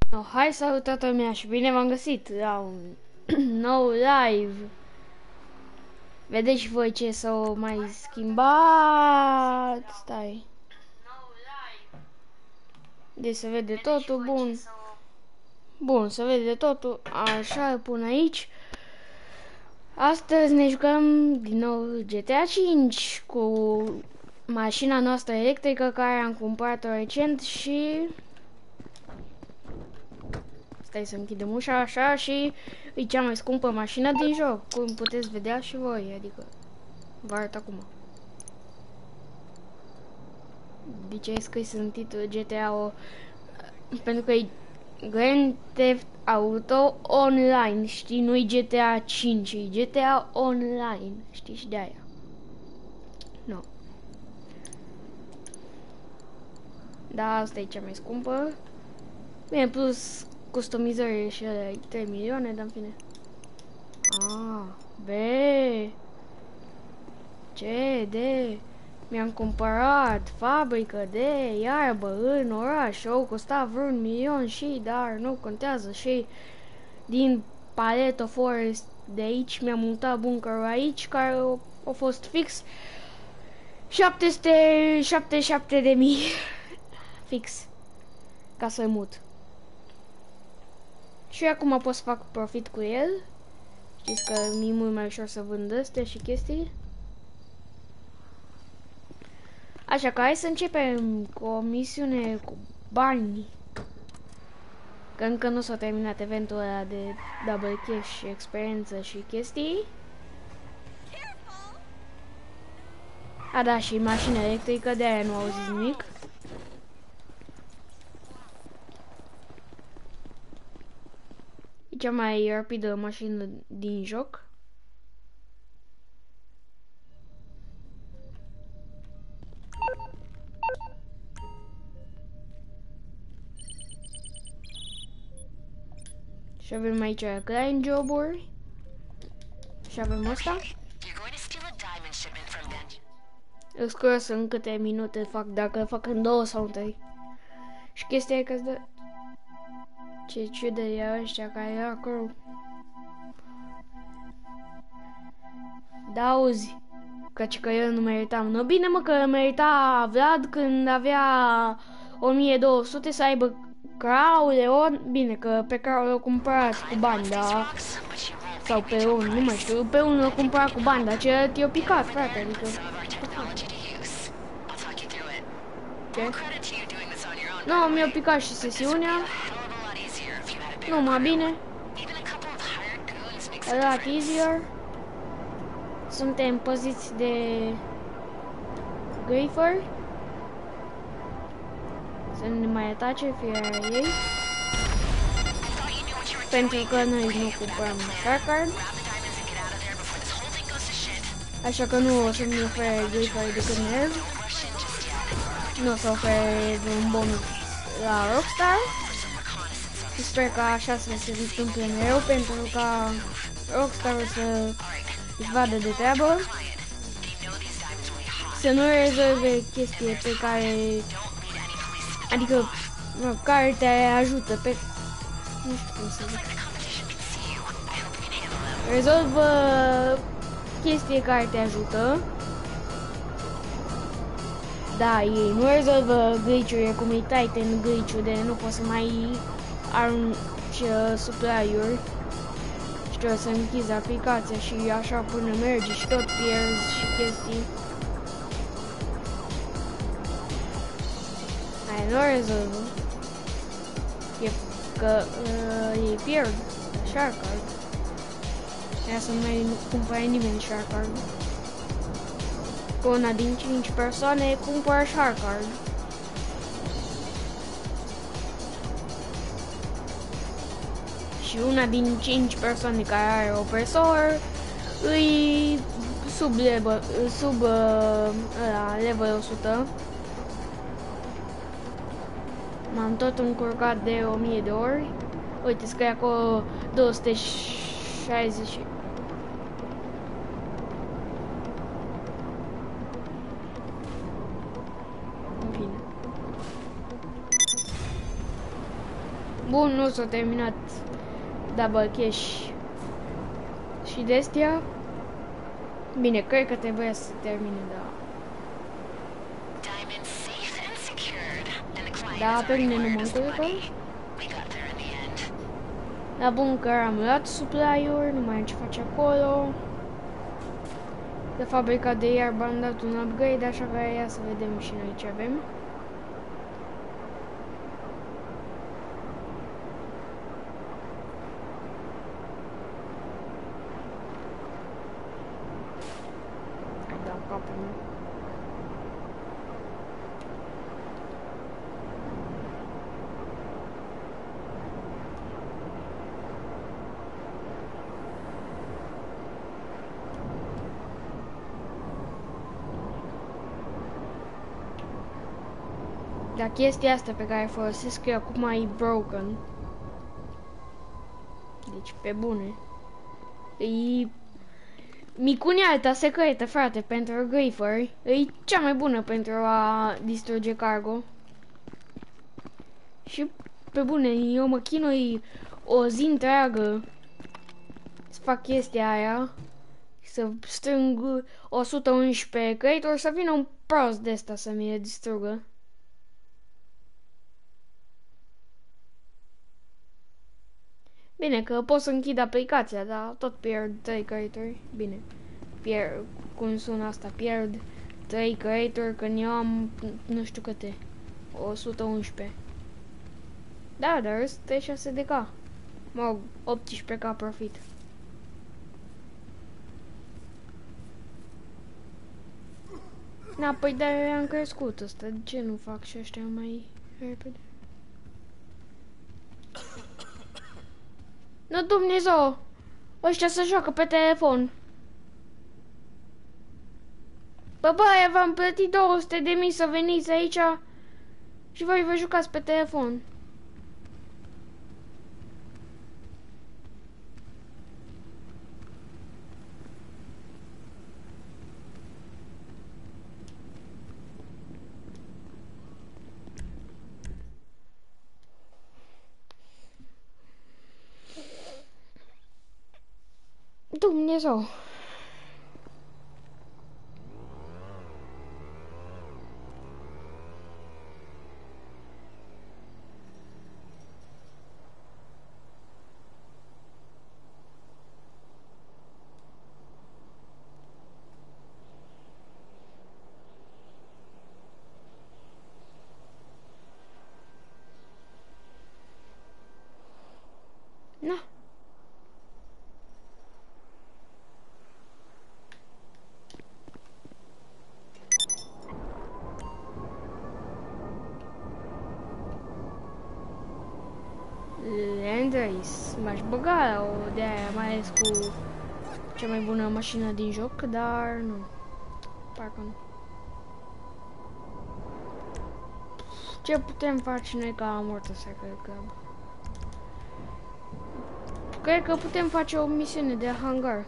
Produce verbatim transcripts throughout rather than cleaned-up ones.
Oh, hai, salut toată lumea și bine v-am găsit la un nou live. Vedeți și voi ce s-au mai schimbat. Stai. Deci se vede totul, bun. Bun, se vede totul. Așa, îl pun aici. Astăzi ne jucăm din nou G T A cinci cu mașina noastră electrică care am cumpărat-o recent și... Stai să închidem ușa, așa, și e cea mai scumpă mașină din joc, cum puteți vedea și voi, adică vă arăt acum. De ce ai scris în titlu G T A O? Pentru că e Grand Theft Auto Online, știi, nu e G T A cinci, e G T A Online, știi, și de aia. Nu. Da, asta e cea mai scumpă. Bine, plus customizări și alea, trei milioane, dar în fine. A, B, C, D. Mi-am cumpărat fabrică de iarbă în oraș. Au costat vreun milion și, dar nu contează. Și din Paleto Forest de aici mi-am mutat bunkerul aici, care a fost fix șapte sute șaptezeci și șapte de mii. Fix. Ca să-l mut. Și acum pot să fac profit cu el. Știți că mi-e mult mai ușor să vând astea și chestii. Așa că hai să începem cu o misiune cu bani. Că încă nu s-a terminat eventul ăla de double cash și experiență și chestii. A, da, și mașina electrică, de aia nu auziți nimic. E cea mai rapidă mașină din joc. Și avem aici grind job-uri. Și avem asta. Îl scură în câte minute fac, dacă fac în două sau în trei. Și chestia e că-ți dă... Ce ciudă e ăștia care e acolo. Da, auzi. Căci că eu nu meritam. Nu bine, mă, că merita Vlad când avea o mie două sute să aibă Crown, Leon. Bine, că pe Crown l-a cumpărat cu bani, da. Sau pe un, nu mai știu. Pe unul l-a cumpărat cu bani, dar ce i-a picat, frate, adică... Ce? Nu, mi-a picat și sesiunea. Nu, mai bine. A lot easier. Suntem poziți de Griefer. Să nu ne mai atace fie ei. Pentru că noi nu cumpărăm Shark Card. Așa că nu o să-mi ofere Griefer decât nerv. Nu o să ofere un bonus la Rockstar. Și sper că așa să se întâmple mereu, pentru ca Rockstar să își vadă de treabă. Să nu rezolve chestii pe care... Adică, mă, care te ajută pe... Nu știu cum să zic. Rezolvă chestii care te ajută. Da, ei nu rezolvă glitch-uri cum e Titan glitch-ul de nu poți să mai arunci uh, supply-uri. Și trebuie să închizi aplicația și așa până mergi și tot pierzi și chestii. Hai, nu rezolvă. E că uh, ei pierd Shark Card. Ia să nu mai cumpăre nimeni Shark Card. Că una din cinci persoane cumpără Shark Card. Și una din cinci persoane care are opresor îi sub level, sub uh, ăla, level o sută. M-am tot încurcat de o mie de ori. Uite, scrie acolo două sute șaizeci. Bun, nu s-a terminat double cash și de astea. Bine, cred că trebuia să se termine, da. Da, pe mine nu mă încurcă. La bunker am luat supply-uri, nu mai am ce face acolo. De fabrica de iarbă am dat un upgrade, așa că ia să vedem și noi ce avem. Hai, dau capul meu. Dar chestia asta pe care o folosesc eu acum e broken. Deci pe bune. E micunealta secretă, frate, pentru griferi. E cea mai bună pentru a distruge cargo. Și pe bune, eu mă chinui o zi întreagă să fac chestia aia. Să strâng o sută unsprezece creatori, să vină un prost de ăsta să mi le distrugă. Bine, că pot să închid aplicația, dar tot pierd trei creatori. Bine, pierd, cum sună asta, pierd trei creatori când eu am, nu știu câte, o sută unsprezece. Da, dar ăsta treizeci și șase de K. Mă rog, optsprezece K profit. Da, păi de-aia am crescut ăsta, de ce nu fac și ăștia mai repede? Nu, Dumnezeu! Ăștia se joacă pe telefon. Bă, băi, v-am plătit două sute de mii să veniți aici și voi vă jucați pe telefon. Dumnezeu! Na. Andres, m-aș băga la o de aia, mai ales cu cea mai bună mașină din joc, dar nu. Parcă nu. Ce putem face noi ca la Motorcycle Club? Cred că putem face o misiune de hangar.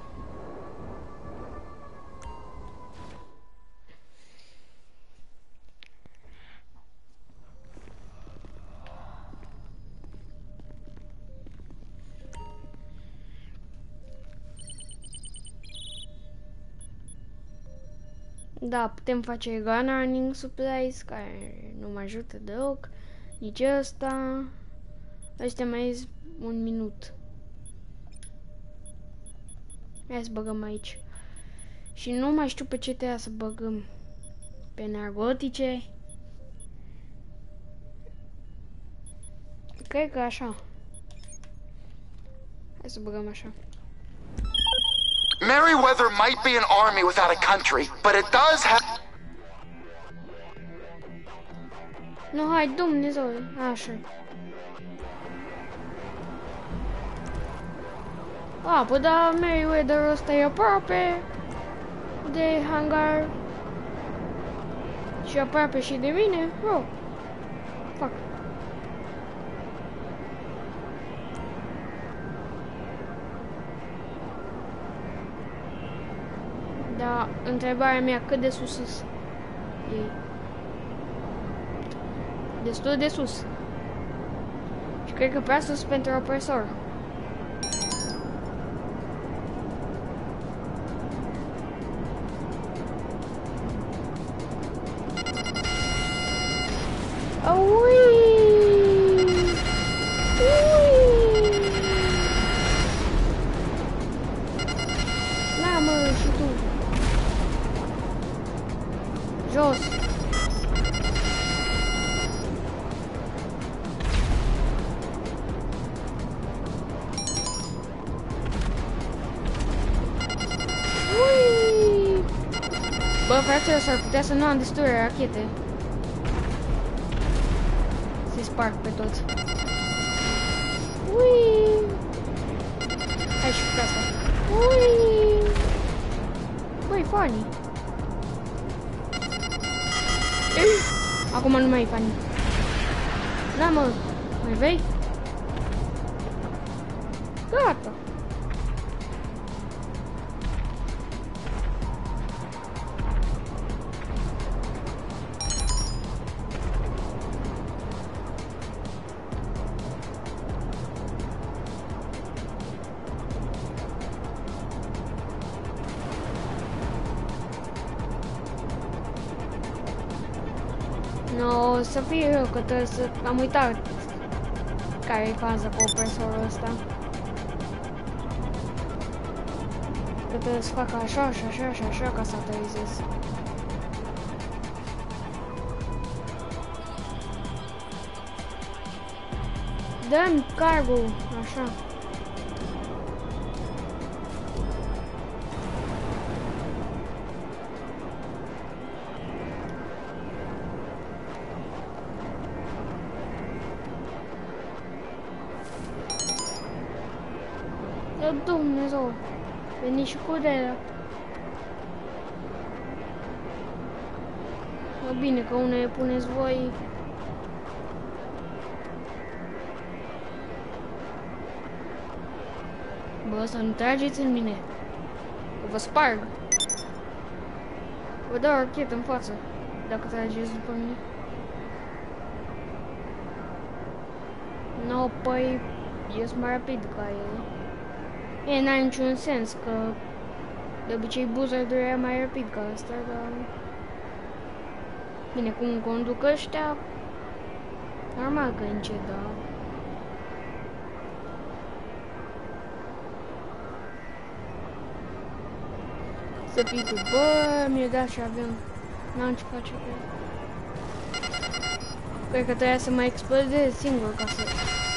Da, putem face gun running supplies, care nu mă ajută deloc. Nici ăsta. Ăstea mai ies un minut. Hai să băgăm aici. Și nu mai știu pe ce trebuia să băgăm. Pe narcotice. Cred că așa. Hai să băgăm așa. Merryweather might be an army without a country, but it does have... Nu, hai, Dumnezeu, așa. A, păi da, Merryweather ăsta e aproape de hangar și aproape și de mine. Oh, fuck. Da, întrebarea mea, cât de sus sunt ei? Destul de sus. Și Cred că prea sus pentru opresor. Jos. Ui! Bă, fraților, s-ar putea să nu am destule rachete. Se sparg pe toți. Ui! Hai și cu asta. Ui! Băi, funny. Acum nu mai e funny. Da, mă. Mai vrei? Gata. No, o să fie rău, că trebuie să... Am uitat care e faza cu opresorul ăsta. Că trebuie să fac așa și așa și așa ca să aterizez. Dă-mi cargo, așa. Dumnezeu, veni și cu relea. Mă, bine că unele puneți voi. Bă, să nu trageți în mine. Că vă sparg. Vă dau o rachetă în față, dacă trageți după mine. No, păi, eu sunt mai rapid ca el. E, n-are niciun sens, că de obicei buzzer durea mai rapid ca asta, dar... Bine, cum conduc ăștia, normal că e încet, dar... Să fii tu, bă, mi-e dat și avion. N-am ce face cu el. Cred că trebuia să mă explodez singur ca să...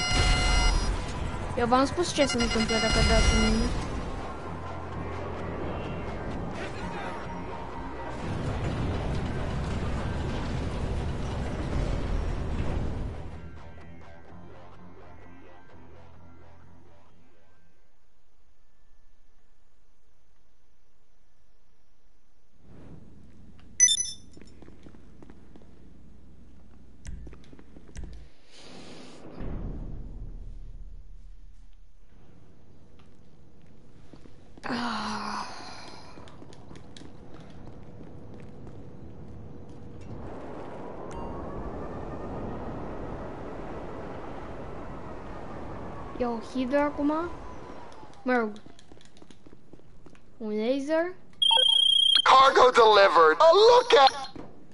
Eu v-am spus ce se întâmplă dacă dați în mine. Iau hidro acum. Mă rog. Un laser. Cargo delivered. Oh, look at...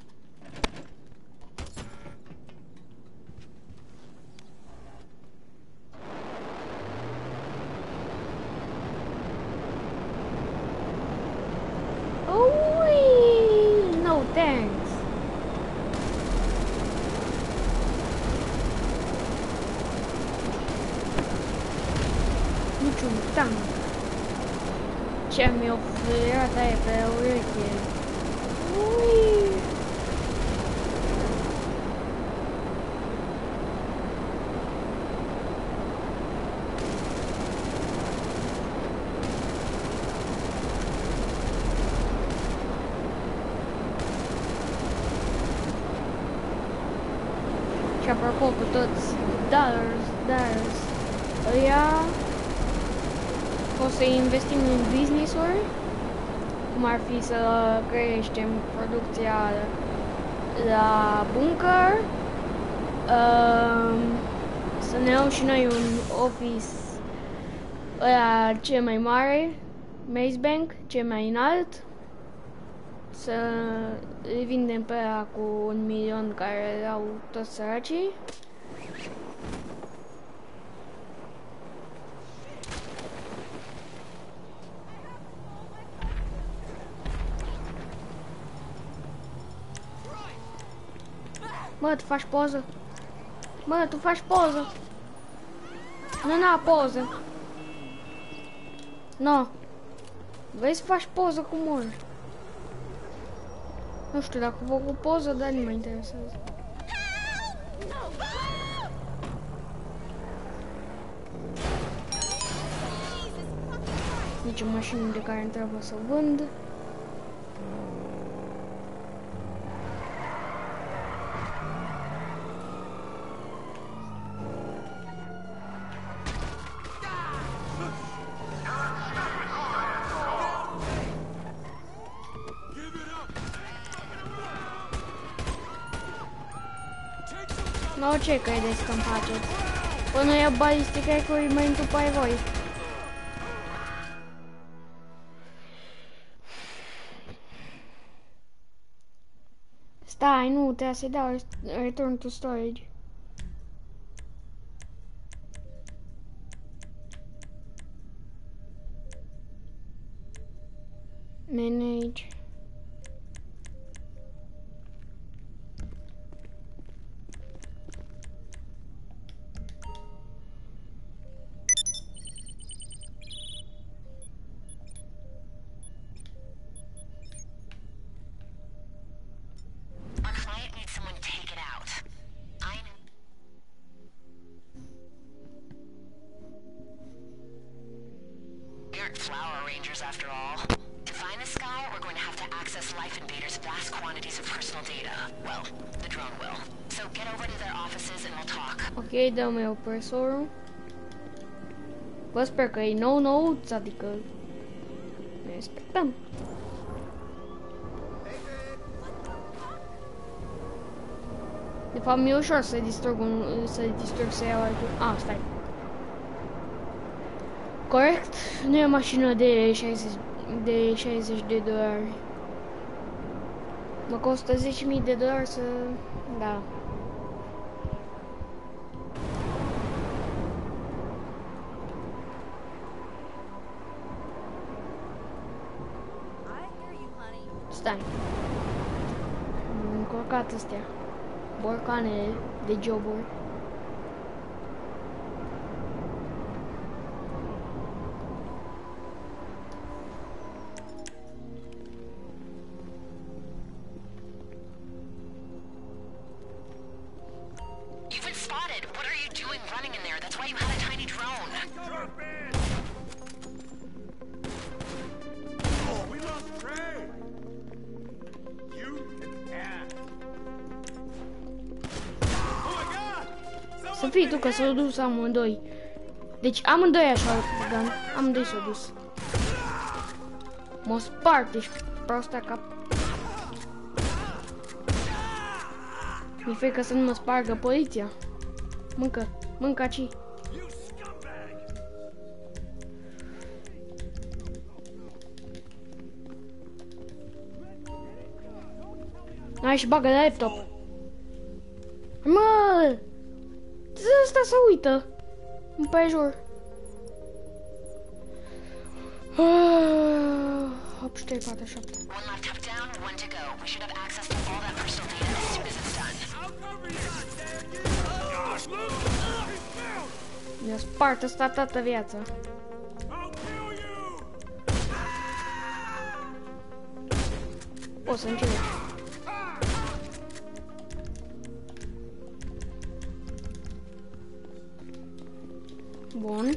Oh, no thanks. Niciun tank. Ce mi-a oferat aia pe ureche. Ui. Și apropo cu toți dollars, dollars, ăia o să investim în business-uri, cum ar fi să creștem producția la bunker, um, Să ne iau și noi un office ăla ce mai mare, Maze Bank, ce mai înalt. Să îi vindem pe ăla cu un milion care au toți săracii. Bă, tu faci poză? Bă, tu faci poză? Nu, na, poză. No. Vrei să faci poză cu mor? Nu știu dacă vă cu poză, dar nu mă interesează. Nici o mașină de care îmi trebuie să o vând. Nu, ce credeți că-mi faceți? Până ia balistică, că îi mai întupai voi. Stai, nu, trebuie să-i dau return to storage. Manage. Flower arrangers, after all. To find this guy, we're going to have to access Life Invader's vast quantities of personal data. Well, the drone will. So get over to their offices and we'll talk. Ok, dă-mi opresorul. Vă sper că e nou nouț, adică ne respectăm. De fapt, mi-e ușor să distrug un, să distrug să iau altul. Ah, stai. Corect, nu e o mașină de șaizeci de, șaizeci de dolari. Mă costă zece mii de dolari să... Da. Stai. Am încurcat astea. Borcane de joburi. Să fii tu că s-au dus amândoi. Deci amândoi așa, Dan. Amândoi s-au dus. Mă sparg, deci prostea cap. Mi-e frică să nu mă spargă poliția. Mâncă, mâncă aici. Hai și bagă la laptop. Mă! Ăsta se uită împrejur. opt, trei, patru, șapte. Mi-a spart ăsta toată viața. O să încerc. Bun.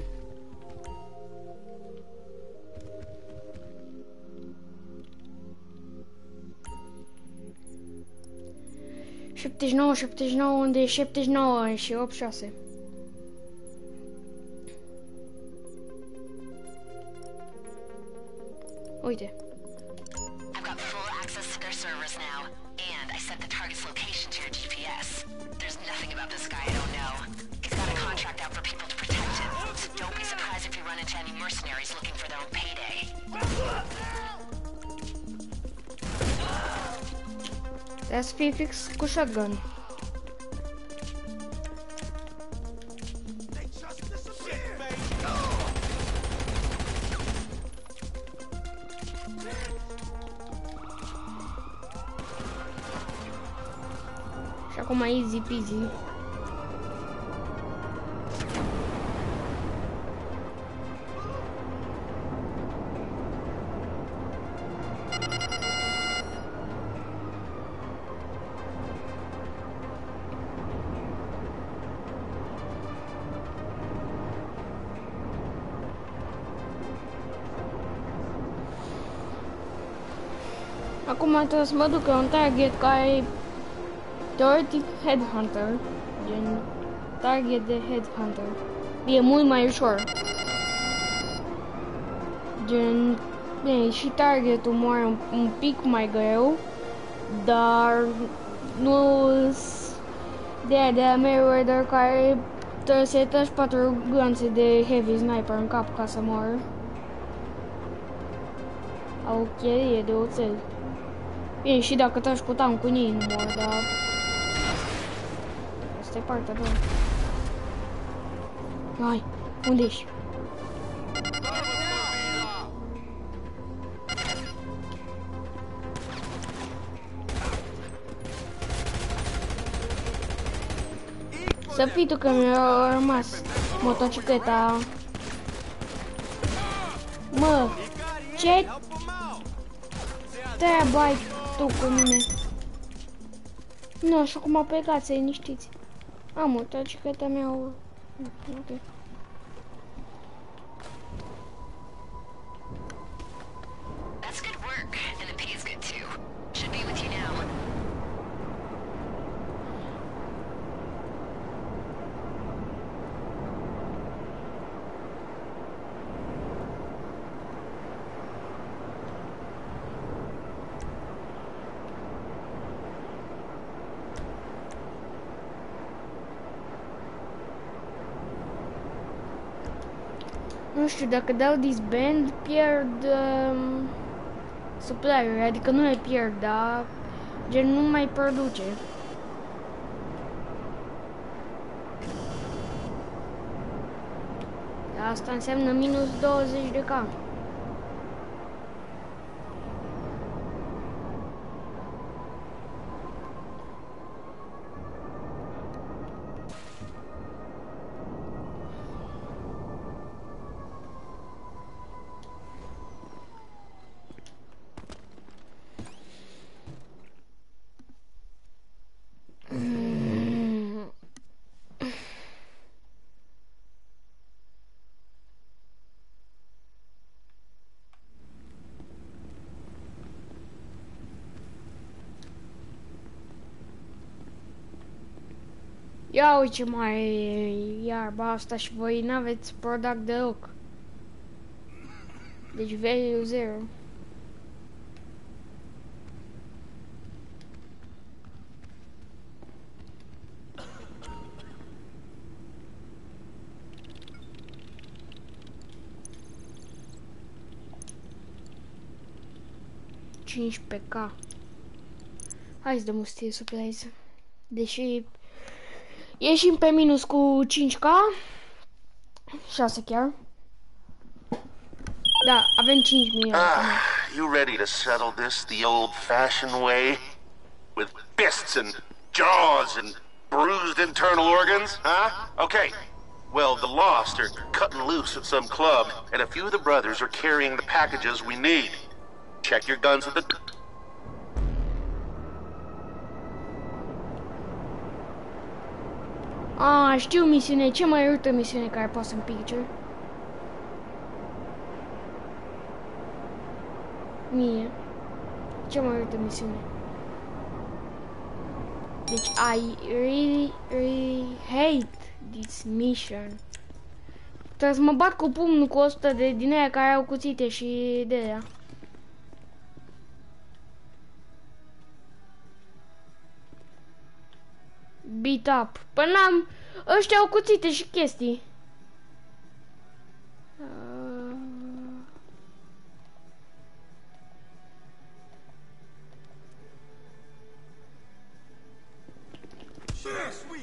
șaptezeci și nouă, șaptezeci și nouă, unde e șaptezeci și nouă și opt, șase. Uite. I've got full access to their servers now, and I set the target's location to your G P S. There's nothing about this guy I don't know. He's got a contract mercenaries looking for their own payday. Trebuie să fie fix cu shotgun. Și acum easy peasy. Acum trebuie să mă duc la un target care e teoretic headhunter, gen target de headhunter. E mult mai ușor. Gen, bine, și targetul moare un, un pic mai greu, dar nu de aia de aia Mayweather care trebuie să-i tragi patru glanțe de heavy sniper în cap ca să moară. Au o cheie de oțel. Bine, și dacă tragi cu tancul în ei nu mor, dar asta e partea lor. Hai, unde ești? Să fii tu că mi-a rămas motocicleta. Mă, ce treabă ai tu cu mine? Nu, așa cum a plecat, să-i liniștiți. Am motocicleta mea. Ok. That's good work, and the pay is good too. Should be with you now. Nu știu, dacă dau disband, pierd um, supply-uri, adică nu le pierd, dar gen nu mai produce. Asta înseamnă minus douăzeci de K. Ia uite ce mai e iarba asta și voi n-aveți product deloc. Deci value zero. cincisprezece K. Hai să dăm o stie supplies. Deși ieșim pe minus cu cinci K. șase chiar. Da, avem cinci milioane. Ah, you ready to settle this the old-fashioned way? With fists and jaws and bruised internal organs, huh? Okay. Well, the Lost are cutting loose at some club, and a few of the brothers are carrying the packages we need. Check your guns at the... Ah, știu misiune, ce mai urâtă misiune care poate să-mi pice? Mie. Ce mai urâtă misiune? Deci, I really, really hate this mission. Trebuie să mă bat cu pumnul cu o sută de din aia care au cuțite și de aia. Beat up. Păi n-am... Ăștia au cuțite și chestii. Uh...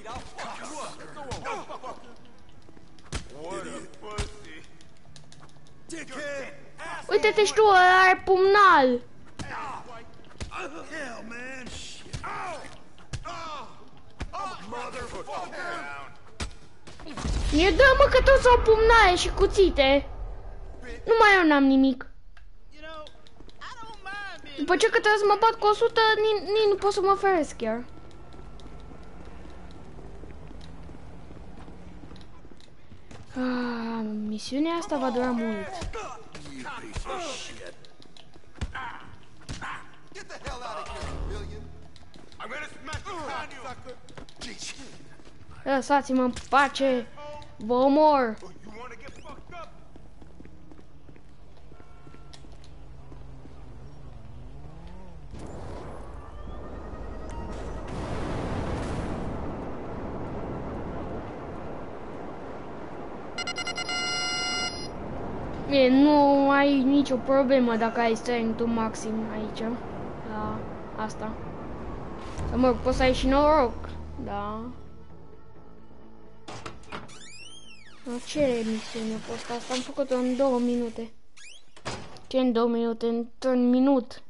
Uite-te și tu, ăla are pumnal. Mi-e dă, mă, că toți au pumnale și cuțite. Numai eu n-am nimic. După ce că trebuie să mă bat cu o sută, nici nu pot să mă feresc chiar. Ah, misiunea asta va dura mult. Lăsați-mă în pace, vă omor. E, nu ai nicio problemă dacă ai strength-ul maxim aici, la asta. Să mă, poți să ai și noroc, da. Ce misiune a fost asta? Am făcut-o în două minute. Ce în două minute? Într-un minut.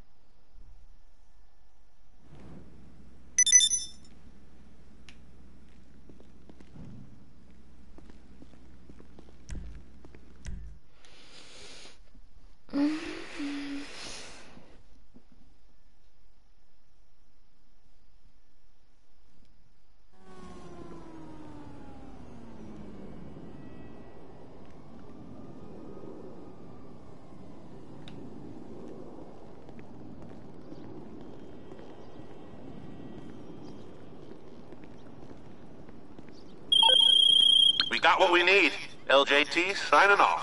We got what we need. L J T signing off.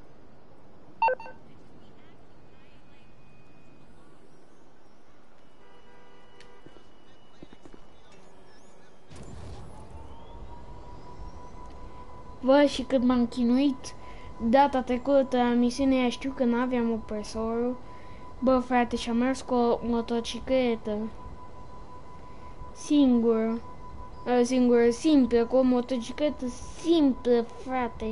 Bă, și cât m-am chinuit data trecută la misiunea, știu că n-aveam opresorul. Bă, frate, și-am mers cu o motocicletă. Singur. Singură, simplă, cu o motocicletă simplă, frate.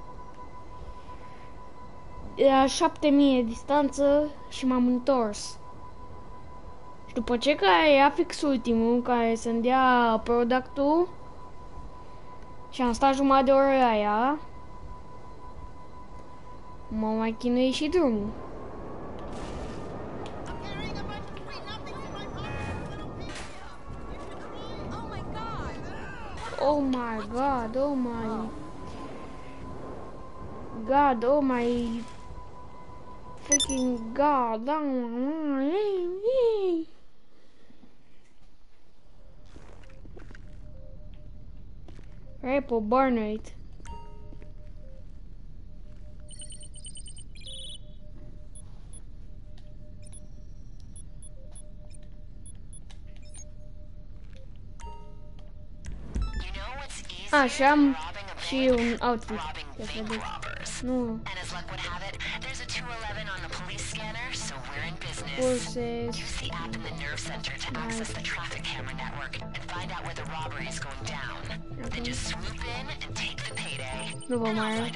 Era șapte mii distanță și m-am întors. Și după ce că era fix ultimul care să-mi dea productul și am stat jumătate de oră la ea, m-am mai chinuit și drumul. Oh my god, oh my god, oh my freaking god, oh my Apple burn rate. Ah, și am și un outfit. Nu. Forces. Nu vă mai.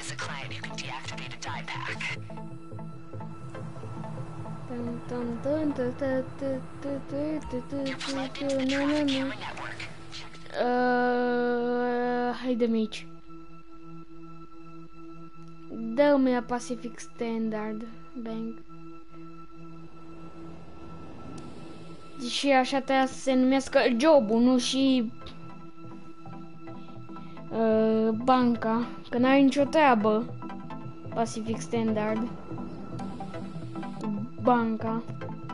Uh, haide-mi aici. Dă-mi la Pacific Standard Bank. Și așa trebuia să se numească jobul, nu și uh, banca, că n-are nicio treabă Pacific Standard banca.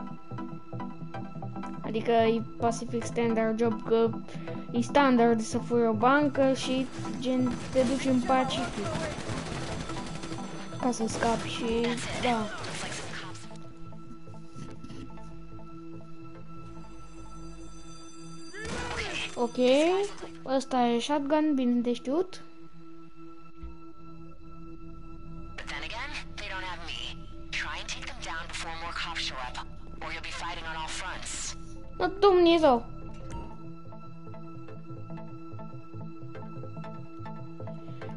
Adică e Pacific Standard Job, că e standard să furi o bancă și gen te duci în Pacific ca să scapi și da. Ok, ăsta e shotgun, bine de știut. Nu, Dumnezeu!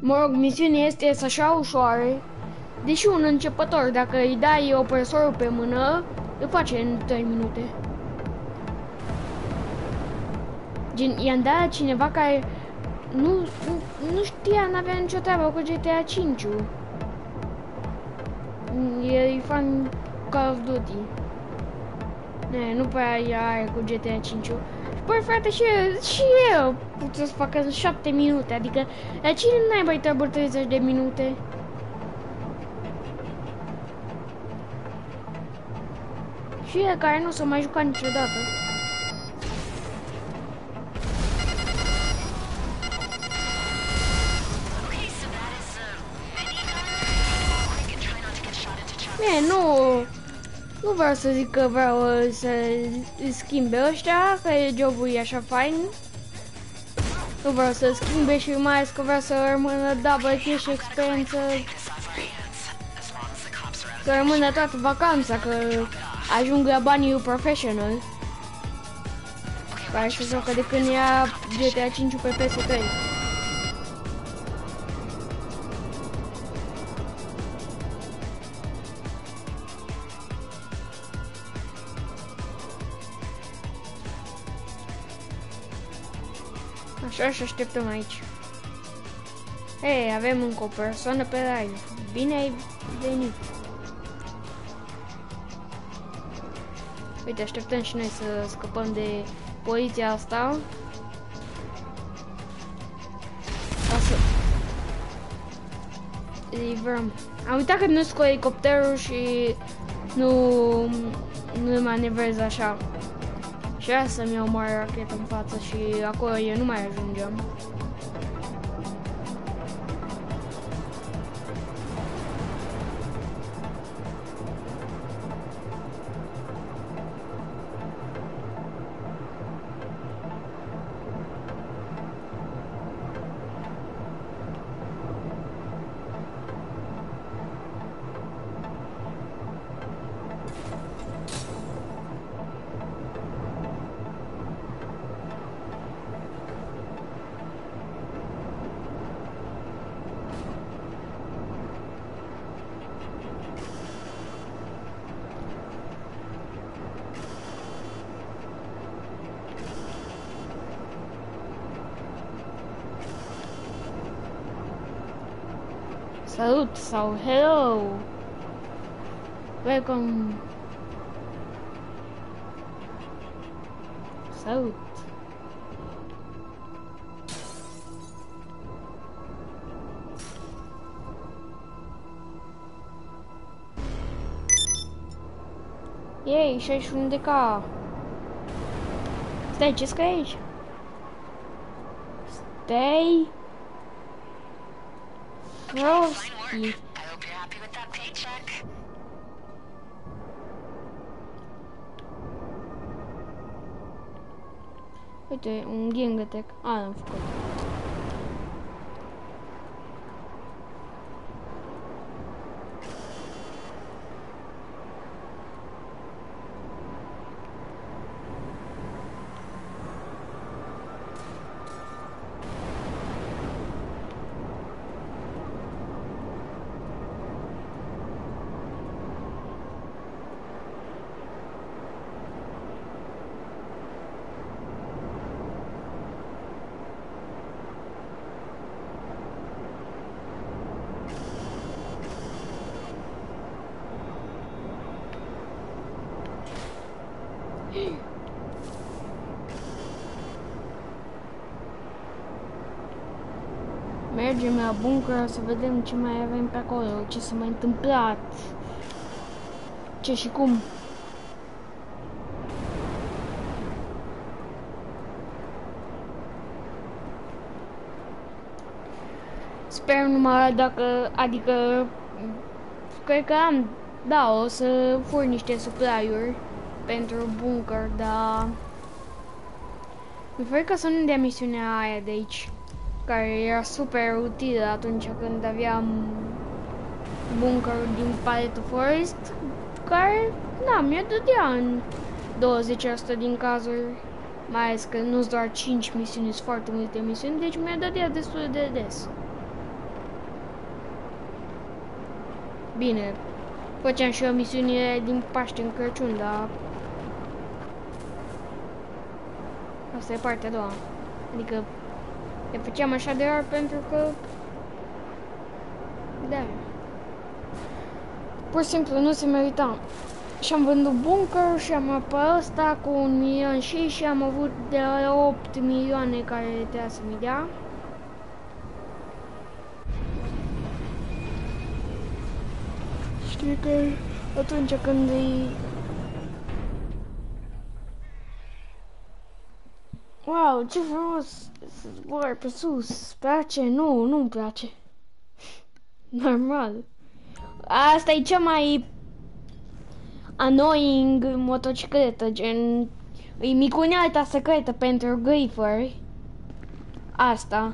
Mă rog, misiunea este așa ușoară, deși un începător, dacă îi dai opresorul pe mână, îl face în trei minute. Gen, i-am dat cineva care nu, nu, nu știa, n-avea nicio treabă cu G T A cinci. E fan Call of Duty. Ne, nu prea are cu G T A cinci. Și păi frate, și, și eu pot să facă în șapte minute, adică la cine n-ai trebuie treizeci de minute? Și el care nu s-a mai jucat niciodată. Bine, nu, nu vreau să zic că vreau să schimbe ăștia, că jobul e așa fain. Nu vreau să schimbe și mai ales că vreau să rămână double cash experiență. Să rămână toată vacanța, că ajung la banii professional. Care se joacă de când ia G T A cinci pe P S trei. Așa, și așteptăm aici. Hei, avem încă o persoană pe live. Bine ai venit. Uite, așteptăm și noi să scăpăm de poliția asta. Ca să livrăm. Am uitat că nu scot elicopterul și nu, nu manevrez așa. Și aia să-mi iau o mare rachetă în față și acolo eu nu mai ajungeam. Salut sau hello! Welcome! Salut! Ei, șaizeci și unu de K! Stai, ce scrie aici? Stai! Frosty. I hope you're happy with that paycheck. Uite, un gang attack. A, l-am făcut. Mergem la bunker să vedem ce mai avem pe acolo, ce s-a mai întâmplat, ce și cum. Sper numai dacă, adică, cred că am, da, o să fur niște supply-uri pentru bunker, dar mi-e frică să nu dea misiunea aia de aici, care era super utilă atunci când aveam bunkerul din Palette Forest, care, da, mi-a dădea în douăzeci la sută din cazuri, mai ales că nu-s doar cinci misiuni, sunt foarte multe misiuni, deci mi-a dădea destul de des. Bine, făceam și eu misiunile din Paște în Crăciun, dar asta e partea a doua. Adică le făceam așa de rar pentru că da, pur și simplu nu se merita. Și am vândut bunker și am apărat ăsta cu un milion și și am avut de opt milioane care trebuia să mi dea. Știi că atunci când e... Wow, ce frumos să zbor pe sus. Îți place? Nu, nu-mi place. Normal. Asta e cea mai annoying motocicletă, gen... E micunealta secretă pentru grifări. Asta.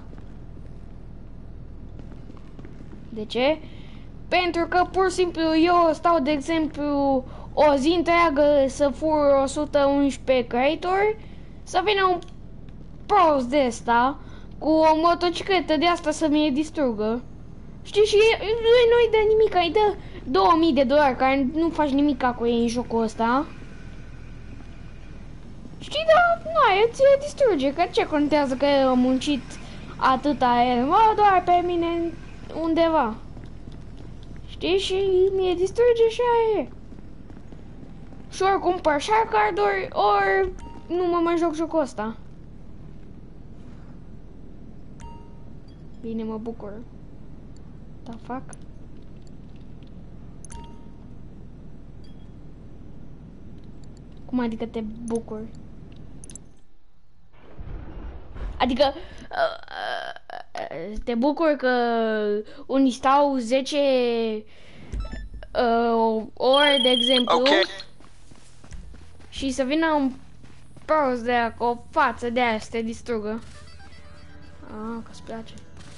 De ce? Pentru că pur și simplu eu stau, de exemplu, o zi întreagă să fur o sută unsprezece creator, să vină un prost de ăsta cu o motocicletă de asta să mi-e distrugă. Știi, și lui nu-i dă nimic, îi dă două mii de dolari, care nu faci nimic cu ei în jocul ăsta. Știi, da, nu, ți le distruge, că ce contează că el a muncit atâta el, mă, doar pe mine undeva. Știi, și mi-e distruge și aia e. Și ori cumpăr share card-uri, ori nu mă mai joc jocul ăsta. Bine, mă bucur. Da, fac. Cum adică te bucur? Adică te bucur că unii stau zece uh, ore, de exemplu, okay, și să vină un prost de aia cu o față de aia să te distrugă. Ah, că-ți place.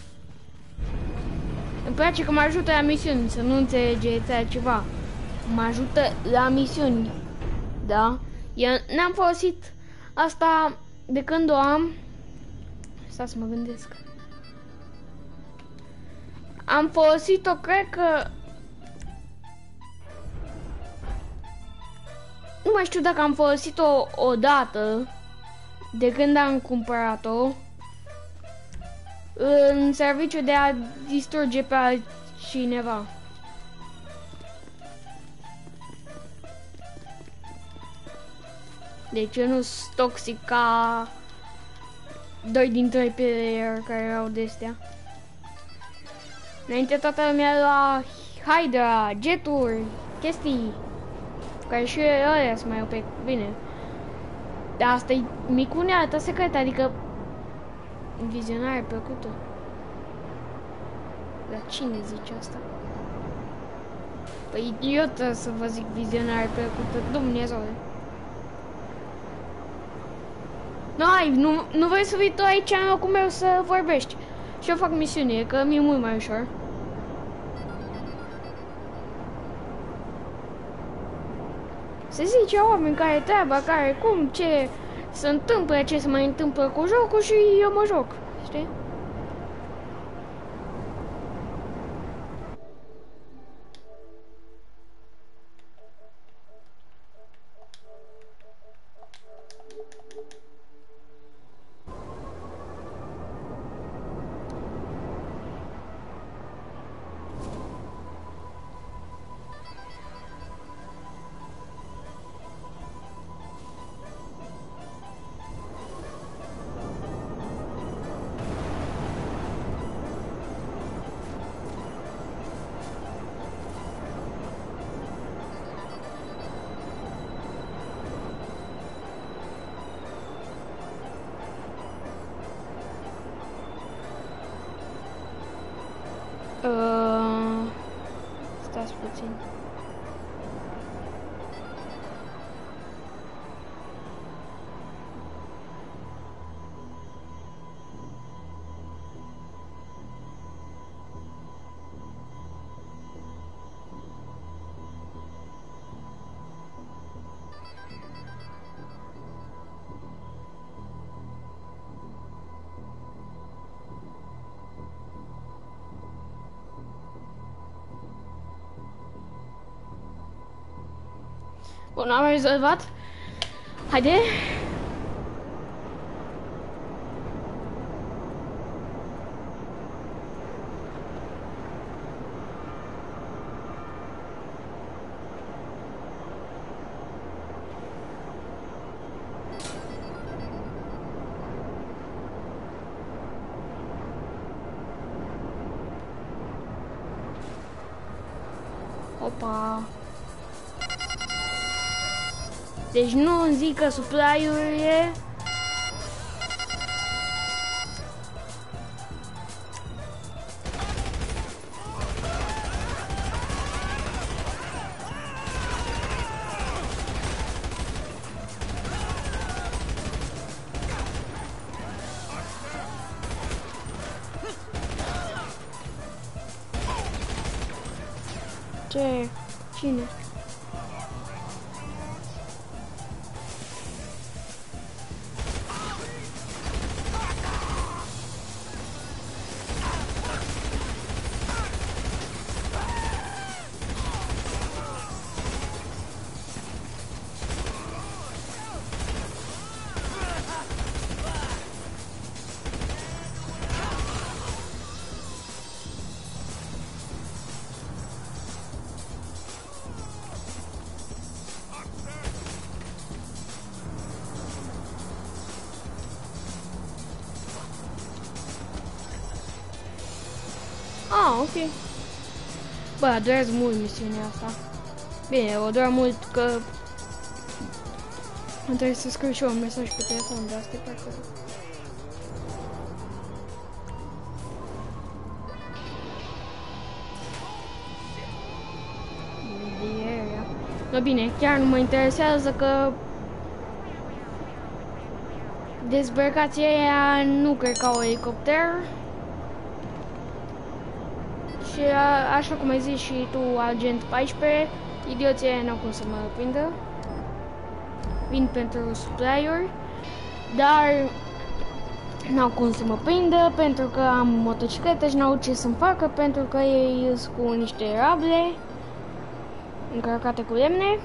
Îmi place că mă ajută la misiuni, să nu înțelegeți ceva. Mă ajută la misiuni. Da? Eu n-am folosit asta de când o am. Stai să mă gândesc. Am folosit-o, cred că... Nu mai știu dacă am folosit-o odată de când am cumpărat-o în serviciu de a distruge pe altcineva. Deci eu nu sunt toxic ca doi din trei player care au de-astea. Înainte toată lumea lua Hydra, jeturi, chestii, care și ăia sunt mai O P. Bine. Dar asta e micunealta secretă, adică vizionare plăcută. Dar cine zice asta? Păi eu trebuie să vă zic vizionare plăcută, Dumnezeule. Nu, hai, nu, nu vrei să vii tu aici în locul meu să vorbești. Și eu fac misiune, că mi-e mult mai ușor. Se zice oameni care treaba, care cum, ce se întâmplă, ce se mai întâmplă cu jocul și eu mă joc, știi? Uh, stați puțin. Bun, am rezolvat. Haide. Opa. Deci nu îmi zic că supply-ul e... Ce? Cine? Ah, ok. Bă, durează mult misiunea asta. Bine, o doar mult că... Îmi trebuie să scriu și eu un mesaj pe telefon, dar asta e pe acolo. No, bine, chiar nu mă interesează că... Dezbrăcația aia nu cred că au elicopter. Și a, așa cum ai zis și tu, agent paisprezece, idioții aia n-au cum să mă prindă. Vin pentru supply-uri, dar n-au cum să mă prindă pentru că am motocicletă și n-au ce să-mi facă pentru că ei sunt cu niște rable încărcate cu lemne.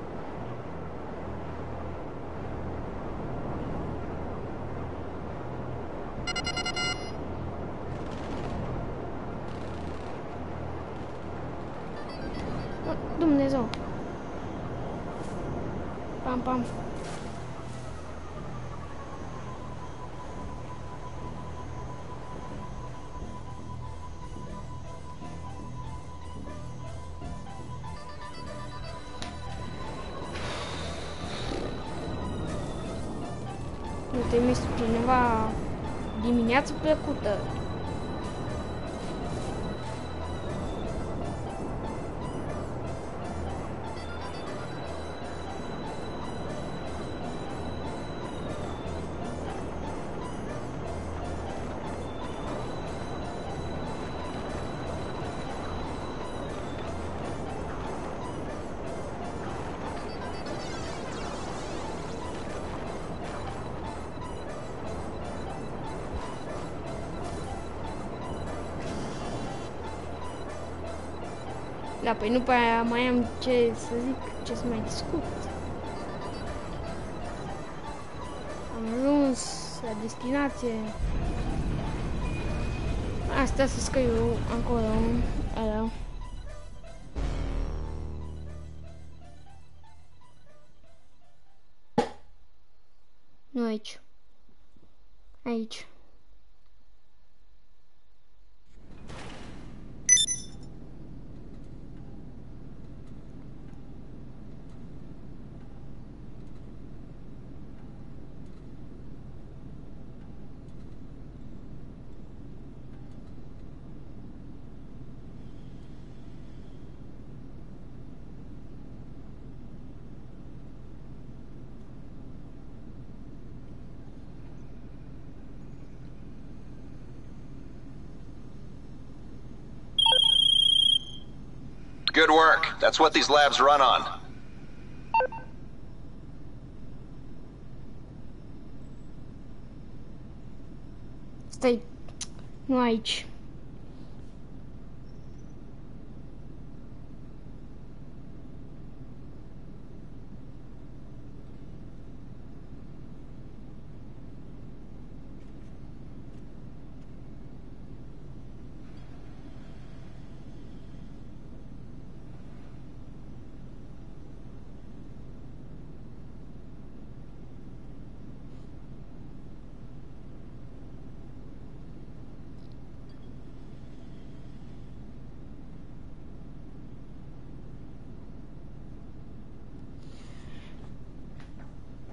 Dumnezeu. Pam, pam. Nu trimis cineva dimineață plăcută. Da, păi nu prea mai am ce să zic, ce să mai discut. Am ajuns la destinație. Asta să scriu acolo. Ala. Nu aici. Aici. Good work. That's what these labs run on. Stai, nu aici.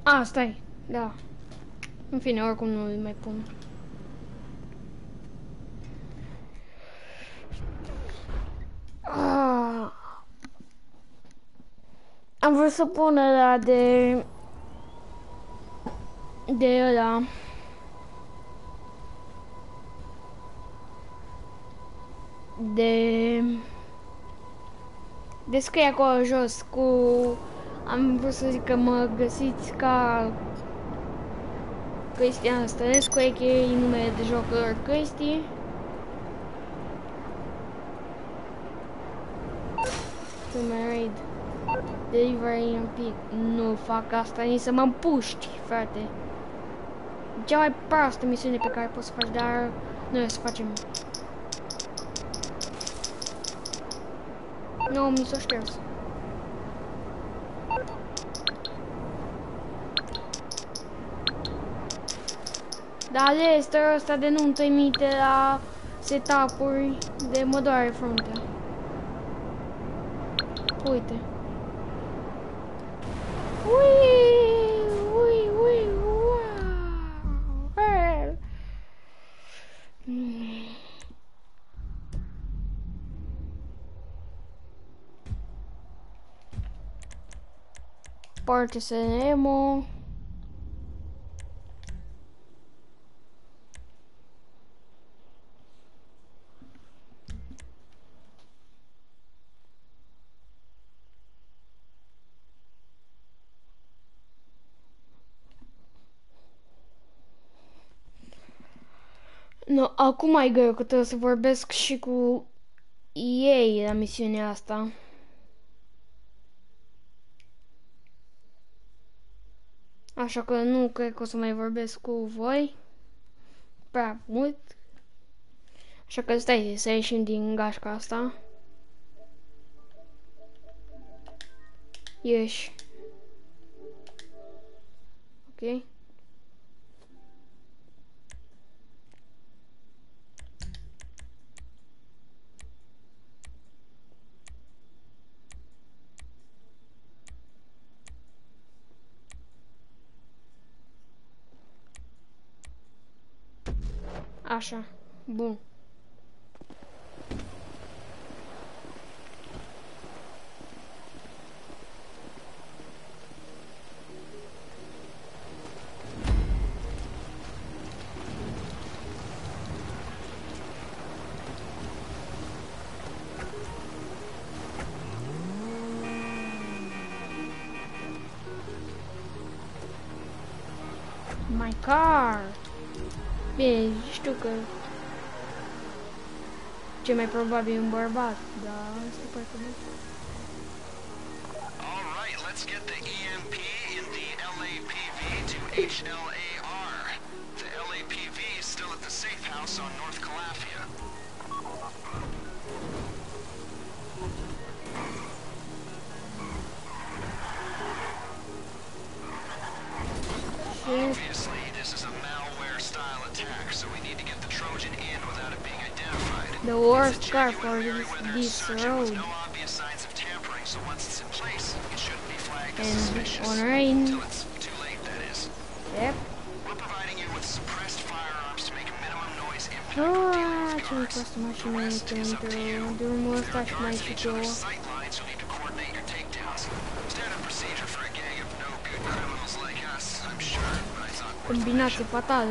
A, stai, da. În fine, oricum nu îi mai pun. Ah. Am vrut să pun ăla de... De ăla... De... De scrie acolo jos cu... Am vrut să zic că mă găsiți ca... Cristian Stănescu, a k a numele de joc lor Cristi. Human Raid. Delivery E M P. Nu fac asta, nici să mă împuști, frate. Cea mai proastă misiune pe care poți să faci, dar noi o să facem. Nu, mi s-o șters. Dar Lester ăsta de nu-mi trimite la setup-uri de mă doare fruntea. Uite. Ui, ui, ui, wow. Hey. Purchase ammo. No, acum mai greu că trebuie să vorbesc și cu ei la misiunea asta. Așa că nu cred că o să mai vorbesc cu voi prea mult. Așa că stai să ieșim din gașca asta. Ieși. Ok. Așa. Bun. My car. Bine, știu că ce mai probabil un bărbat, dar asta e foarte bun. All right, let's get the E M P in the L A P V to H L A R. The L A P V is still at the safe house on North Calafia. Obviously, this is a malware-style attack, so we need to get the Trojan in without it being identified. The worst car for this, this road. No obvious signs of tampering, so once it's in place, it shouldn't be flagged as And suspicious. on rain. Until it's too late, that is. Yep. We're providing you with suppressed firearms to make a minimum noise impact. Ah, ce mi costă mașina pentru drumul ăsta și mai și două. Sight lines, you'll need to coordinate your takedowns. Standard procedure for a gang of no good criminals like us, I'm sure, but I thought worth Combinație fatală.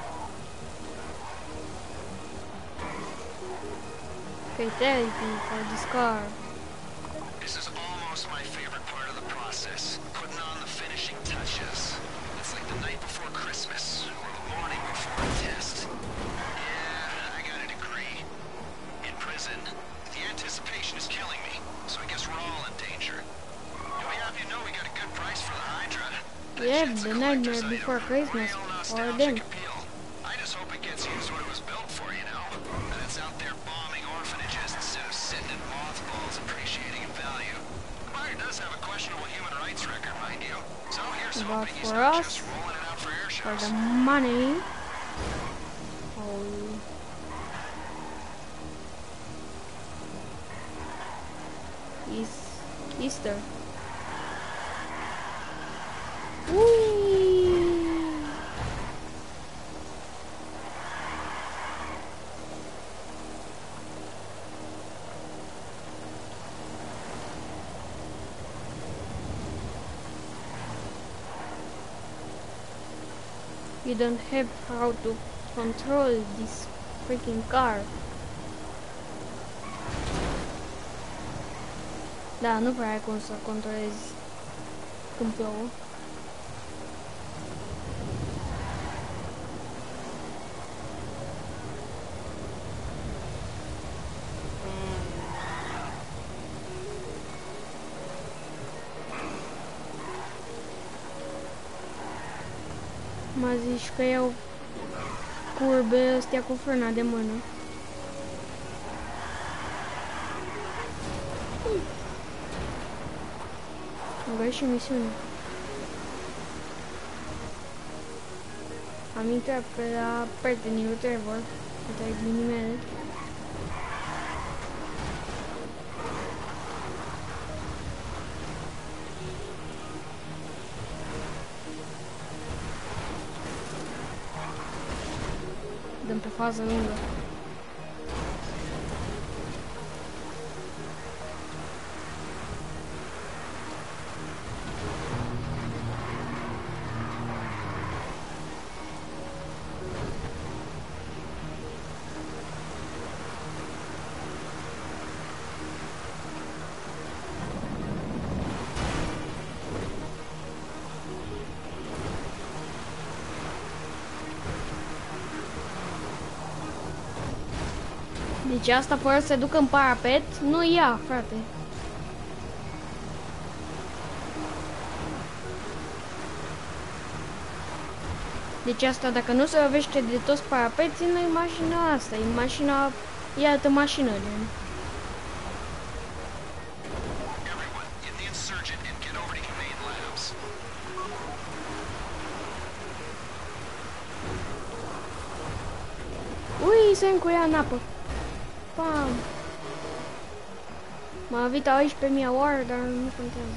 Fatality for this car. This is almost my favorite part of the process, putting on the finishing touches. It's like the night before Christmas, or the morning before a test. Yeah, I got a degree. In prison, the anticipation is killing me, so I guess we're all in danger. You'll be happy to know we got a good price for the Hydra. Yeah, the nightmare before Christmas. Or then. Appeal. I just hope it gets used what it was built for, you know? That it's out there bombing orphanages instead of sitting in mothballs appreciating in value. The buyer does have a questionable human rights record, mind you. So here's But hoping he's for not us, just rolling it out for air for shows. the money. Oh. East, Easter. Whee! you don't have how to control this freaking car. Da, nu prea ai cum să controlezi când plouă. Mă zici că iau curbe astea cu frâna de mână. Am găsit și misiune. Am intrat pe la prietenii lui Trevor, între ghilimele. Dăm pe fază lungă. Deci asta fără să se ducă în parapet, nu ia, frate. Deci asta, dacă nu se lovește de toți parapeții, nu e mașina asta, e mașina, e altă mașină. Ui, se încuia în apă. Pam! M-a avit aici pe mia oară, dar nu contează.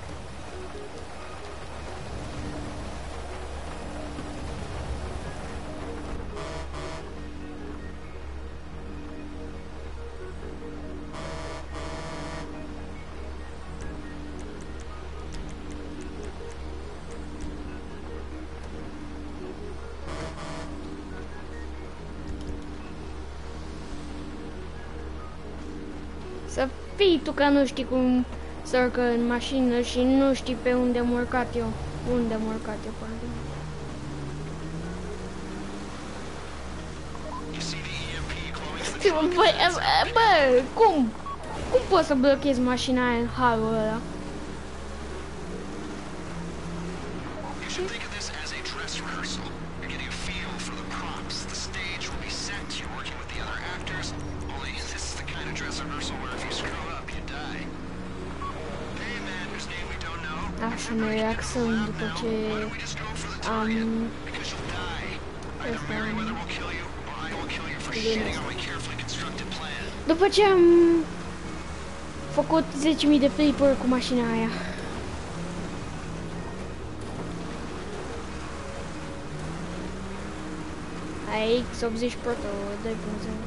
Să fii tu că nu știi cum să urcă în mașină și nu știi pe unde am urcat eu. Unde am urcat eu, pardon. Bă, bă, cum? Cum poți să blochezi mașina aia în halul ăla? Așa ne relaxăm după ce am după ce am făcut zece mii de flipuri cu mașina aia. Aia X optzeci Proto doi punct zero.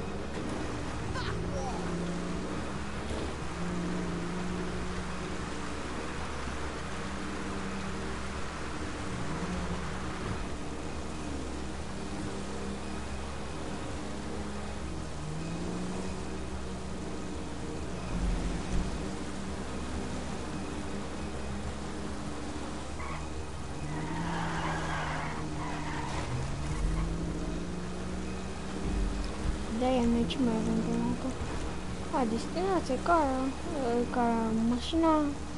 De-aia noi ce mai avem pe încă? A, destinație, cara, cara, mașina.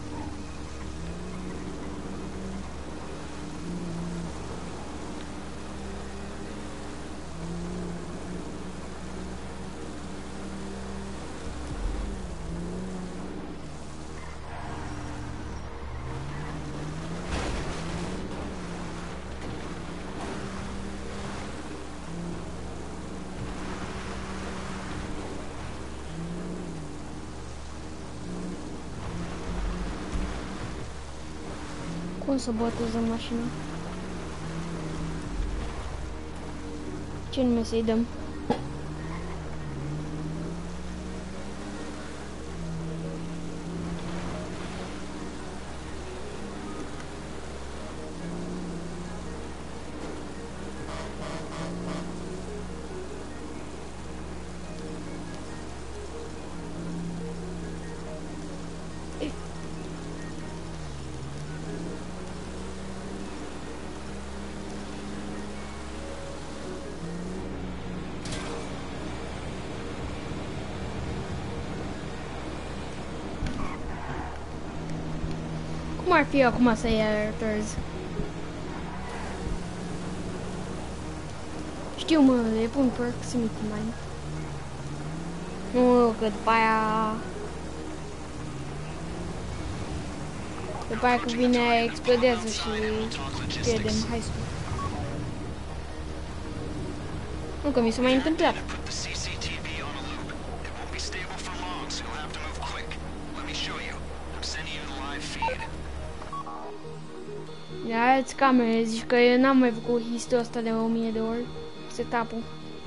Cum să botezăm mașina? Ce nume să-i dăm? ar fi acum să iei alertări? Știu, mă, le pun proximity mine. Nu, că după aia... După aia când vine aia explodează și pierdem heist-ul. Nu, că mi s-a mai întâmplat. Ia-ți camere, zici că eu n-am mai făcut histul ăsta de o mie de ori. Setup-ul.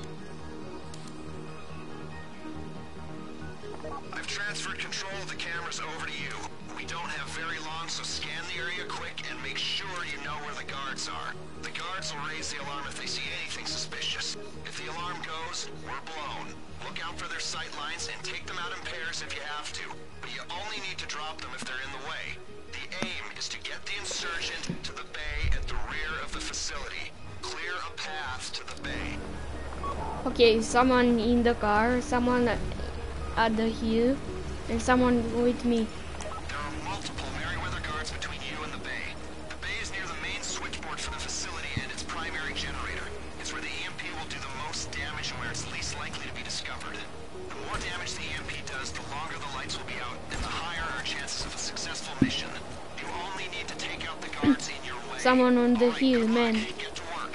I've transferred control of the cameras over to you. We don't have very long, so scan the area quick and make sure you know where the guards are. The guards will raise the alarm if they see anything suspicious. If the alarm goes, we're blown. Look out for their sight lines and take them out in pairs if you have to. But you only need to drop them if they're in the way. The aim is to get the insurgent to the bay at the rear of the facility. Clear a path to the bay. Okay, someone in the car, someone at the hill, and someone with me. There are multiple Merryweather guards between you and the bay. The bay is near the main switchboard for the facility and its primary generator. It's where the E M P will do the most damage and where it's least likely to be discovered. The more damage the E M P does, the longer the lights will be out, and the higher our chances of a successful mission. You only need to take out the guards in your way. Someone on the All right, hill, good luck. man. Get to work.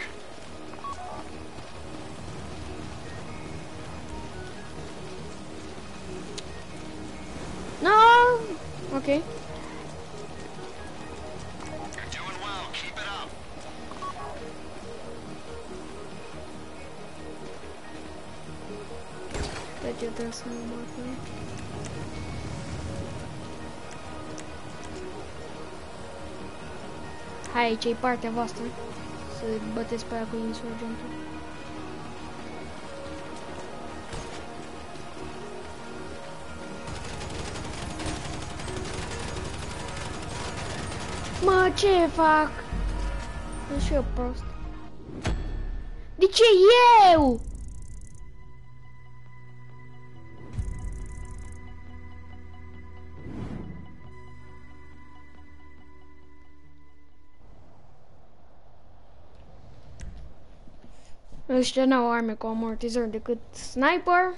No! Okay. You're doing well. Keep it up. Deci eu trebuie să mă marc. Hai, aici e partea voastră. Să băteți pe aia cu insurgentul. Mă, ce fac? Sunt și eu prost. De ce eu? Ăștia n-au arme cu amortizări decât sniper.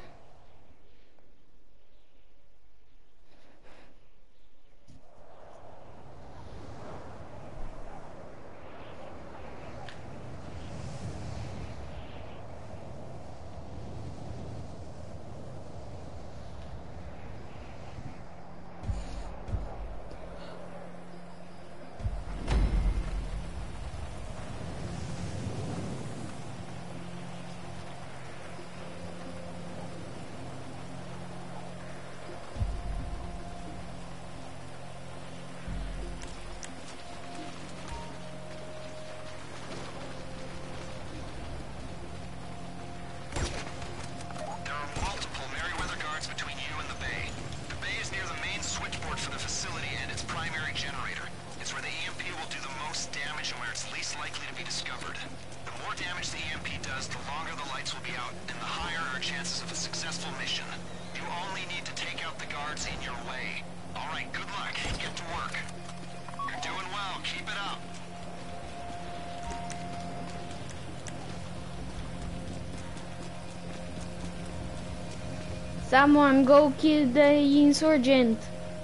Someone go kill the insurgent.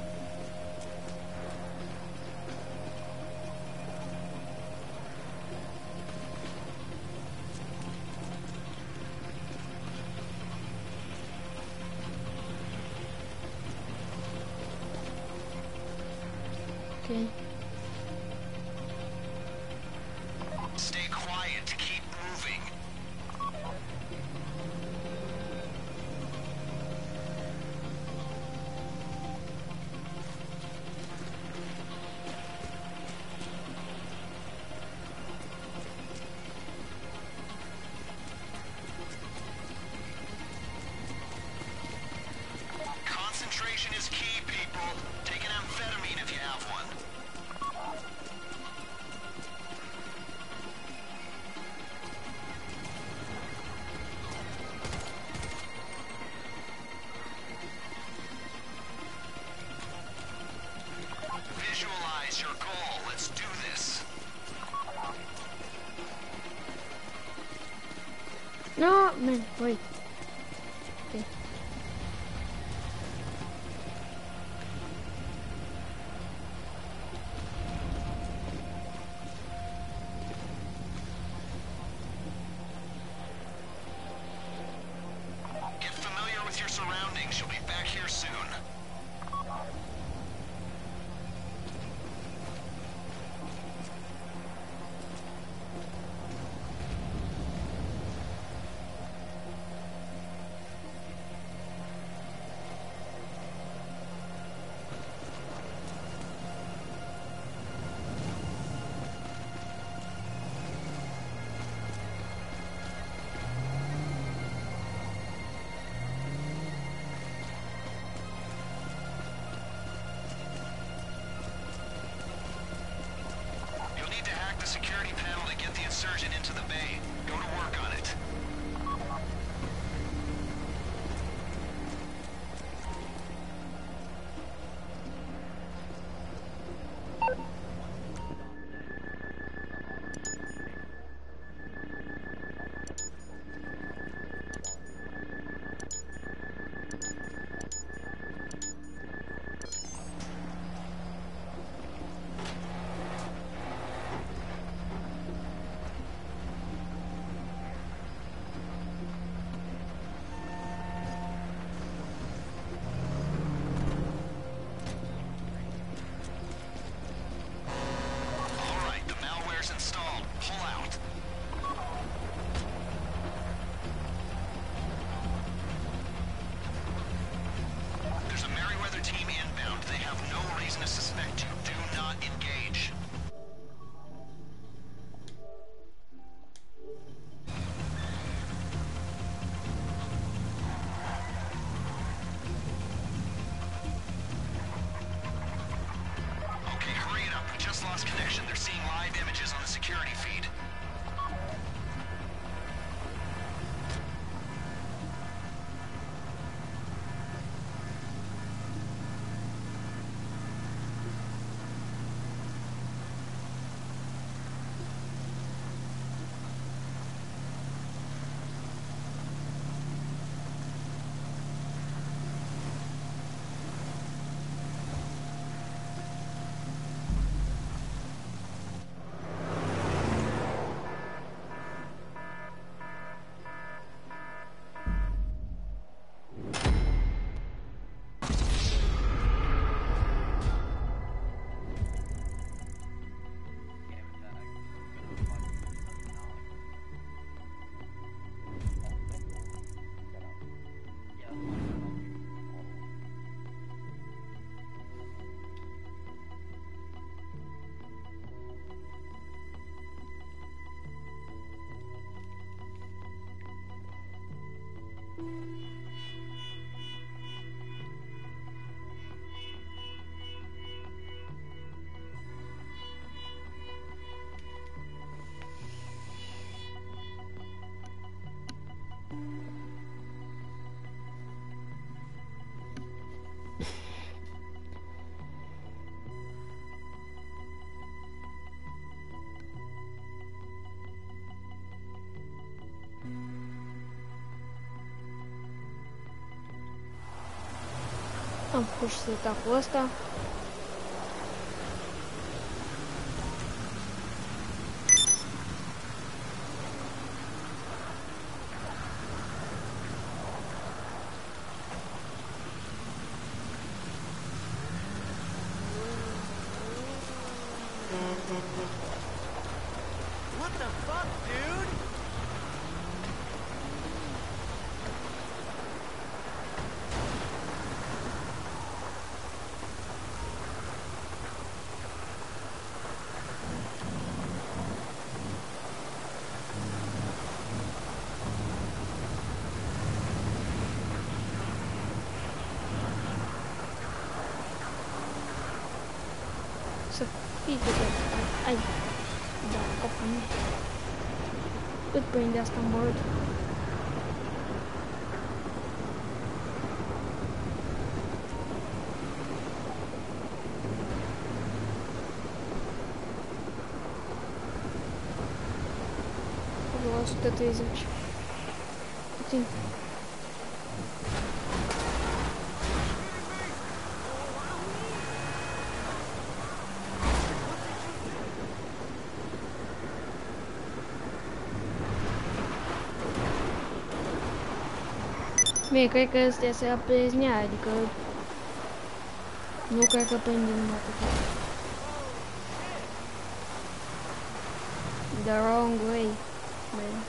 Okay. Stay quiet. Keep moving. Concentration is key, people. Take an amphetamine if you have one. Visualize your goal. man, wait. Okay. Get familiar with your surroundings. You'll be back here soon. The security panel to get the insurgent into the bay. Go to work on it. Installed. Pull out. There's a Merryweather team inbound. They have no reason to suspect you. Do not engage. Okay, hurry it up. We just lost connection. They're seeing live images on the security feed. Am făcut și setupul ăsta. What the fuck, dude? Să fii de ai, da, capul meu. Cât pâine de asta am băut? o sută treizeci. puțin. Bine, cred că ăstea se apreznea, adică nu cred că prinde numai atât. The wrong way, man.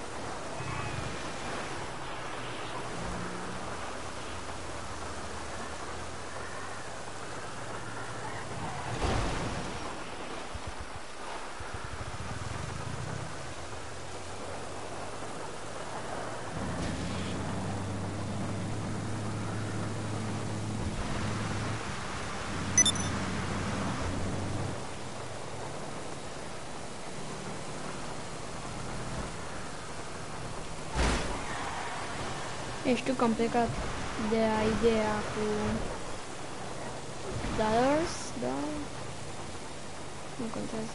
Eu știu că am plecat de la ideea cu dollars, da? Nu contează.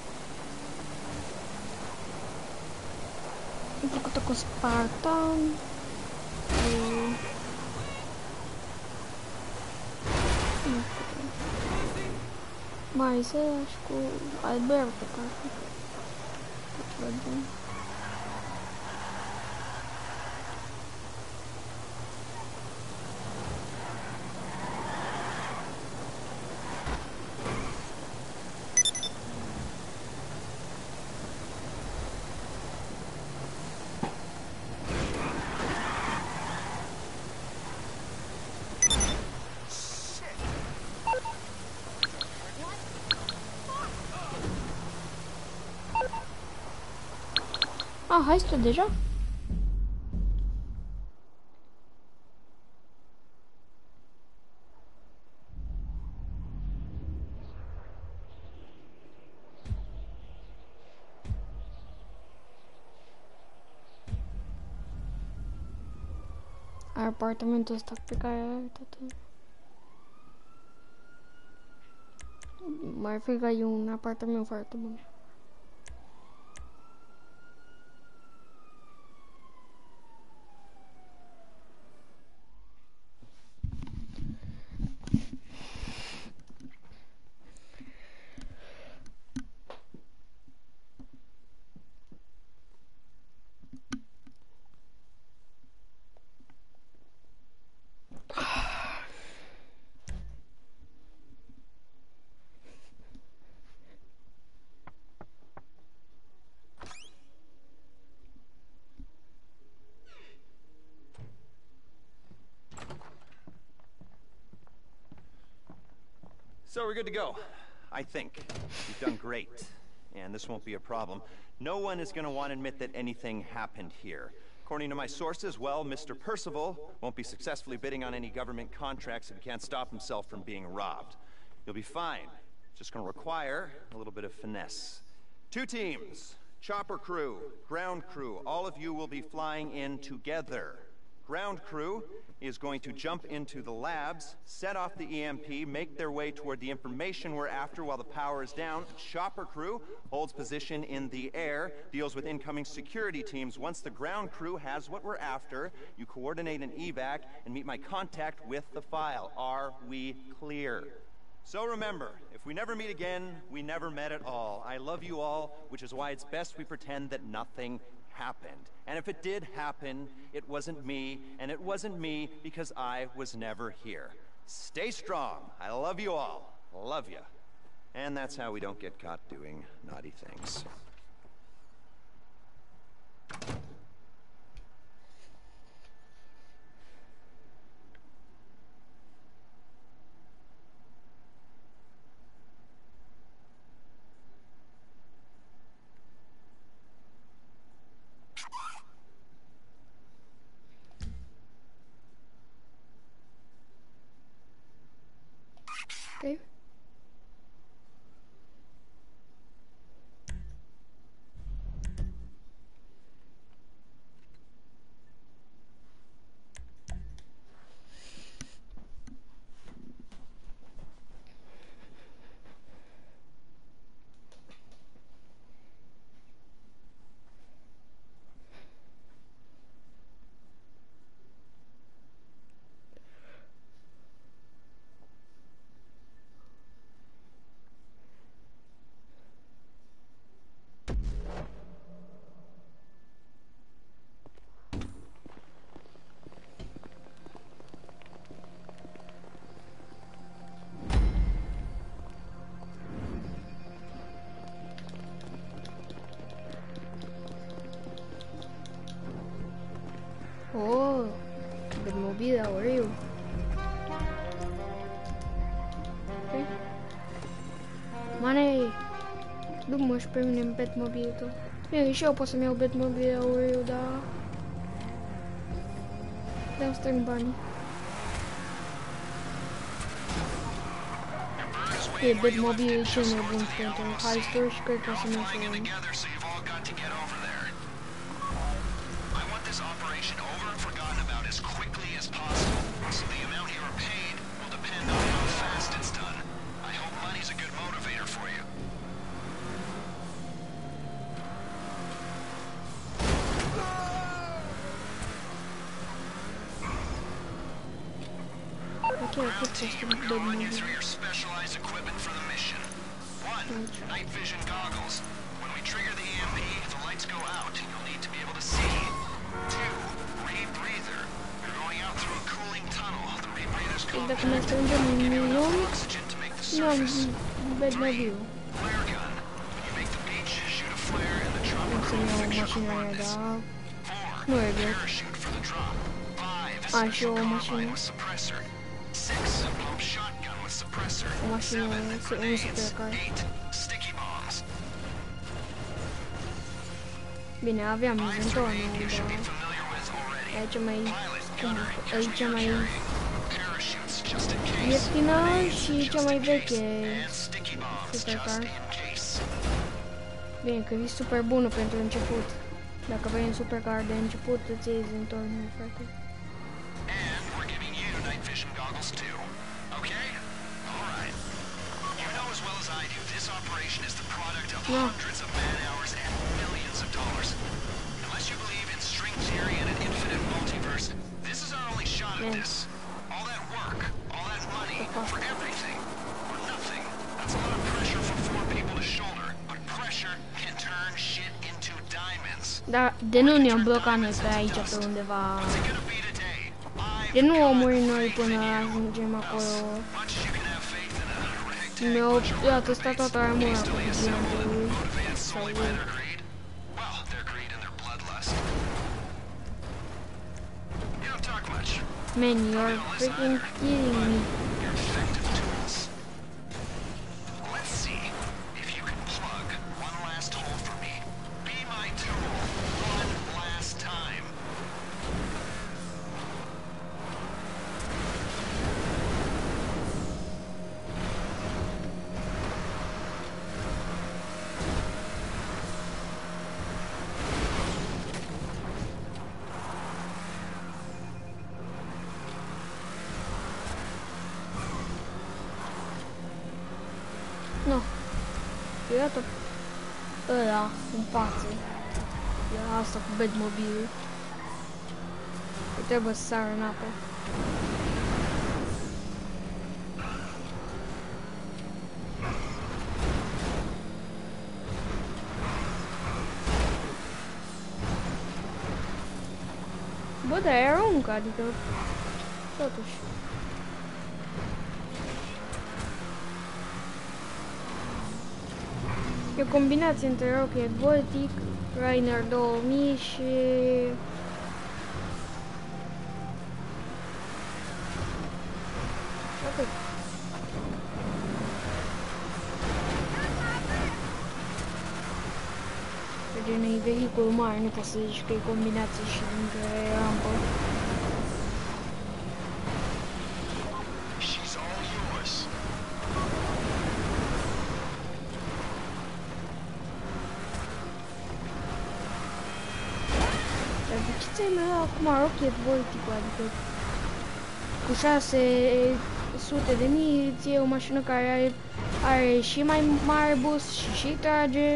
Am făcut-o cu Spartan. E... Mai se și cu Alberto, parcă. Vedem. Ah, hai să deja? Apartamentul ăsta pe care toată... Mai fi că e un apartament foarte bun. So we're good to go, I think. You've done great, and this won't be a problem. No one is going to want to admit that anything happened here. According to my sources, well, Mister Percival won't be successfully bidding on any government contracts if he can't stop himself from being robbed. You'll be fine. Just going to require a little bit of finesse. Two teams, chopper crew, ground crew, all of you will be flying in together. Ground crew is going to jump into the labs, set off the E M P, make their way toward the information we're after while the power is down. Chopper crew holds position in the air, deals with incoming security teams. Once the ground crew has what we're after, you coordinate an evac and meet my contact with the file. Are we clear? So remember, if we never meet again, we never met at all. I love you all, which is why it's best we pretend that nothing happened. And if it did happen, it wasn't me, and it wasn't me because I was never here. Stay strong. I love you all. Love you. And that's how we don't get caught doing naughty things. Okay. Mane, du-mă și pe mine în Batmobile tău. Bine, și eu pot să-mi iau Batmobile-ul, dar... Dar-mi strâng banii. E, Batmobile e cel mai bun pentru heisturi și cred că o să merg să luăm. Ok, cât să strâng Batmobile? Night vision goggles. When we trigger the E M P, the lights go out. You'll need to be able to see. Two, rebreather. You're going out through a cooling tunnel. The rebreather's Dacă ne strângem un milion, oxygen to make the nu am surface. Batmobile. Flare gun. When you make the beach, shoot a flare in the Am să-mi tropical iau fiction mașina aia, furnace. dar... Four, Nu e greu. parachute for the drop. Five, A, și o special carbine mașină. with suppressor. Six, pump shotgun with suppressor. O mașină, Seven, un grenades. supercar. Eight, sticky bombs. Bine, aveam inventorul, You should be dar... familiar with already. Aici mai... Pilot, Cum? gunner, here's Aici what you're mai... carrying. Parachutes just in case. Ieftină și Just cea mai in case. veche And sticky bombs just supercar. in case. Bine, că e super bună pentru început. Dacă vrei un supercar de început, îți iei inventorul, frate. And we're giving you night vision goggles too. Okay? Alright. You know as well as I do, this operation is the product of Yeah. hundreds of man hours and millions of dollars. Unless you believe in string theory and an infinite multiverse, this is our only shot at Yeah. this. All that work, all that money, Okay. for everything, or nothing. That's a lot of pressure for four people to shoulder, but pressure can turn shit into diamonds. Dar de nu ne-am blocat noi pe aici, pe undeva... What's it gonna be today? De nu omurim noi până ajungem acolo. Much as you can have faith in a ragtag Mi-au bunch of dat ăsta toată armura cu hastily assembled, gigantul motivated sau solely by el. their greed? Well, their greed and their bloodlust. You don't talk much. Man, you're freaking kidding me. You're effective tools. Let's see if you can plug one last hole for me. Be my tool one last time. Nu. Iată ăla în față. E asta cu Batmobile. Trebuie să sară în apă. Bă, dar e aruncă, adică... Totuși. E o combinație între Rocket Gothic, Rainer două mii și... Atât. Pe gen e vehicul mare, nu poți să zici că e combinație și între rampă. She's all yours. Dar de ce ți-ai mai luat acum Rocket Gothic-ul, adică cu șase sute de mii îți iei o mașină care are, are și mai mare boost și și trage.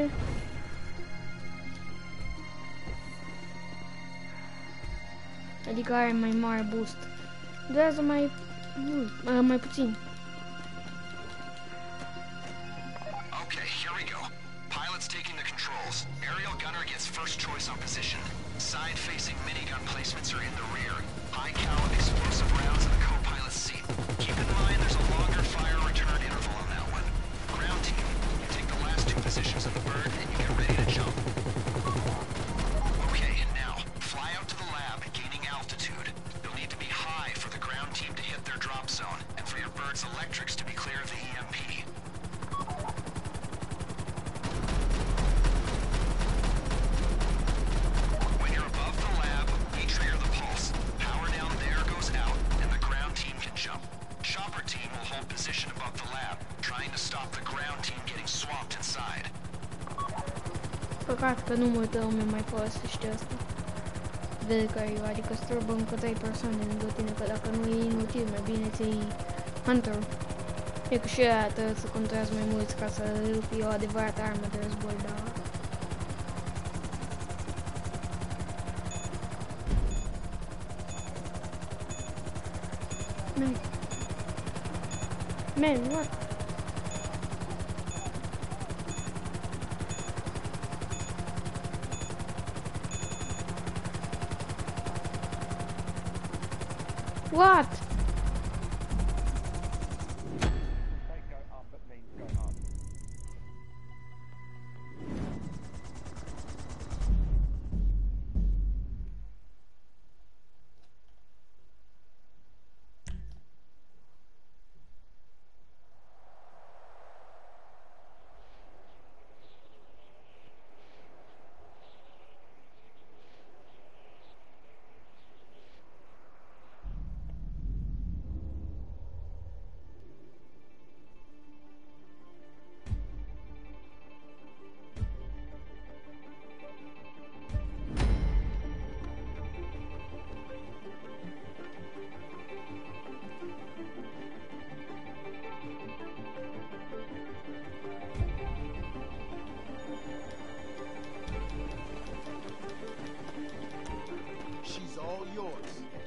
Adică are mai mare boost. Durează mai mult, mai puțin. Okay, here we go. Pilot's taking the controls. Aerial gunner gets first choice on position. Side-facing minigun placements are in the rear. High cal explosive rounds in the co-pilot's seat. Keep in mind there's a longer fire return interval on that one. Ground team, you take the last two positions of the bird and you get ready to jump. Okay, now, fly out to the lab, gaining altitude. You'll need to be high for the ground team to hit their drop zone, and for your bird's electrics to be clear of the E M P. the lab, trying to stop the ground team getting swamped inside. Păcat că nu multă lume mai folosește asta. Velcariu, adică străbăm că trei persoane lângă tine, că dacă nu e inutil, mai bine ți-ai Hunter. E că și aia trebuie să controlează mai mulți ca să fie o adevărată armă de război, dar... Man. Man, what? What? She's all yours.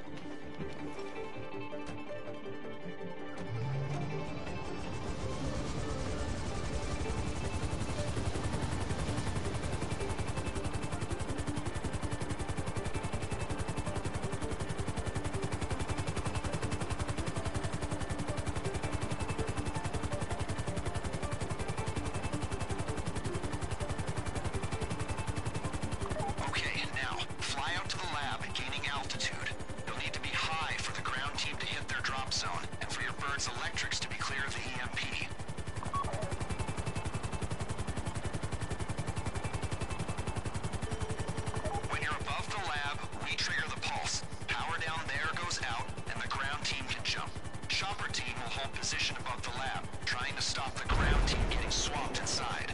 Okay, now, fly out to the lab, gaining altitude. You'll need to be high for the ground team to hit their drop zone, and for your bird's electrics to be clear of the E M P. When you're above the lab, we trigger the pulse. Power down there goes out, and the ground team can jump. Chopper team will hold position above the lab, trying to stop the ground team getting swamped inside.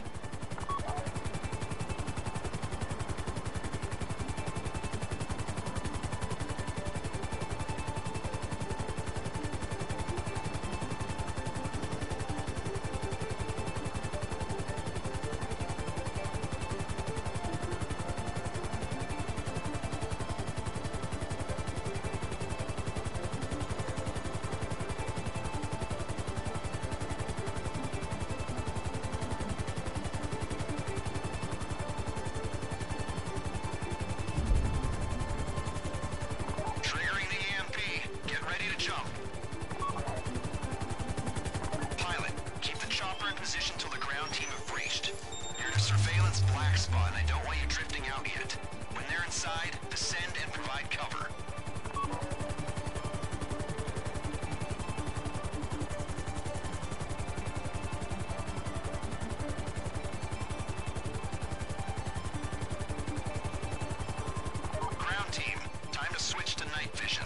Triggering the E M P. Get ready to jump. Pilot, keep the chopper in position till the ground team have breached. You're in a surveillance black spot, and I don't want you drifting out yet. When they're inside, descend and provide cover. Ground team, time to switch to night vision.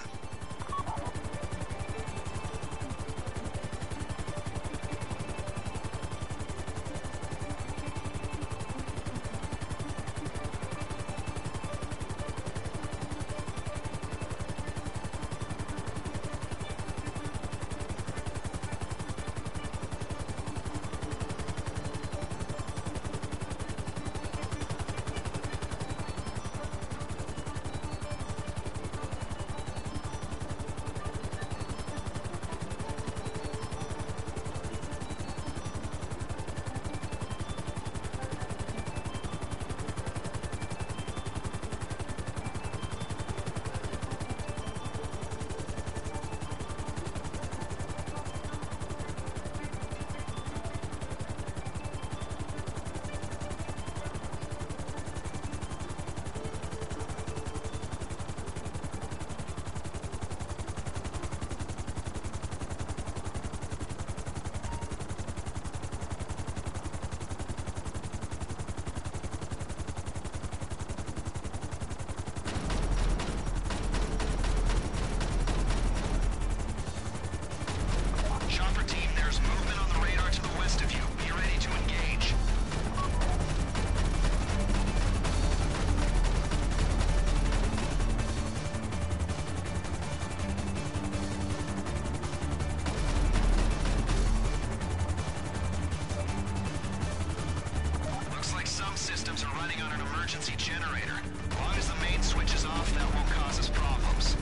running on an emergency generator. As long as the main switch is off, that won't cause us problems.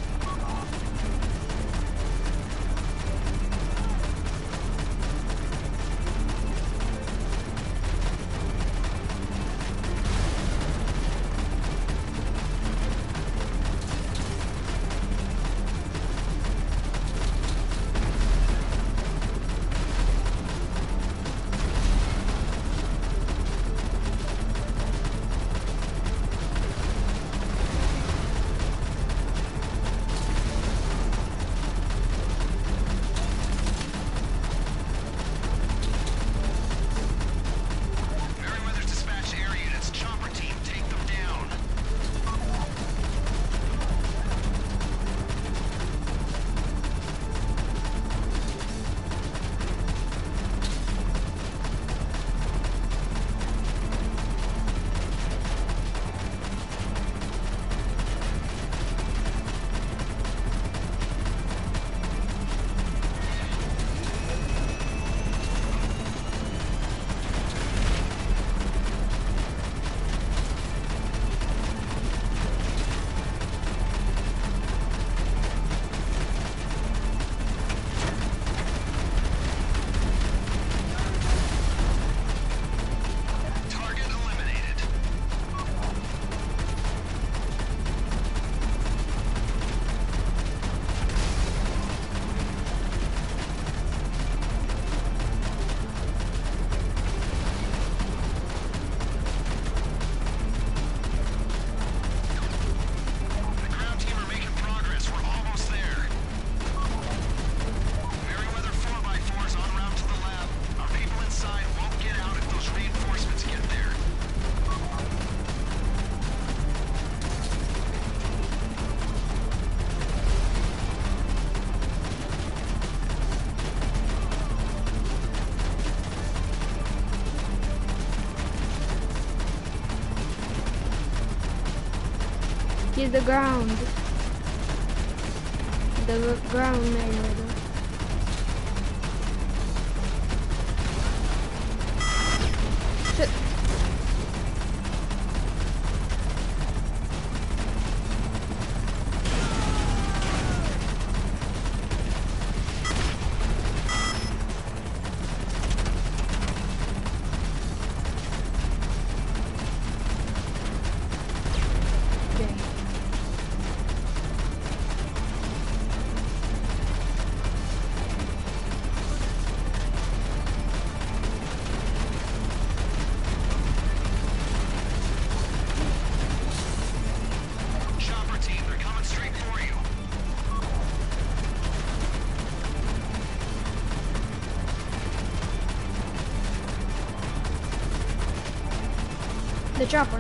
He's the ground. The ground man. Shit. The chopper.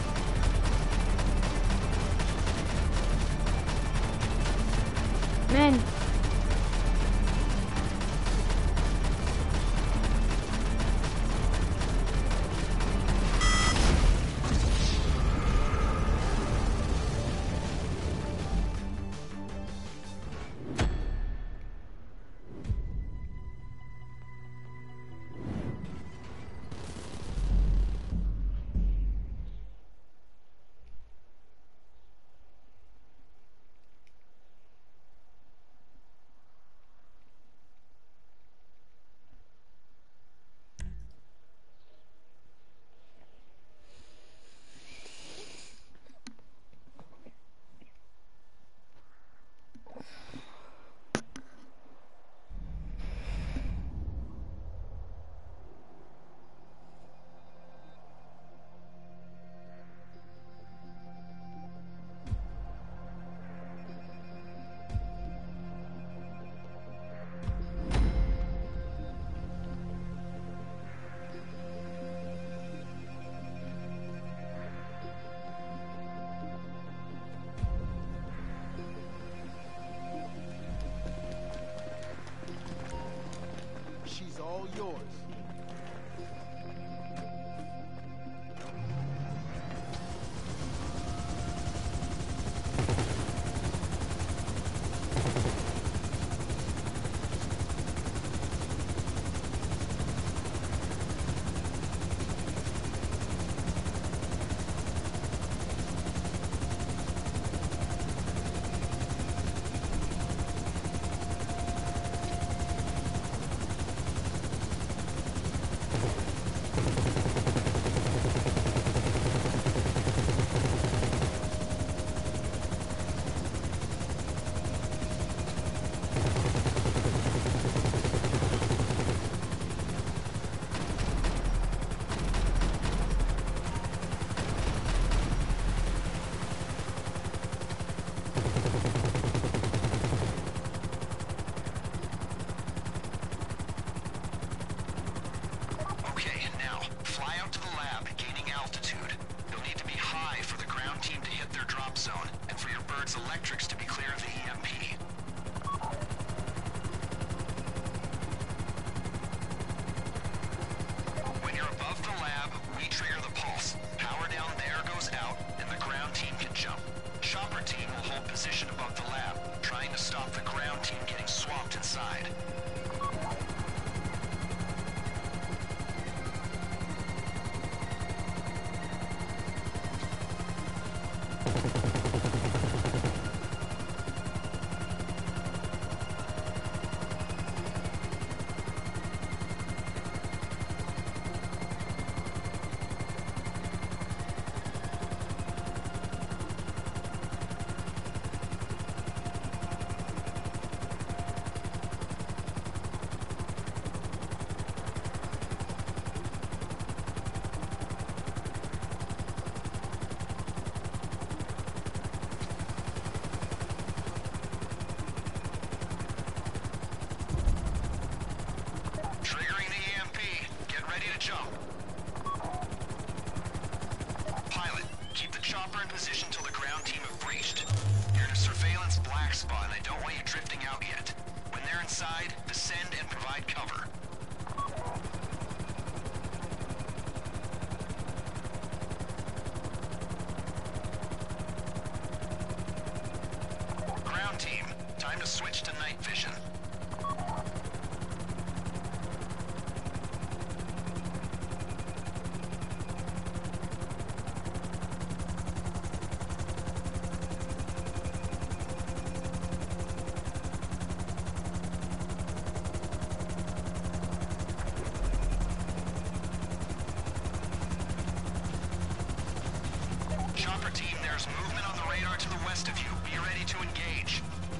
Man. She's all yours. drop zone, and for your bird's electrics to be clear of the E M P. When you're above the lab, we trigger the pulse. Power down there goes out, and the ground team can jump. Chopper team will hold position above the lab, trying to stop the ground team getting swamped inside. Triggering the E M P. Get ready to jump. Pilot, keep the chopper in position till the ground team have breached. You're in a surveillance black spot and I don't want you drifting out yet. When they're inside, descend and provide cover. Ground team, time to switch to night vision. Chopper team, there's movement on the radar to the west of you. Be ready to engage.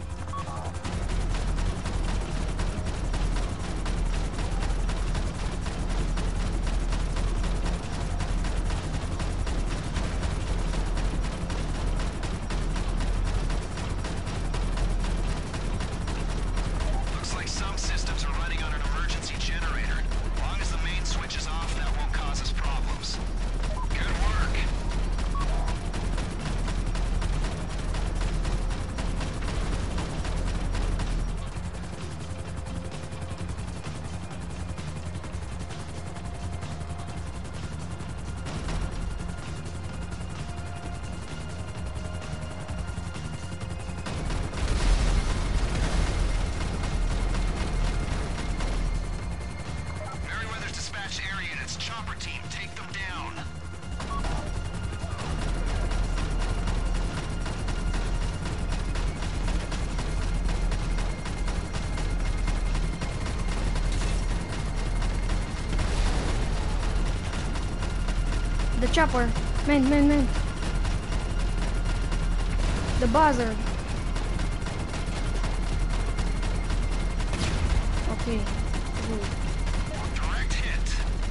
Looks like some systems are running on an emergency generator. As long as the main switch is off, that won't cause us problems. Good work. Merryweather's dispatched air units. Chopper team, take them down. The chopper. Man, man, man. The buzzer. Okay. Good. Direct hit.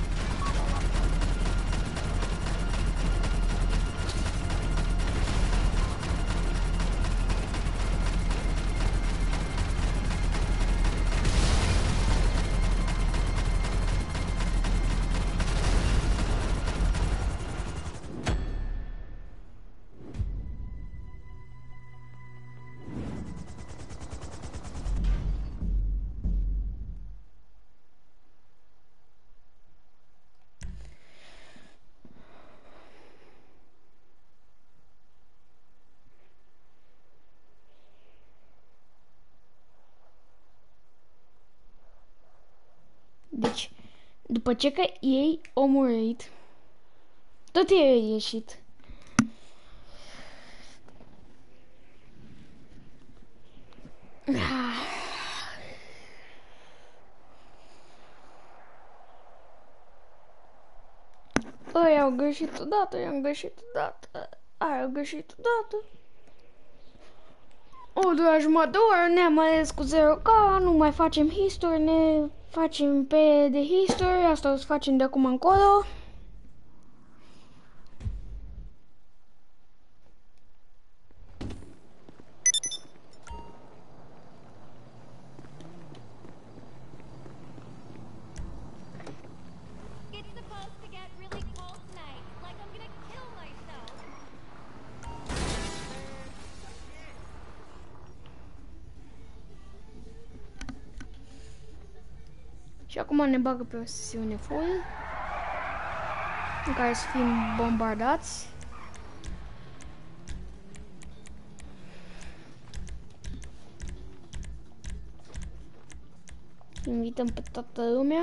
Deci, după ce că ei au murit, tot ei au ieșit. Ăia au greșit odată, i-am greșit odată, aia au greșit odată. O doua jumătate de oră ne-am ales cu zero K, nu mai facem history, ne facem pe de history, asta o să facem de acum încolo. It's supposed to get really cold tonight, like I'm gonna kill myself. Și acum ne bagă pe o sesiune full în care să fim bombardați. Invităm pe toată lumea.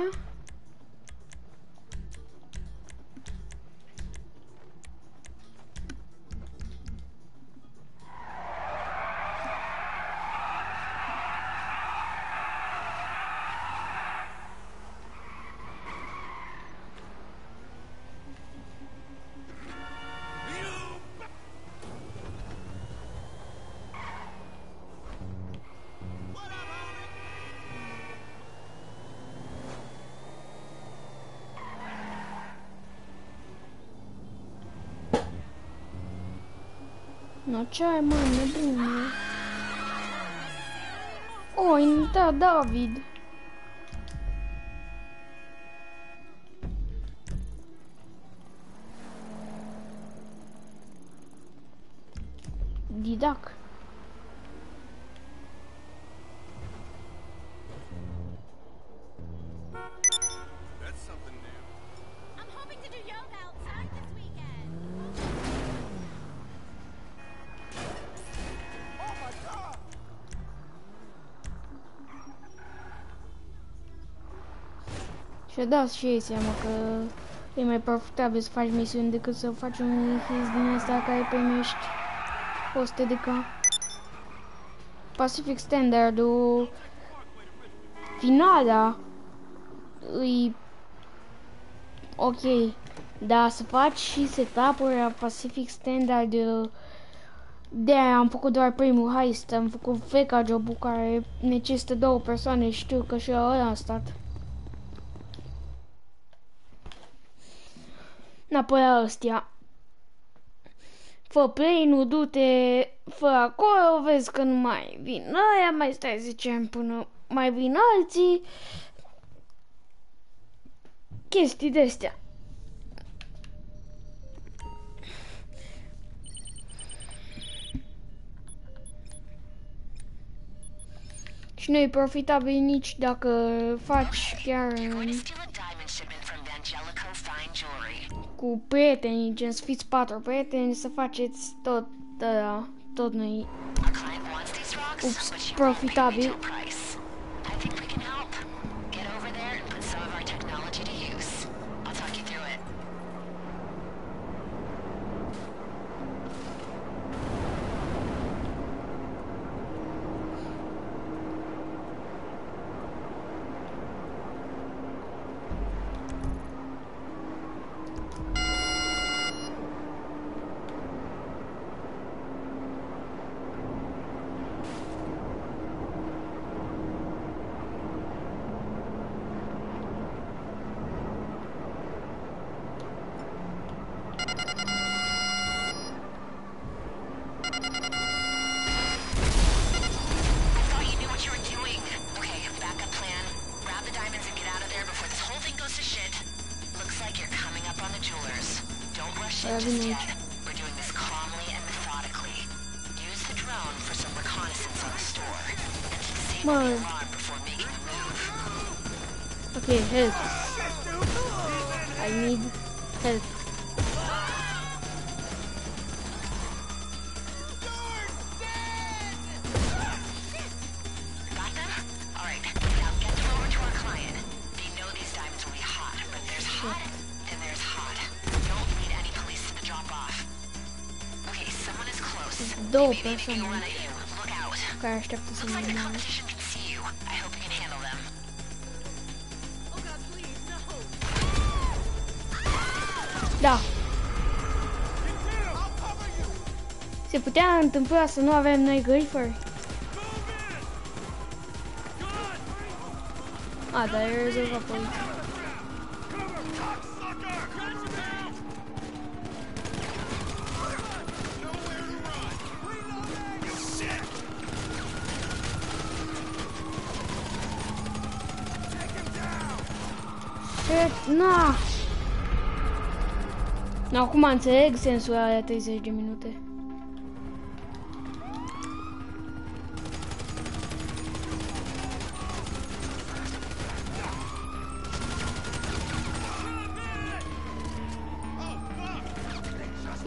No, ce ai, mă, nebune? O, da, David. Didac. Și dați și ei seama că e mai profitabil să faci misiuni decât să faci un his din asta care primești o sută de K. Pacific Standard-ul finala îi ok, dar să faci și setup-uri la Pacific Standard, de-aia am făcut doar primul heist, am făcut feca job-ul care necesită două persoane și știu că și ăla a stat. Înapoi la ăstia. Fă play-ul, du-te, fă acolo, vezi că nu mai vin ăia, mai stai zece ani până mai vin alții. Chestii de-astea. Și nu e profitabil nici dacă faci chiar cu prieteni, gen să fiți patru prieteni, să faceți tot, uh, tot noi, ups, profitabil. We're doing this calmly and methodically. Use the drone for some reconnaissance on the store. And disable the alarm before making a move. Okay, help. I need help. Got them? Alright, now get them over to our client. They know these diamonds will be hot, but there's hot and there's hot. Don't lead any police to the drop-off. Okay, someone is close. Două Maybe they persoane can run at you. Look out. care așteaptă să Looks mă like the iau. competition can see you. I hope you can handle them. Da. Se putea întâmpla să nu avem noi grifări. A, dar e rezolvat poliția. Shit, na! Acum înțeleg sensul ăla de treizeci de minute.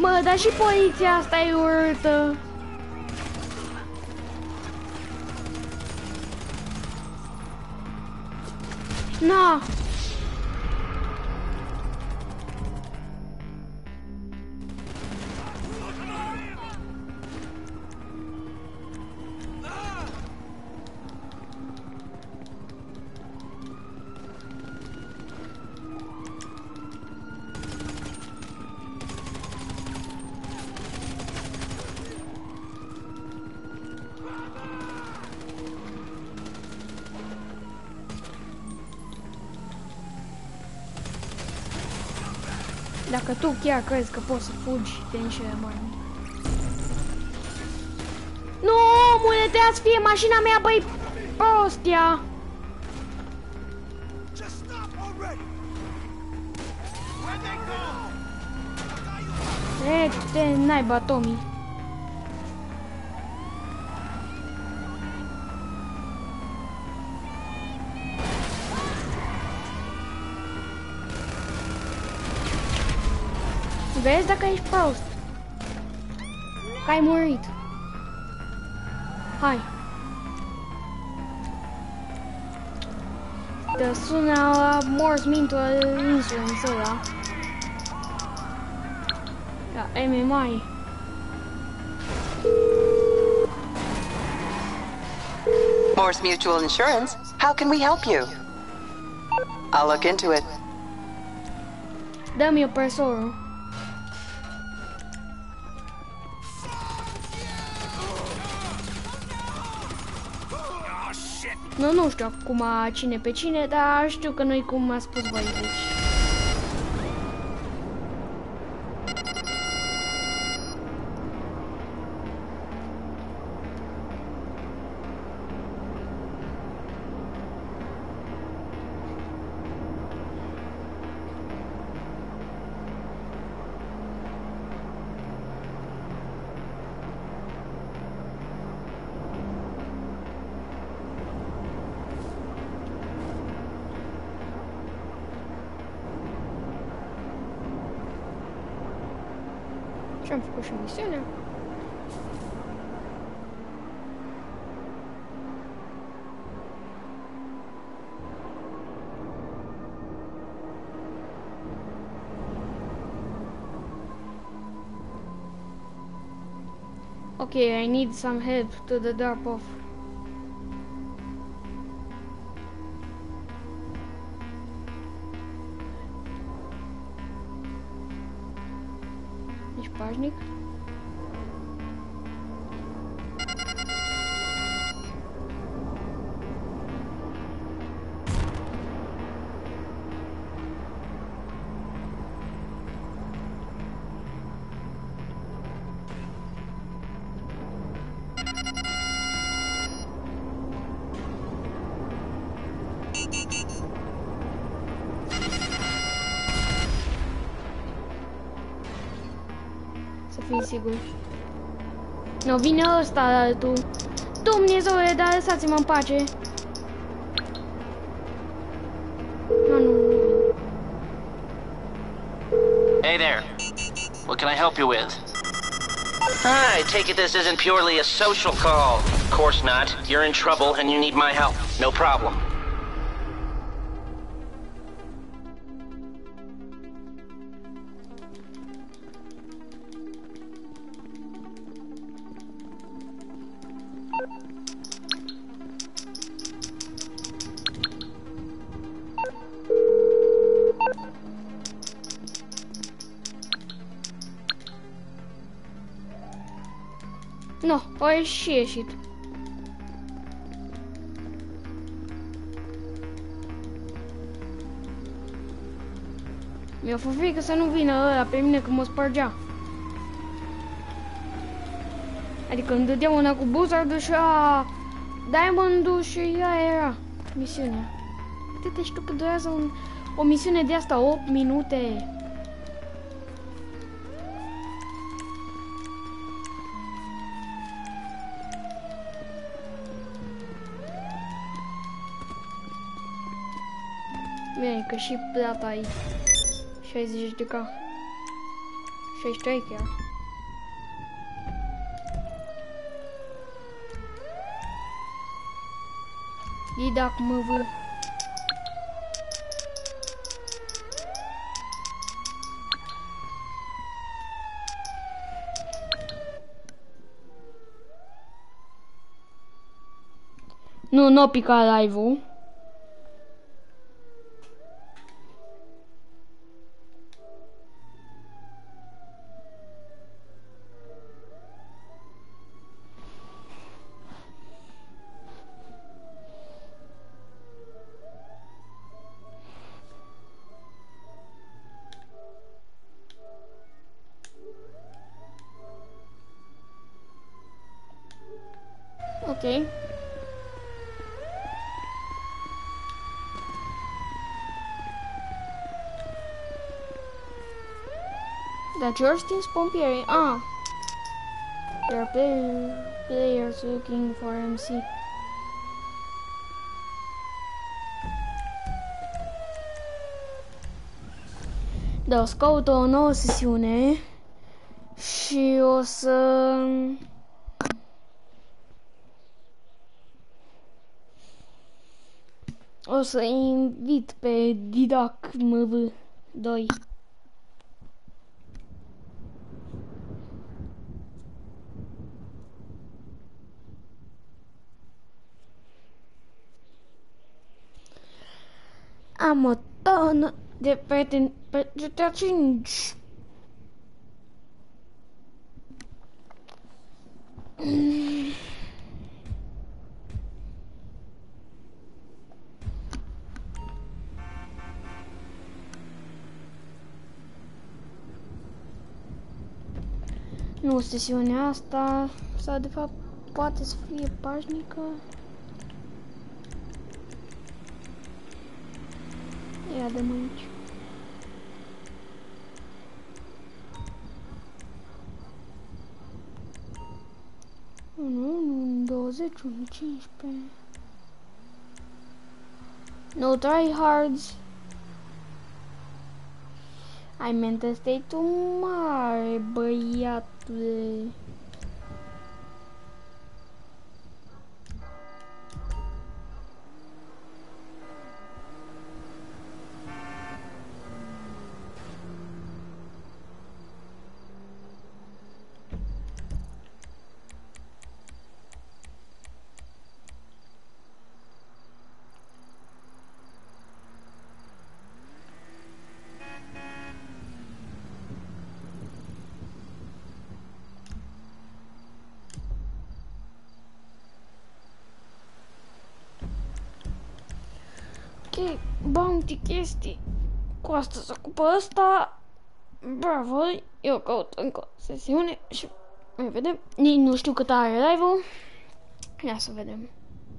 Bă, dar și poliția asta e urâtă. Na! Dacă tu chiar crezi că poți să fugi, te înșeli mai mult. Nu, omule, te ați fie mașina mea, băi, prostia! E, te naiba, Tommy. Vezi dacă ești prost. Că ai murit. Hai. Te sună la Morse Mutual Insurance ăla. La M M I. Morse Mutual Insurance. How can we help you? I'll look into it. Dă-mi opresorul. Nu, nu știu acum cine pe cine, dar știu că nu-i cum a spus voi, deci. Și-am făcut și misiunea. Okay, I need some help to the drop-off. Ești pașnic? Să fii sigur. Nu, vine ăsta altul. Dumnezeule, dar lăsați-mă în pace. Nu, nu, nu. Hey there. What can I help you with? I take it this isn't purely a social call. Of course not. You're in trouble and you need my help. No problem. No, o ieși ieșit. Mi-a fost frică să nu vină ăla pe mine că mă spărgea. Adică îmi dădea una cu buzzard și a diamond-ul și aia era misiunea. Uite-te, știu că durează un, o misiune de asta opt minute. Bine, că și plata e șaizeci de K. șaizeci și trei chiar. Didac mă vă. Nu, n-o picat live-ul. Ok. Dar ce ori stins pompierii? Ah. There are play players looking for M C. Da, o să caut o nouă sesiune și o să o să invit pe Didac M V doi. Am o tonă de prieteni pe G T A cinci. Nu, sesiunea asta, sau de fapt poate să fie pașnică. Ia de aici. unu, unu, douăzeci, unu, cincisprezece. No tryhards. Ai mental state-ul mare, băiatule. Ok, bounty chestii. Cu asta se ocupă ăsta. Bravo, eu caut încă o sesiune și mai vedem. Nici nu știu cât are live-ul. Ia să vedem.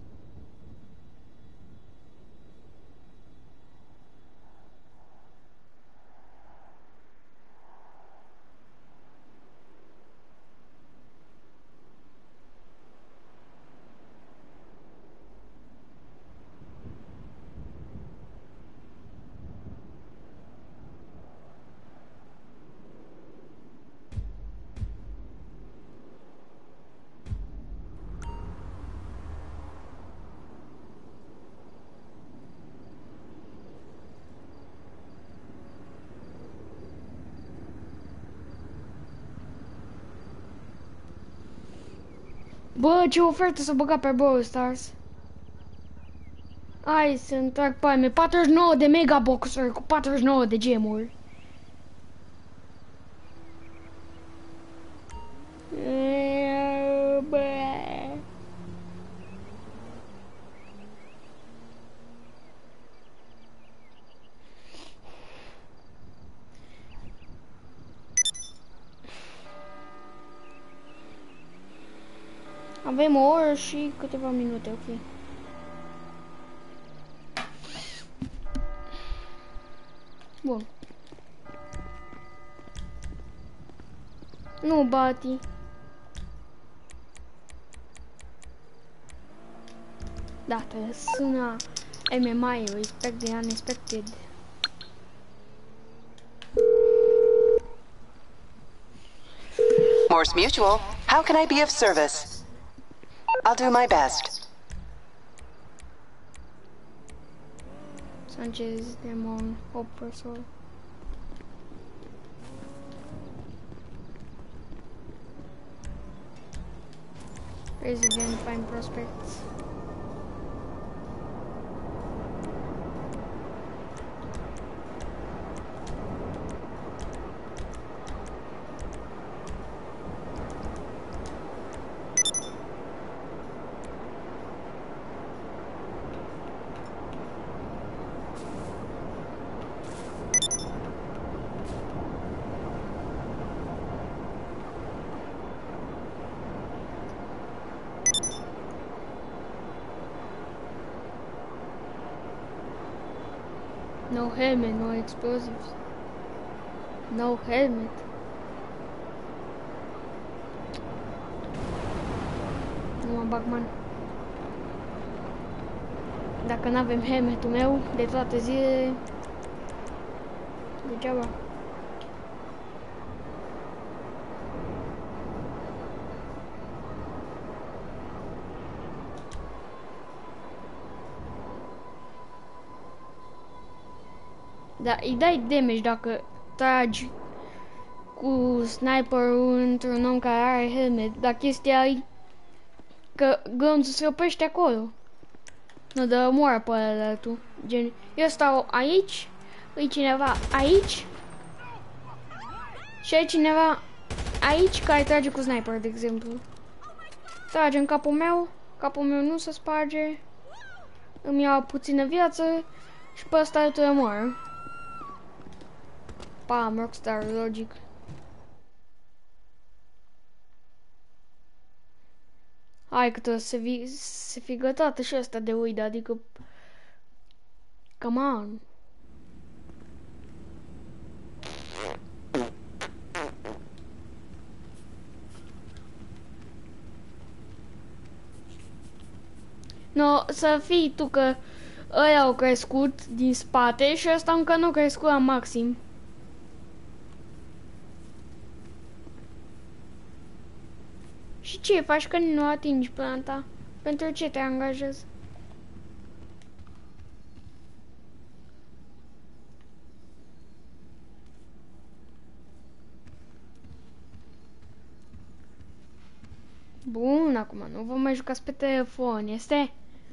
Bă, ce ofertă s-a băgat pe Brawl Stars. Hai să-mi trag palme. patruzeci și nouă de megaboxuri cu patruzeci și nouă de gemuri. Bă. Avem o oră și câteva minute, ok. Bun. Nu bati. Da, trebuie să sună M M I, respect the unexpected. Morse Mutual, how can I be of service? I'll do my best. Sanchez, Demon, Oppressor. Resident, Pine Prospects. No helmet, no explosives. No helmet. Nu mă bag, man. Dacă n-avem helmetul meu de toate zilele, degeaba. Da, îi dai damage dacă tragi cu sniperul într-un om care are helmet, dar chestia e că glonțul se oprește acolo. Nu dă moară pe ăla tu. Gen, eu stau aici, e cineva aici și e cineva aici care trage cu sniper, de exemplu. Trage în capul meu, capul meu nu se sparge, îmi ia puțină viață și pe ăsta îl moară. Pam, Rockstar, logic. Hai că trebuie să fi, să fi gătată și asta de uida, adică... Come on. No, să fii tu că ăia au crescut din spate și ăsta încă nu crescut la maxim. Și ce faci când nu atingi planta? Pentru ce te angajezi? Bun, acum nu vă mai jucați pe telefon, este?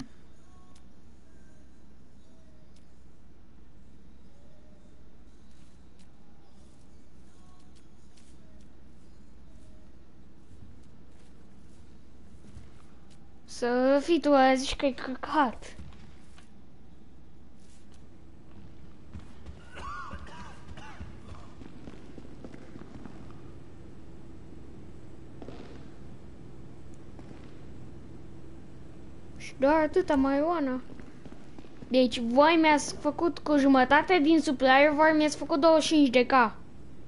Să fii tu a zici că e căcat. Și doar atâta marijuana. Deci voi mi-ați făcut cu jumătate din supplier, voi mi-ați făcut douăzeci și cinci de K.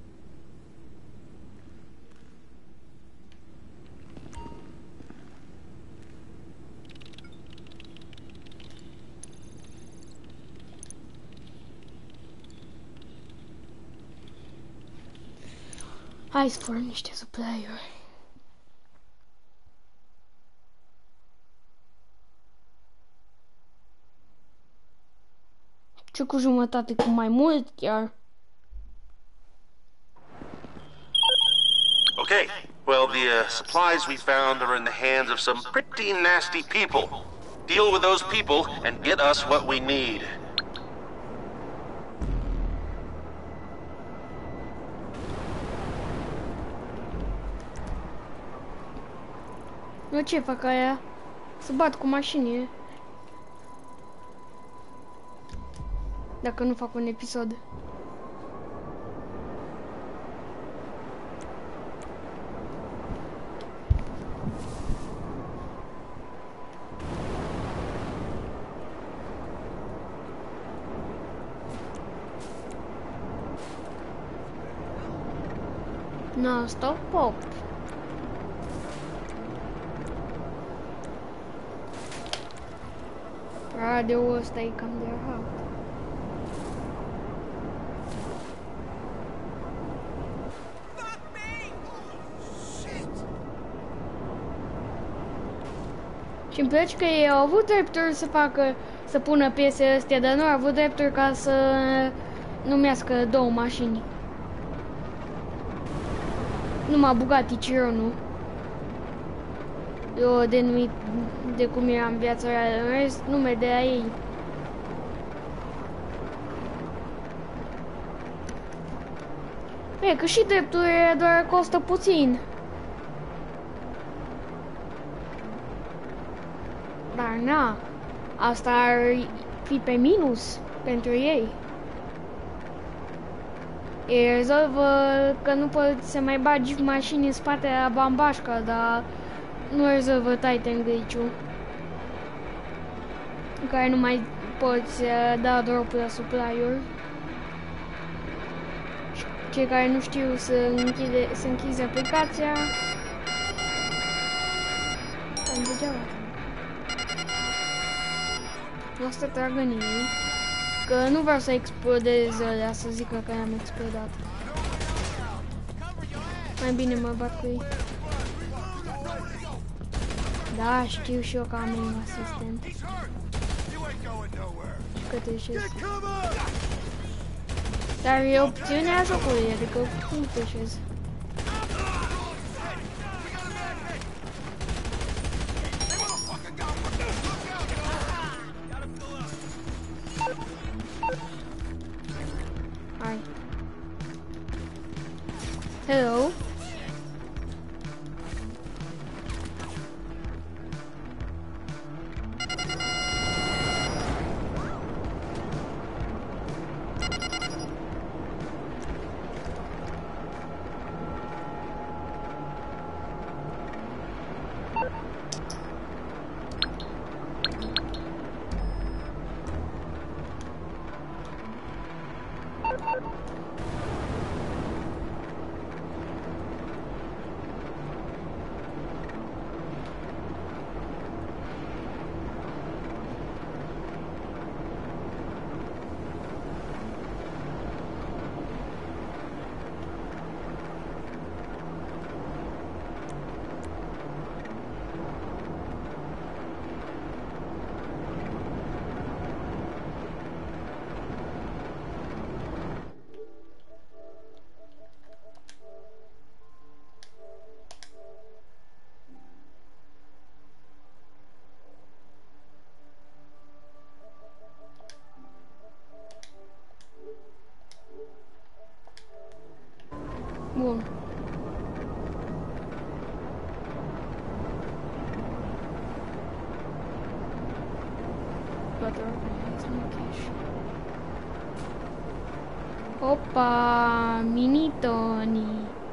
Hai să fără niște supplier. Ce cu jumătate, cu mai mult chiar. Okay, well, the uh, supplies we found are in the hands of some pretty nasty people. Deal with those people and get us what we need. Nu, ce fac aia? Să bat cu mașinile. Dacă nu fac un episod. Non-stop pop. Radio-ul ăsta e cam de rahat. Și îmi place că ei au avut drepturi să facă, să pună piesele astea, dar nu au avut drepturi ca să numească două mașini. Numai Bugatti Chiron-ul. Eu denumit de cum era în viața reală, în rest nume de la ei. E că și drepturile doar costă puțin. Dar na, asta ar fi pe minus pentru ei. Ei rezolvă că nu poți să mai bagi mașini în spate la bambașca, dar nu rezolvă Titan glitch-ul, în care nu mai poți uh, da drop la supply-uri. Cei care nu știu să, închide, să închizi aplicația, am degeaba. O să tragă nimeni, că nu vreau să explodez ălea, să zică că am explodat. Mai bine mă bat cu ei. Da, știu și eu că am un asistent. Că trecești. Dar e opțiunea jocului, adică cum trecești. Hai. Hello. Bun. Opa, mini Tony.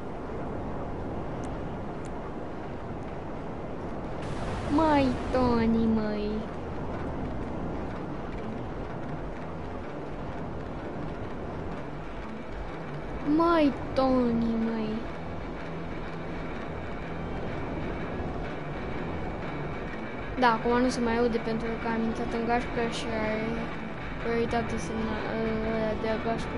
Măi, Tony, măi. Măi, Tony, măi. Da, acum nu se mai aude pentru că am intrat în gașcă și are prioritate semnală de gașcă.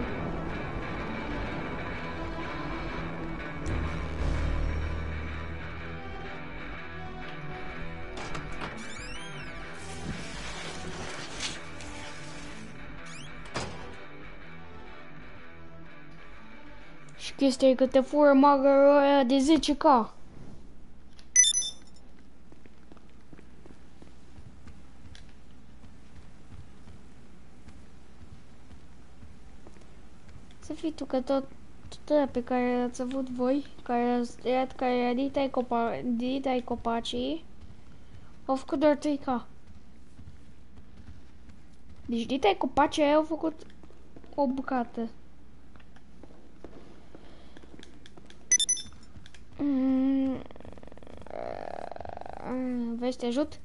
Și chestia e că te fură magărul ăia de zece K. Să fii tu că tot, tot ăla pe care l-ați avut voi, care ați tăiat, care a ditai copa, ditai copacii, au făcut doar trei K. Deci ditai copacii aia au făcut o bucată. Mm. Vrei să te ajut?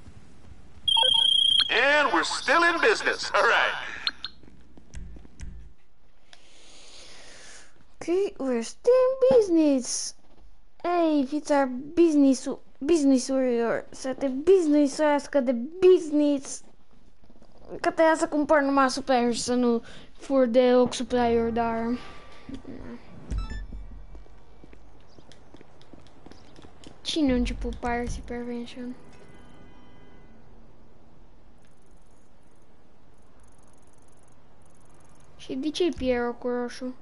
And we're still in business. All right. Okay, we're still in business. Ei, fița business-ul, business-urilor, să te business-uiască de business. Că te ia să cumpăr numai supplier și să nu fur deloc supplier, dar... Cine a început Piracy Prevention? Și de ce-i Piero cu roșu?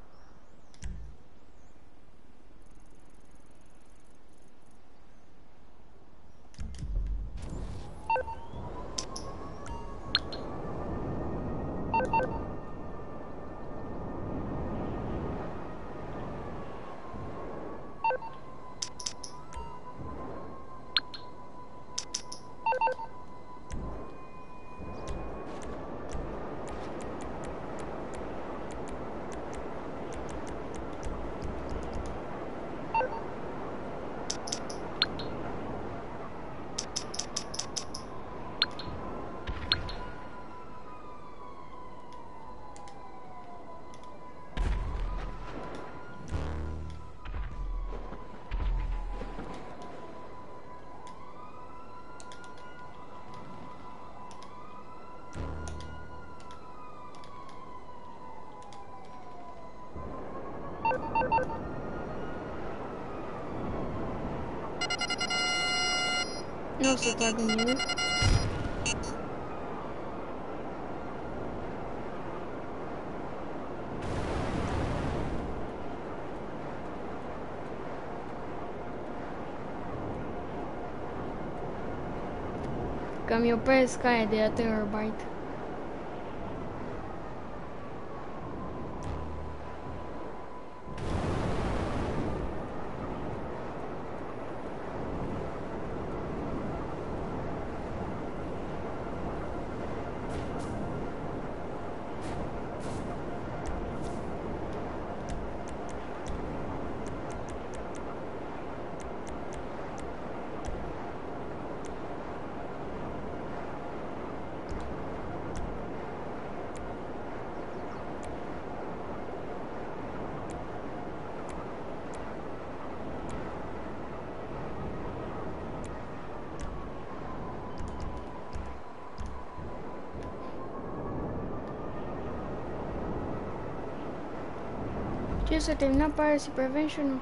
Nu o să trag în el. Că mi opresc aia de la terabyte. Ce s-a terminat Piracy Prevention-ul?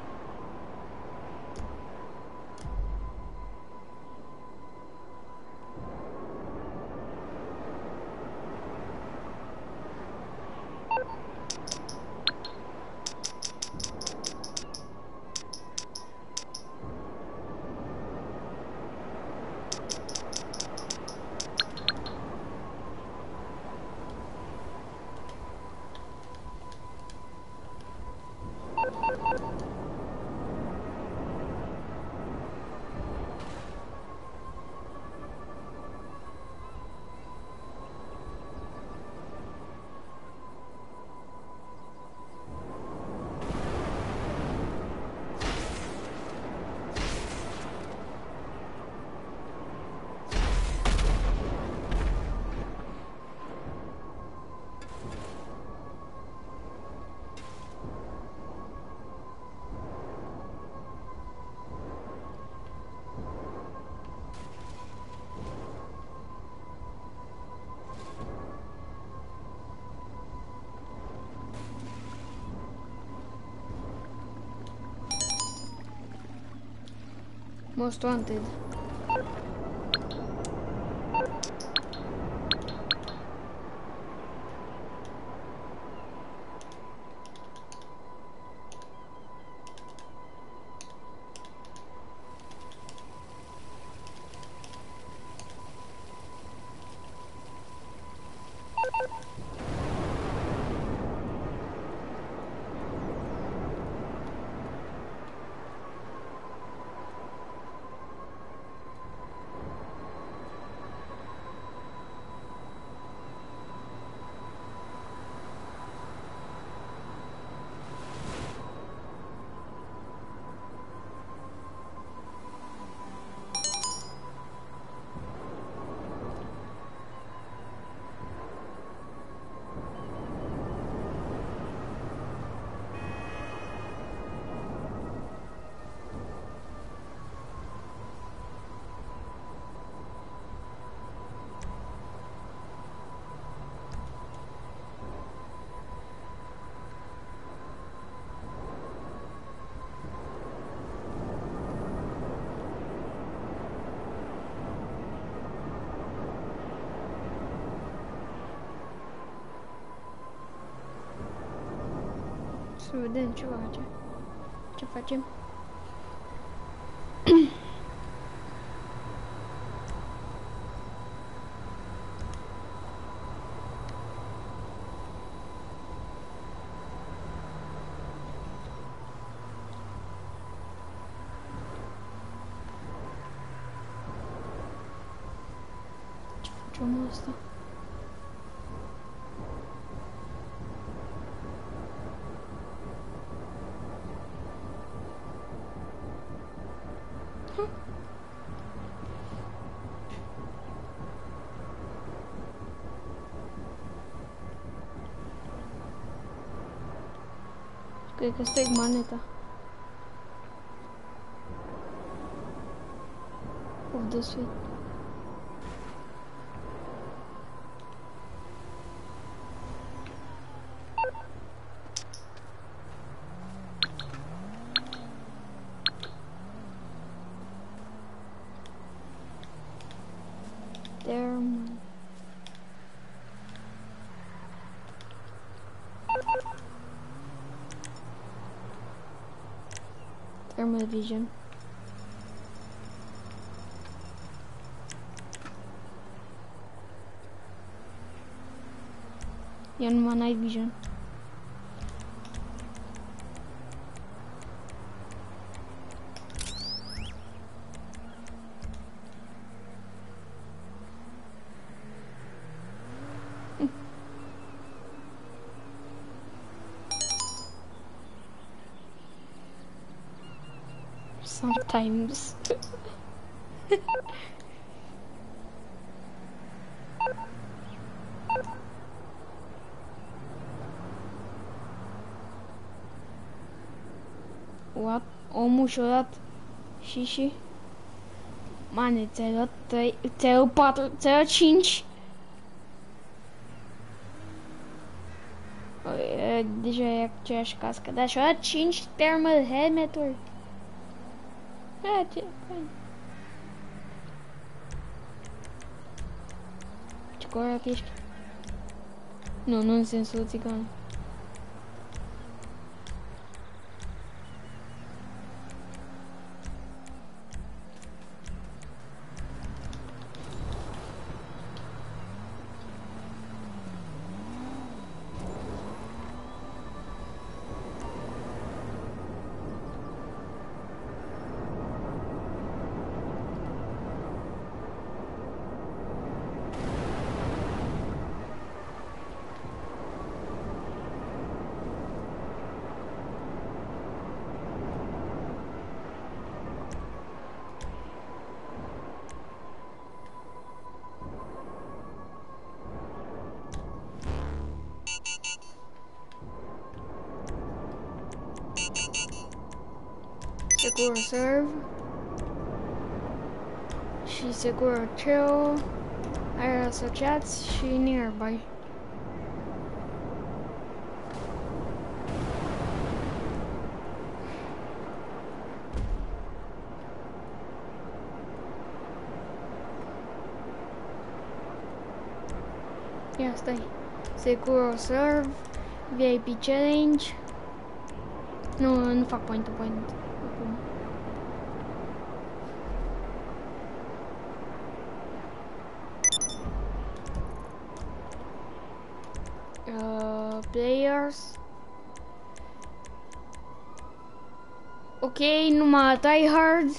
Most Wanted. Să vedem ce face. Ce facem? Ce facem asta? Cred că stai maneta. Of the sweet. There, man. Thermal vision. E numai night vision. Sometimes. What? Omul și-a dat și și mane, ți-ai dat trei, ți-ai dat patru, ți-ai dat cinci. E, deja e aceeași cască, dar și-a dat cinci thermal helmet-uri. E, ce fain. Ce corac ești? Nu, nu în sensul țigan. Secure serve și secure chill, aer asociați și nearby. Ia stai. Secure serve, V I P challenge. Nu, nu fac point to point. Acum. Uh, players. Ok, numai tryhards.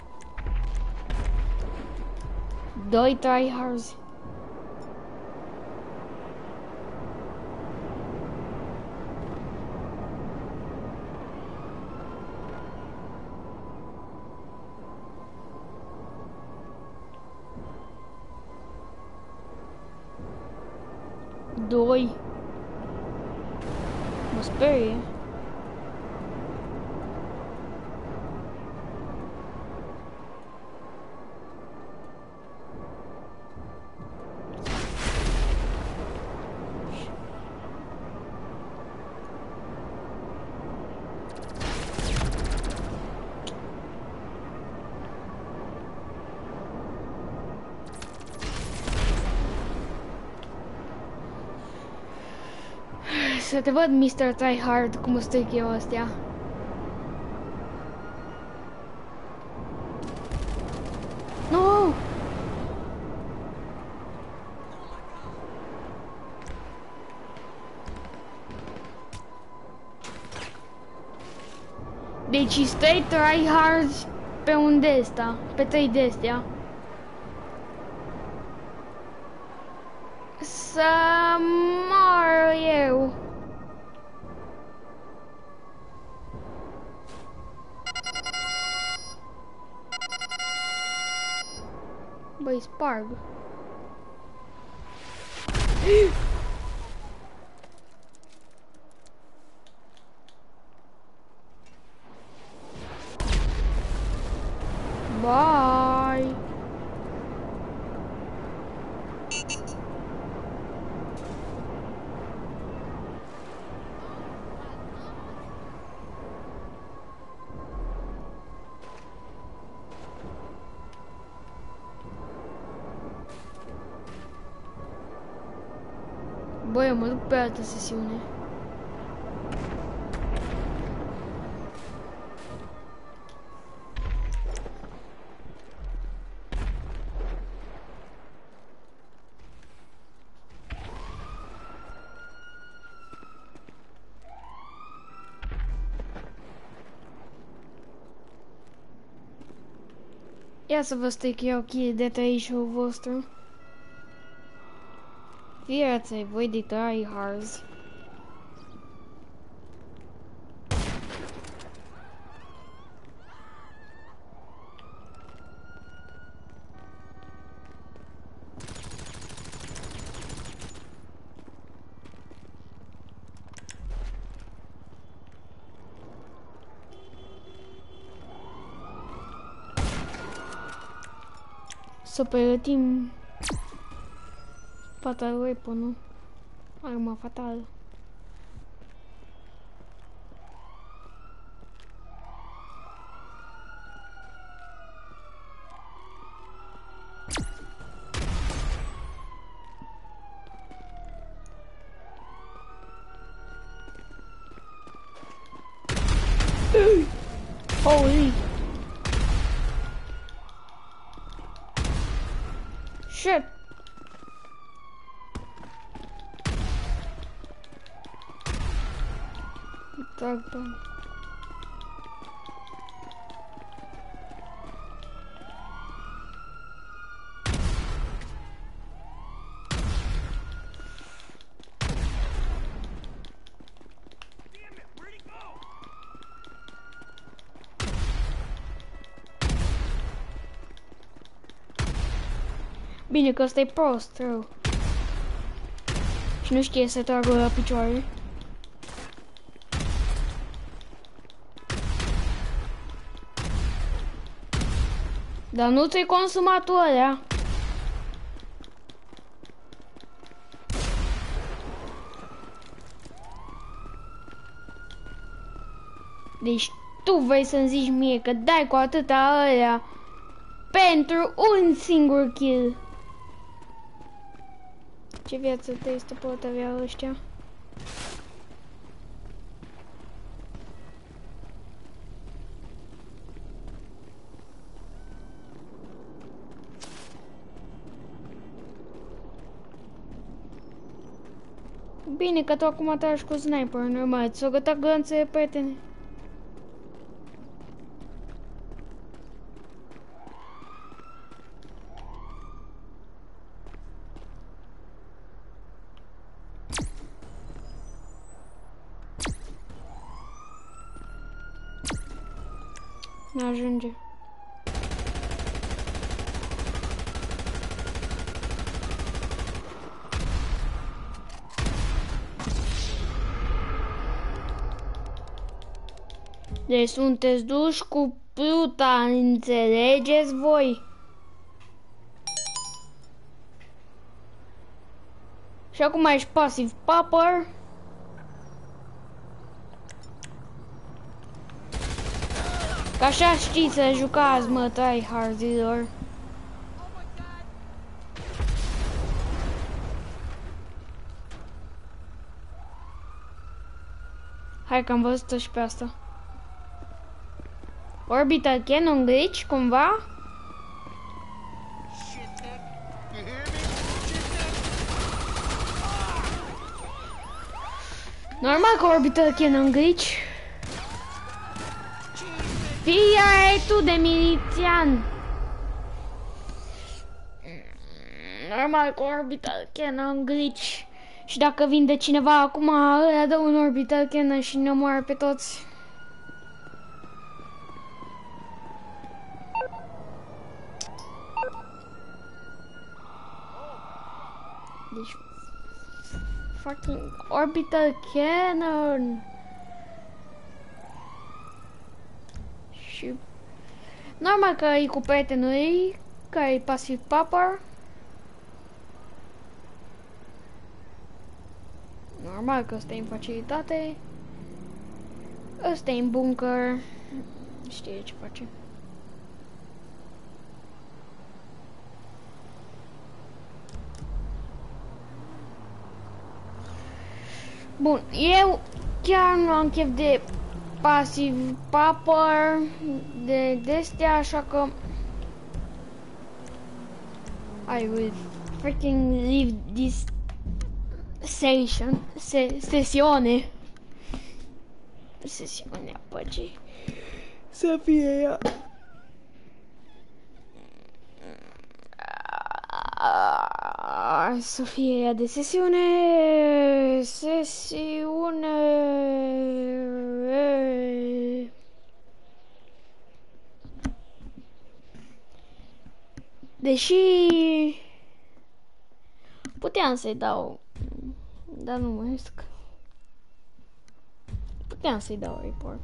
Doi tryhards. Doi. Mă sperie. Să te văd, mister Tryhard, cum stric eu astea. Nu! Deci stai tryhards pe un de ăsta, pe trei de astea. Să mor eu. Băi, sparg. Bye. Băi, eu mă duc pe altă sesiune. Ia să vă stric eu cheie de trei show vostru. Viața-i voi de tryhards. Să pregătim fatal weapon-ul, arma fatală. Holy shit! Trag bani. Bine că ăsta e prost, rău. Și nu știe să tragă la picioare. Dar nu ți-ai consumat tu alea. Deci tu vrei să-mi zici mie că dai cu atâta alea pentru un singur kill. Ce viață tristă pot avea ăștia? Bine că tu acum tragi cu sniper, normal, ți-o găta glanțe, prietene. N-ajunge. Deci sunteți duși cu pluta, înțelegeți voi? Și acum ești pasiv popper. Că așa știți să jucați, mă, tryhardilor. Hai că am văzut-o și pe asta. Orbital Cannon glitch, cumva? Normal că Orbital Cannon glitch. Fii ai tu de milițian. Normal că Orbital Cannon glitch. Și dacă vinde cineva acum, ăla dă un Orbital Cannon și ne omoară pe toți. Deci fucking Orbital Cannon. Și normal că e cu prietenul ei, care e pasiv popper. Normal că ăsta e în facilitate. Ăsta e în bunker. Știe ce face. Bun, eu chiar nu am chef de pasiv popper, de destea, așa că I will freaking leave this session, se sesiune, sesiunea păcii să fie ea. Să fie ea de sesiune, sesiune. Deși puteam să-i dau, dar nu mă risc. Puteam să-i dau report.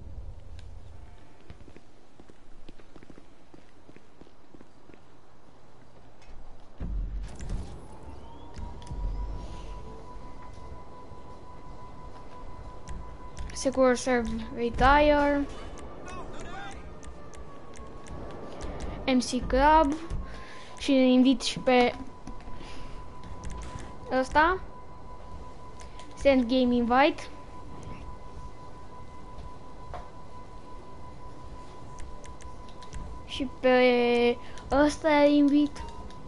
Secure serve retire. M C Club. Și îl invit și pe ăsta. Send game invite. Și pe ăsta îl invit.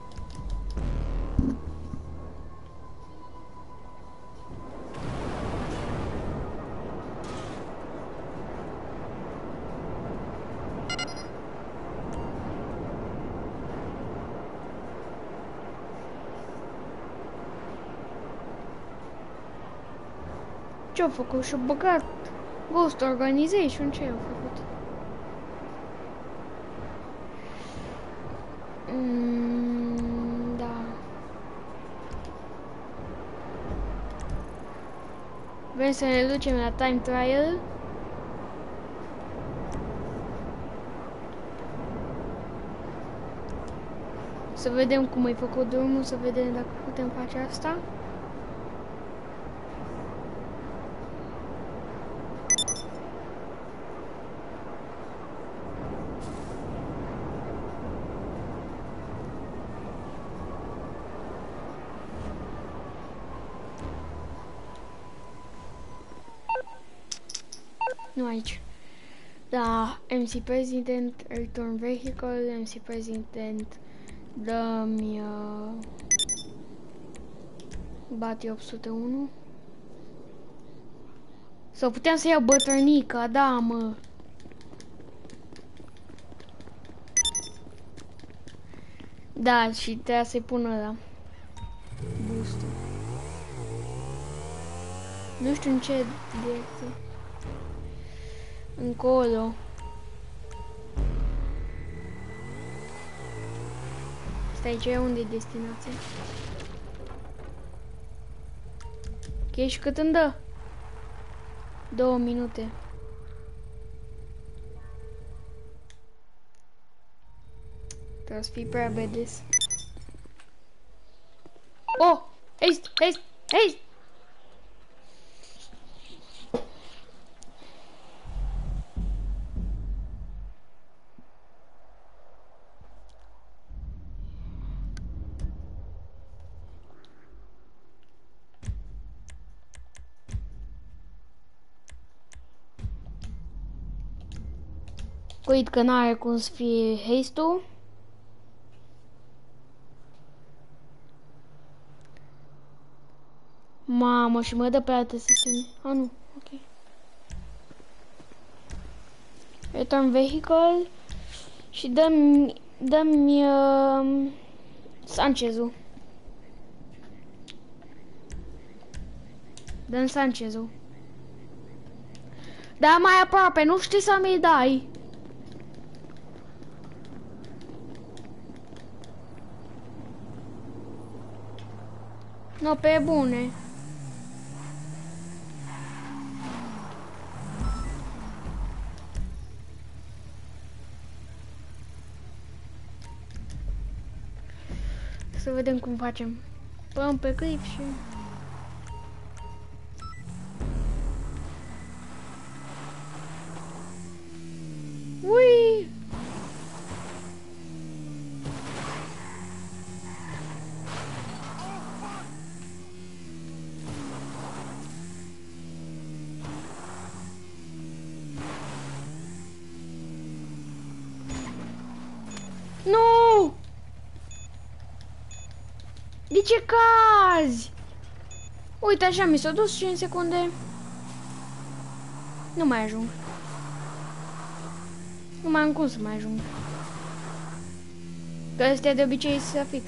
Ce-au făcut? Și-au băgat Ghost Organization, ce au făcut? Mm, da. Vrem să ne ducem la time trial. Să vedem cum ai făcut drumul, să vedem dacă putem face asta. Nu aici. Da, M C President, Return Vehicle, M C President, dă-mi uh, Bati opt sute unu. Sau puteam să iau bătrânica, da, mă. Da, și trebuia să-i pun ăla boost-ul. Nu știu în ce direcție. Încolo. Stai, ce unde e destinația? Ok, și cât îmi dă? Două minute. Trebuie să fii prea bedes. Oh! Haste! Haste! Haste! Uit că n-are cum să fie haste-ul. Mamă, și mă dă pe alte sesiuni. A, nu, ok. Return vehicle. Și dăm, dăm-mi uh, Sanchezul. Dăm Sanchezul. Da, mai aproape, nu știi să mi-i dai. No, pe bune. Să vedem cum facem. Păm pe clip și... Ui! Nu! De ce cazi? Uite, așa mi s-a dus cinci secunde. Nu mai ajung. Nu mai am cum să mai ajung. Că astea de obicei să fix.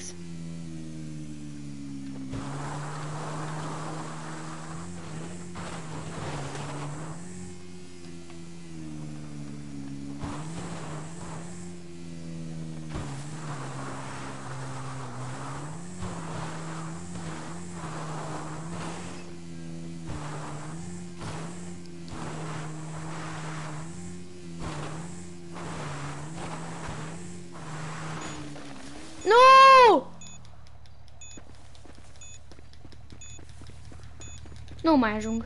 Nu! Nu mai ajung.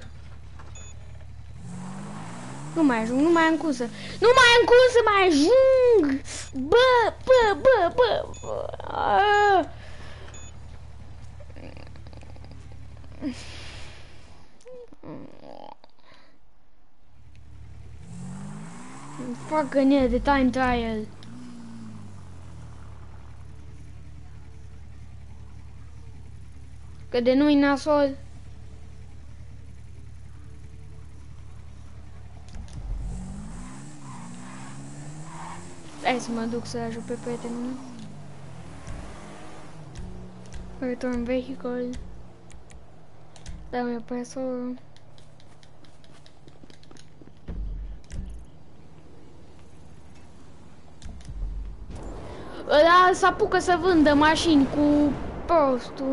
Nu mai ajung, nu mai am cum să... Nu mai am cum să mai ajung! Bă, bă, bă, bă, bă. Ah. Fac gândire de time trial. Că de nu-i nasol. Hai să mă duc să ajut pe prietenul meu. Return vehicle. Dă-mi opresorul. Ăla s-apucă să vândă mașini cu prostul.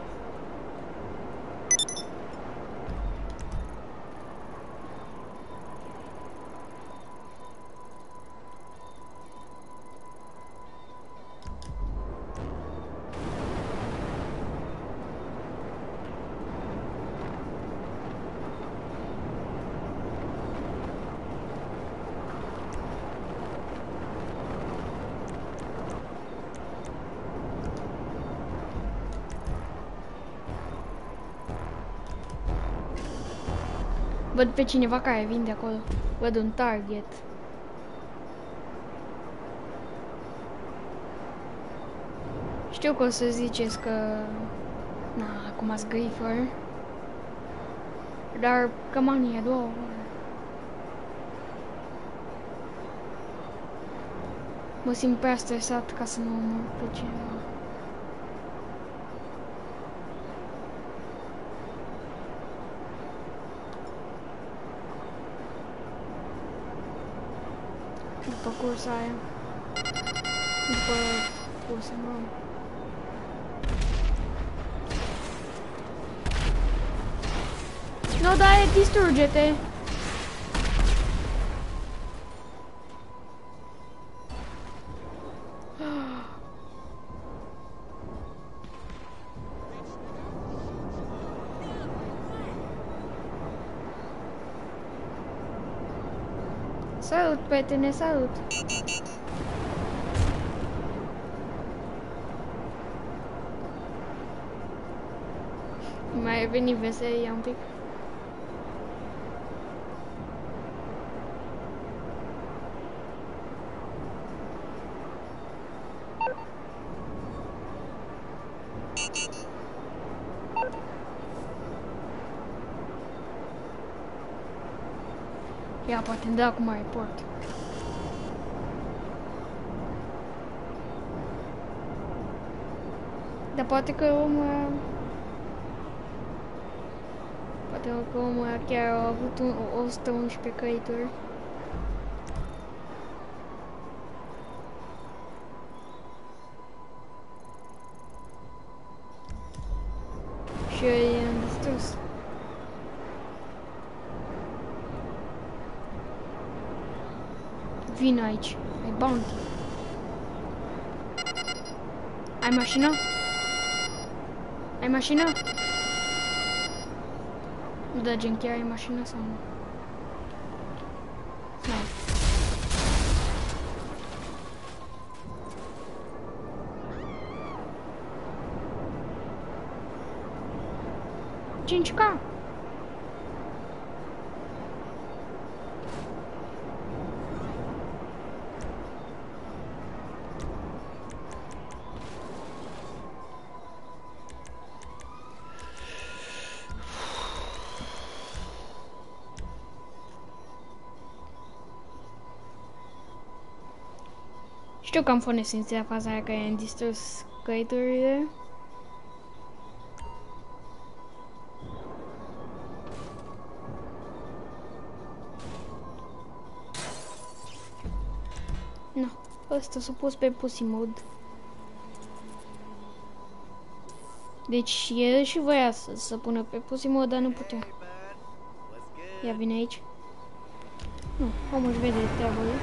Văd pe cineva care vinde acolo. Văd un target. Știu că o să ziceți că... Na, acum ați grifer. Dar cămanii a doua oră. Mă simt prea stresat ca să nu omor pe cineva. După cursa aia. După cursa, mă. Nu, dar e distrugete. Salut, prietene, salut! Mai veni veselia un pic. Ia, poate îmi dă acum report. Dar poate că omul... Poate că omul chiar a avut un, o sută unsprezece căituri. Și eu i-am distrus. Vin aici, ai bounty. Ai mașină? Ai mașină? Nu da, gen, chiar ai mașină sau nu? Nu. cinci K. Știu că am fost nesimțit la faza aia că i-am distrus căiturile. No, ăsta s-a pus pe pussy mode. Deci el și voia să se pună pe pussy mode, dar nu putea. Ia vine aici. Nu, omul își vede treaba lui.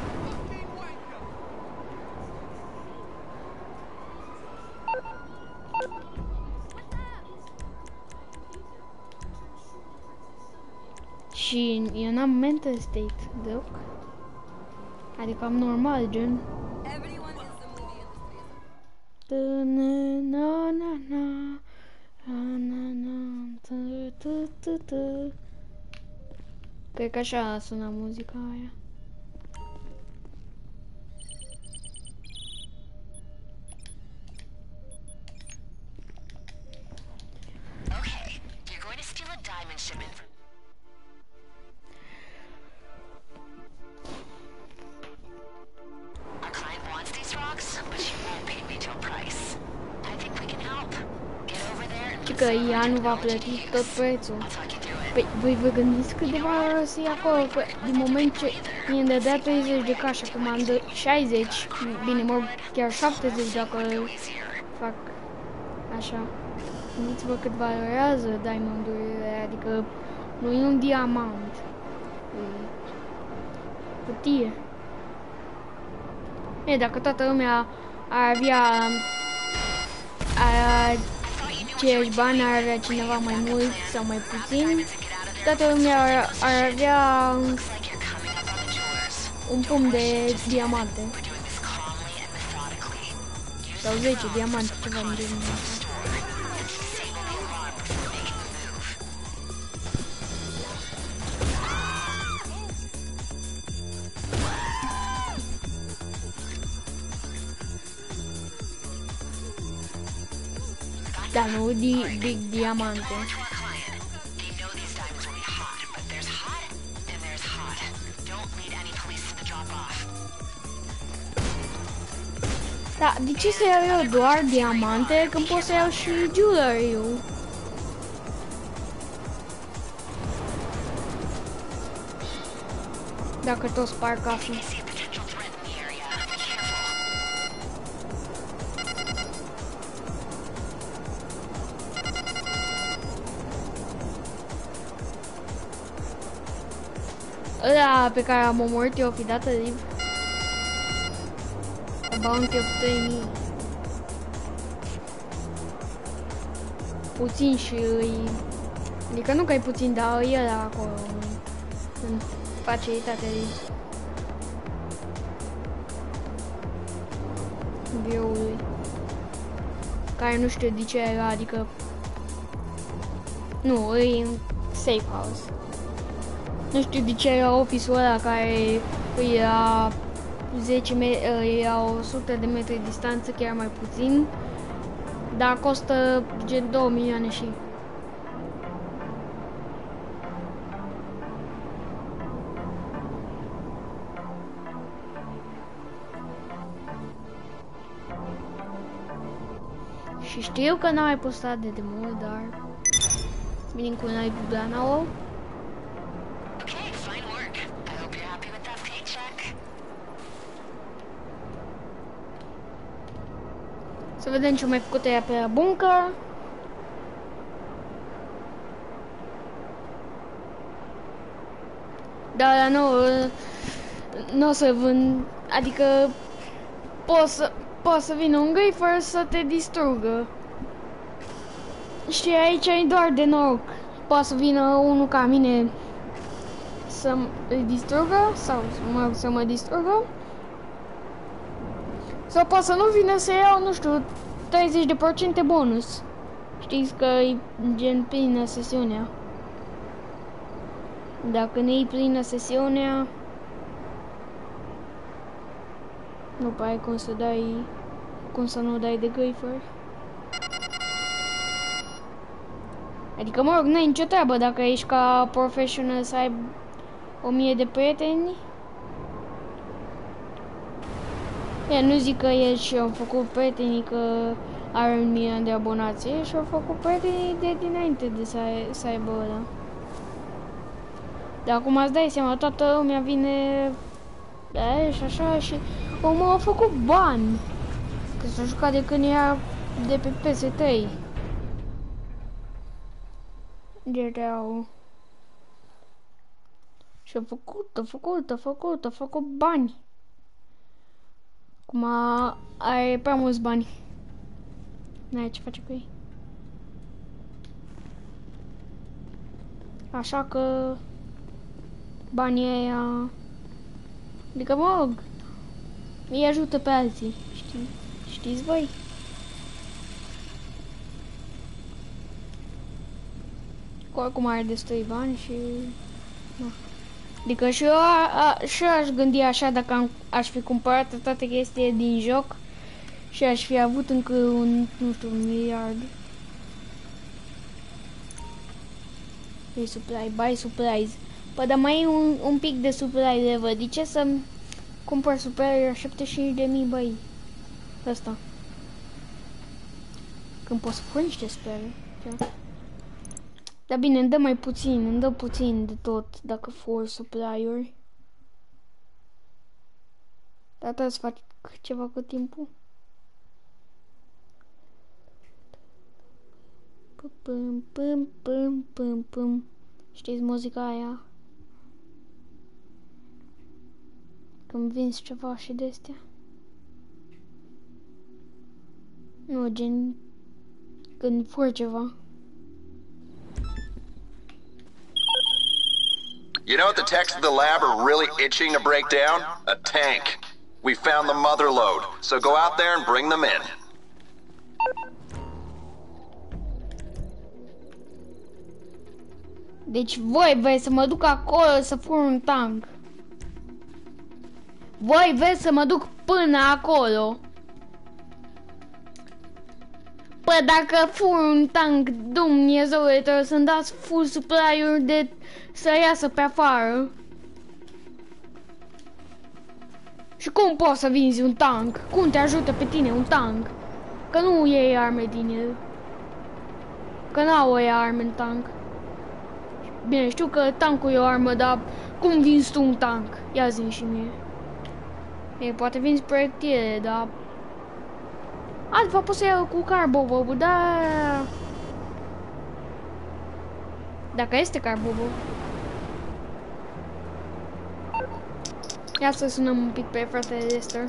Și eu n-am mental state deloc. Adică am normal, gen. Cred că așa sună muzica aia. Okay, you're going to steal a diamond shipment from... Our client wants these rocks, but she won't pay retail price. I think we can help. Get over there and... Și că ea nu va plăti tot prețul. Păi, voi vă gândiți cât de va să ia acolo? Că din moment ce mi-am dădea treizeci de cash, acum am dă șaizeci, bine, mă, chiar șaptezeci dacă fac așa. Gândiți-vă cât valorează diamondurile, adică nu e un diamant, e cutie. E, dacă toată lumea ar avea ar aceiași bani, ar avea cineva mai mult sau mai puțin, toată lumea ar, ar avea un pumn de diamante. Sau zece diamante, ceva în genul ăsta. Da, nu di, big diamante. Da, de ce să iau eu doar diamante când pot să iau și jewelry-ul? Dacă tot spar cafea. Ăla pe care am omorât eu o fi dată liv. A bounty of trei mii. Puțin și îi... Adică nu că e puțin, dar e ăla acolo. În facilitatea ei. Biroului. Care nu știu de ce era, adică... Nu, e în safe house. Nu știu de ce era office-ul ăla care îi la zece metri, îi la o sută de metri distanță, chiar mai puțin. Dar costă gen două milioane și... Și știu că n-am mai postat de demult, dar... Vin cu un ai nouă. Okay, fine work. I hope you're happy with that paycheck. Să vedem ce mai făcut ea pe la bunker. Dar nu, nu o să vând, adică poți să, poți să vină un gâifăr să te distrugă. Și aici e doar de noroc. Poate să vină unul ca mine să îl distrugă sau mă, să mă distrugă. Sau poate să nu vină să iau, nu știu, treizeci de procente bonus. Știți că e gen plină sesiunea. Dacă nu e plină sesiunea, nu prea ai cum să dai, cum să nu dai de gâifări. Adică, mă rog, n-ai nicio treabă dacă ești ca professional să ai o mie de prieteni. E, nu zic că el și-au făcut prietenii că are un milion de abonați, și-au făcut prietenii de dinainte de să, ai, să aibă ăla. Dar acum îți dai seama, toată lumea vine da, și așa și omul a făcut bani. Că s-a jucat de când era de pe P S trei. G T A O. Și-a făcut, a făcut, a făcut, a făcut bani. Acum are prea mulți bani. N-ai ce face cu ei. Așa că banii aia, adică mă rog, îi ajută pe alții, știi? Știți voi? Oricum are destui bani și... Na. Adică și eu, a, a, și eu aș gândi așa dacă am, aș fi cumpărat toate chestiile din joc și aș fi avut încă un, nu știu, un miliard. Păi supply, buy supplies. Păi dar mai e un, un pic de supply level. De ce să-mi cumpăr supply la șaptezeci și cinci de mii, băi? Ăsta. Când poți să furi niște supply. Dar bine, îmi dă mai puțin, îmi dă puțin de tot dacă for supply-uri. Dar trebuie să fac ceva cu timpul. Pum, pum, pum, pum, pum. Știți muzica aia? Când vinzi ceva și de-astea. Nu, gen... Când furi ceva. You know what the techs at the lab are really itching to break down? A tank. We found the mother lode, so go out there and bring them in. Deci voi vreți să mă duc acolo să fur un tank. Voi vreți să mă duc până acolo. Păi dacă fur un tank, Dumnezeule, trebuie să-mi dați full supply-uri de să iasă pe afară. Și cum poți să vinzi un tank? Cum te ajută pe tine un tank? Că nu iei arme din el. Că n-au o arme în tank. Bine, știu că tankul e o armă, dar cum vinzi tu un tank? Ia zi-mi și mie. E, poate vinzi proiectile, dar... Altfel pot să iau cu carbobob, dar... Dacă este carbobob. Ia să sunăm un pic pe fratele Lester.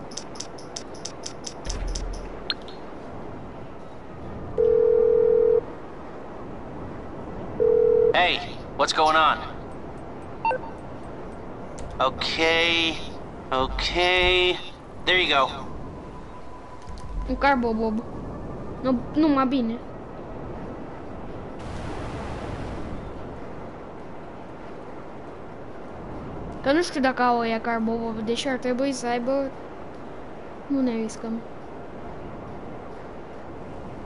Hey, what's going on? Okay, okay. There you go. Un carbobob. Nu, numai bine. Că nu știu dacă au ăia carbobob, deși ar trebui să aibă. Nu ne riscăm.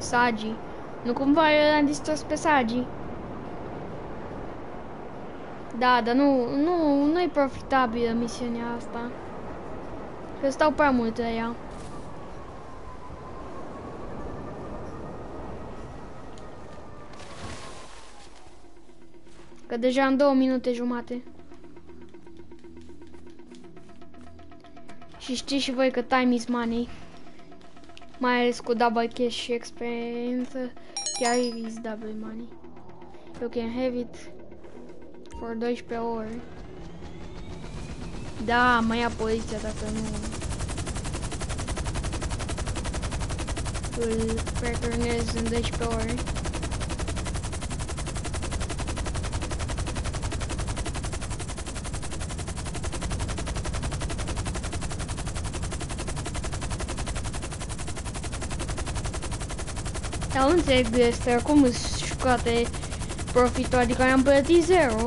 Sagi. Nu cumva l-am distors pe Sagi? Da, dar nu, nu, nu e profitabilă misiunea asta. Că stau prea mult la ea. Că deja în două minute jumate. Și știți și voi că time is money. Mai ales cu double cash și experiență. Chiar is double money. You can have it for doisprezece ore. Da, mă ia poliția dacă nu îl returnez în doisprezece ore. Dar nu înțeleg de asta, cum îți scoate profitul, adică am plătit zero.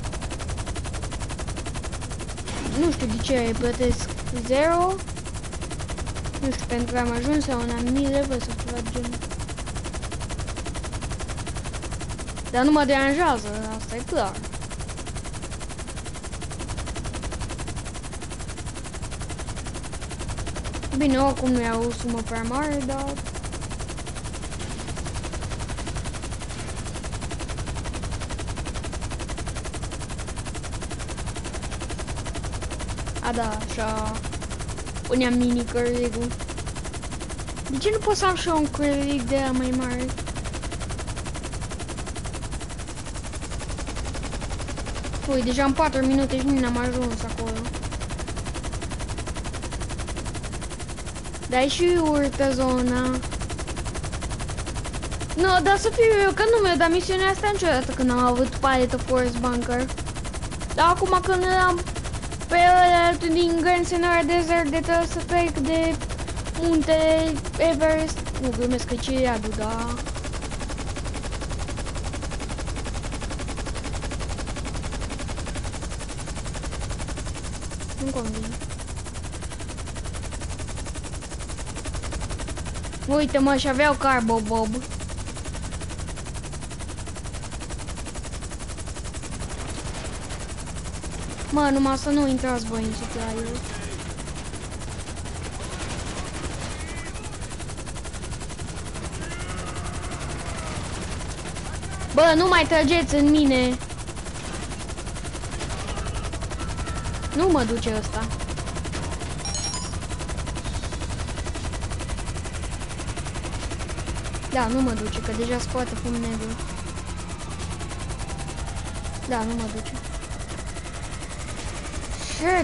Nu știu de ce plătesc zero. Nu știu, pentru că am ajuns la un anumit level sau ceva de genul. Dar nu mă deranjează, asta e clar. Bine, oricum nu iau o sumă prea mare, dar... A, da, așa... Puneam mini curling-ul. De ce nu pot să am și un curling de aia mai mare? Ui, deja în patru minute și nu am ajuns acolo. Dar e și urtă zona. Nu, dar să fiu eu, că nu mi-a dat misiunea asta niciodată când am avut Pilot of Forest Bunker. Dar acum când am pe ăla din Grand Scenario Desert de trebuie să trec de muntele Everest. Nu glumesc că ce iadu, da. Nu convine. Uite mă, și aveau Carbo Bob. Mă, numai să nu intrați voi în supply-uri. Bă, nu mai trăgeți în mine. Nu mă duce ăsta. Da, nu mă duce, că deja scoate fum negru. Da, nu mă duce. Shit!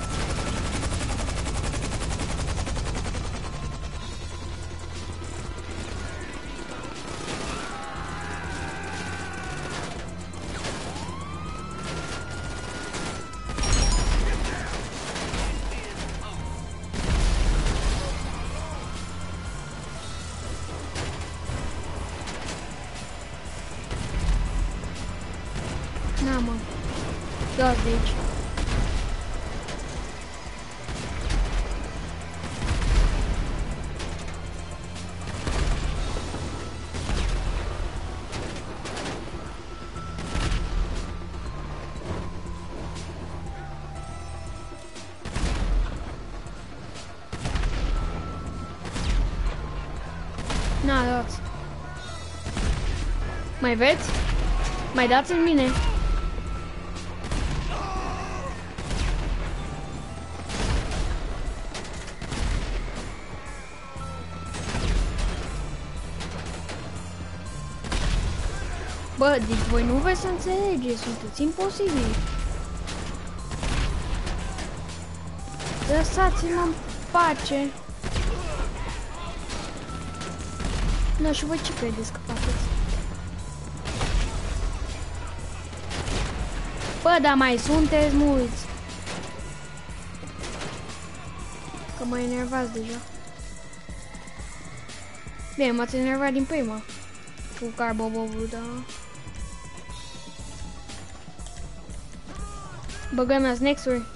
Na, mă. Dați de aici. Na, dați. Mai veți? Mai dați în mine. Bă, deci voi nu vreți să înțelegeți, sunteți imposibil. Lăsați-mă în pace. Nu, și voi ce credeți că faceți? Bă, dar mai sunteți mulți. Că mă enervați deja. Bine, m-ați enervat din prima. Cu carbobobul, da. Băgăm la snacks-uri.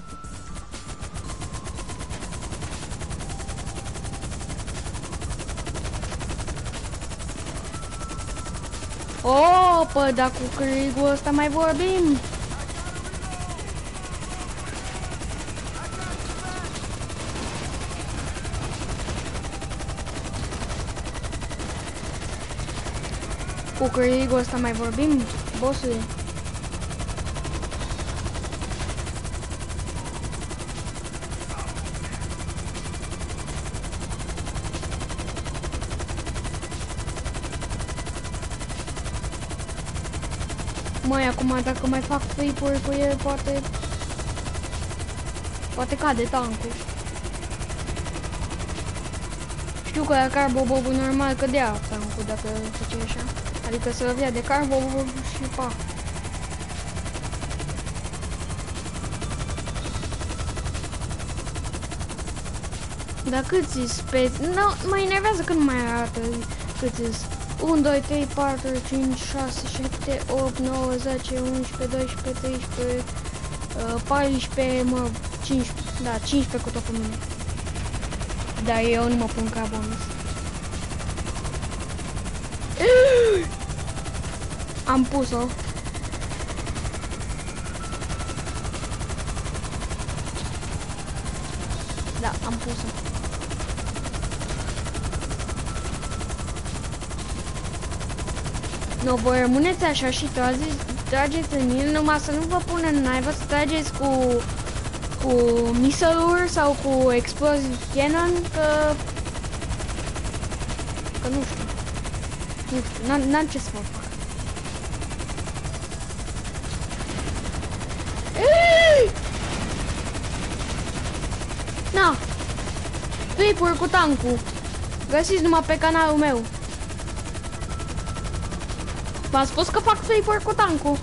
Oh, păi, dar cu crigul ăsta mai vorbim. Cu crigul ăsta mai vorbim, bossule. Măi, acum dacă mai fac flip-uri cu el, poate... Poate cade tancul. Știu că la carbobobul normal cădea tancul dacă făcea așa. Adică să lovea de carbobob și pa. Dar câți speți? No, mă enervează când mai arată câți unu, doi, trei, patru, cinci, șase, șapte, opt, nouă, zece, unsprezece, doisprezece, treisprezece, paisprezece, mă, cincisprezece, da, cincisprezece cu tot pe mine. Dar eu nu mă pun ca bonus. Am pus-o. Da, am pus-o. Nu, voi rămâneți așa și trageți, trageți în el, numai să nu vă pună în naivă să trageți cu, cu missile-uri sau cu explosive cannon, că... că nu știu. Nu știu, n-am ce să vă fac. Na! Flip-uri cu tancul. Găsiți numai pe canalul meu. V-am spus că fac flip-uri cu tancul.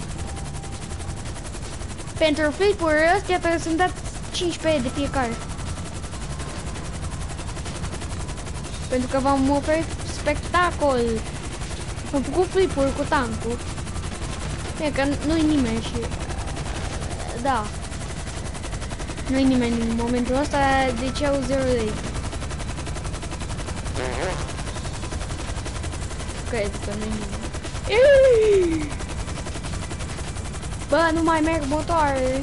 Pentru flip-uri astea trebuie să-mi dați cincisprezece de fiecare. Pentru că v-am oferit spectacol. Am făcut flip-uri cu tancul. E că nu-i nimeni și... Da. Nu-i nimeni în momentul ăsta, deci au zero lei. Cred că nu-i nimeni. Bă, nu mai merg motoare.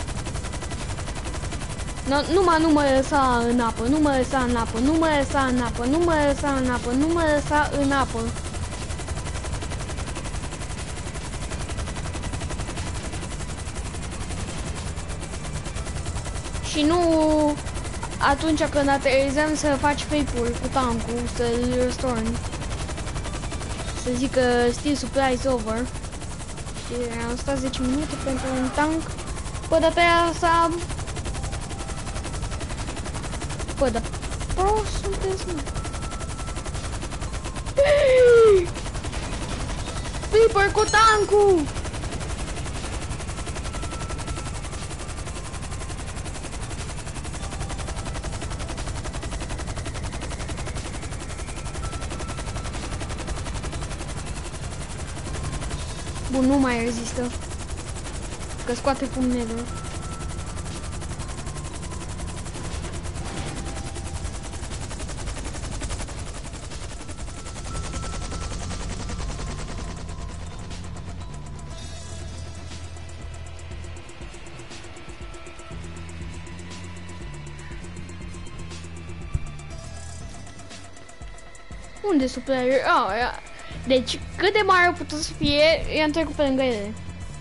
No, numai nu mă lăsa în apă, nu mă lăsa în apă, nu mă lăsa în apă, nu mă lăsa în apă, nu mă lăsa în apă. Și nu atunci când aterizăm să faci flip-uri cu tancul, să-l restorni. Să zic că steel supply is over. Și am stat zece minute pentru un tank. Bă, dar pe asta... Bă, dar prost sunteți, mă. Flipper cu tancul! Bun, nu mai rezistă. Că scoate fum negru. Unde superior? Oh, ia. Deci, cât de mare a putut să fie, i-am trecut pe lângă ele.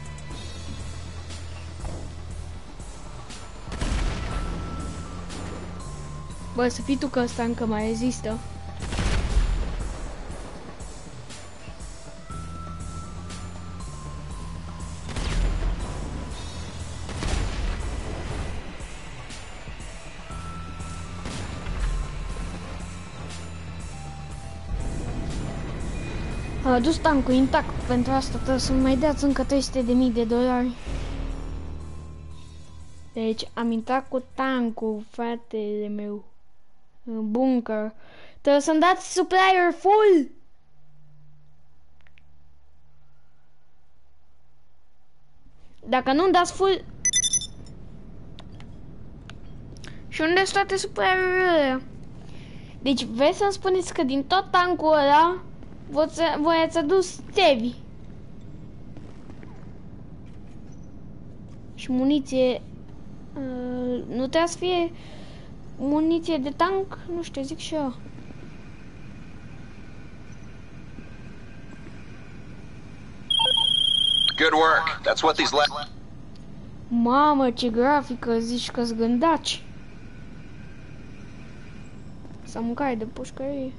Bă, să fii tu că ăsta încă mai rezistă. A adus tancul intact, pentru asta trebuie să mai dați încă trei sute de mii de dolari. Deci am intrat cu tancul, fratele meu, în bunker. Trebuie să-mi dați supplier full! Dacă nu-mi dați full... Și unde sunt toate supplierurile? Deci vreți să-mi spuneți că din tot tancul ăla Voi ați adus Tevi. Și muniție. Uh, nu trebuie să fie muniție de tank? Nu știu, zic și eu. Good work. That's what these la- Mamă, ce grafică, zici că-s gândaci. Să mâncare de pușcărie.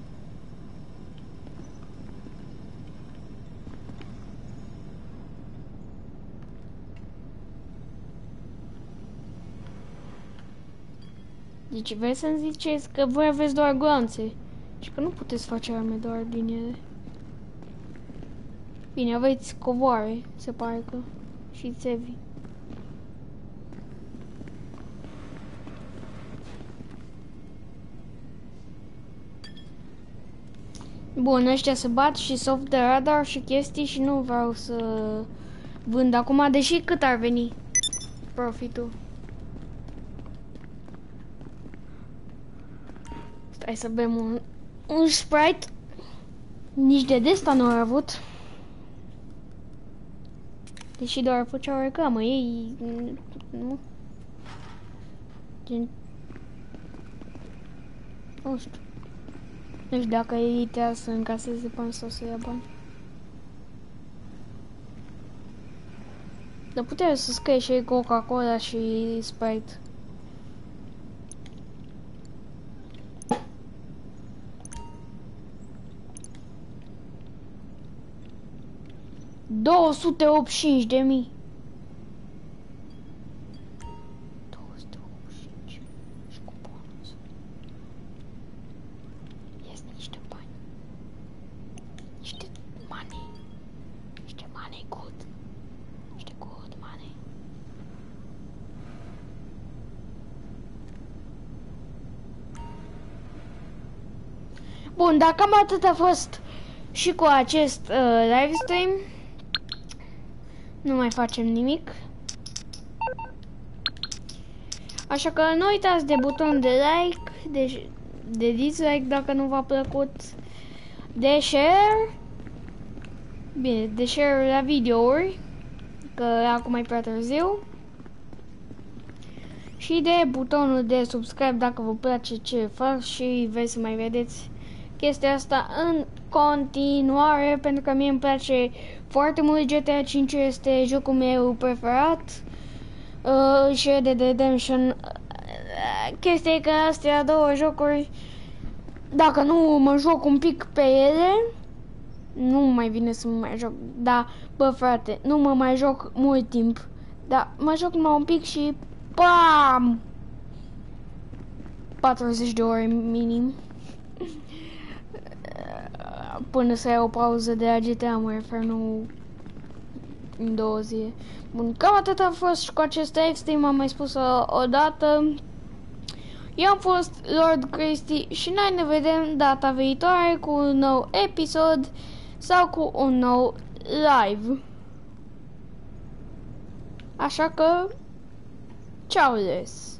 Deci vrei să-mi ziceți că voi aveți doar glanțe și că nu puteți face arme doar din ele. Bine, aveți covoare, se pare că, și țevi. Bun, ăștia se bat și soft de radar și chestii și nu vreau să vând acum, deși cât ar veni profitul. Stai să bem un, un Sprite. Nici de desta nu au avut. Deși doar făceau reclamă, ei... Nu? Gen... Nu știu. Nu știu dacă ei trebuie să încaseze bani sau să ia bani. Dar puteai să scrie și Coca-Cola și Sprite. două sute optzeci și cinci de mii. două sute optzeci și cinci. Și cu bonus. Ies niște bani. Niște money. Niște money good. Niște good money. Bun, dar cam atât a fost și cu acest uh, live stream. Nu mai facem nimic. Așa că nu uitați de buton de like, de, de dislike dacă nu v-a plăcut, de share. Bine, de share la videouri, că acum e prea târziu. Și de butonul de subscribe dacă vă place ce fac și vreți să mai vedeți chestia asta în continuare, pentru că mie îmi place foarte mult. G T A cinci este jocul meu preferat. Uh, și Red Dead Redemption. Uh, chestia e că astea două jocuri, dacă nu mă joc un pic pe ele, nu mai vine să mă mai joc. Da, bă frate, nu mă mai joc mult timp. Da, mă joc numai un pic și PAM! patruzeci de ore minim. Până să iau o pauză de la G T A, mă refer, nu în două zile. Bun, cam atât a fost și cu acest extrem, am mai spus-o odată. Eu am fost Lord Christy și noi ne vedem data viitoare cu un nou episod sau cu un nou live. Așa că, ciao les!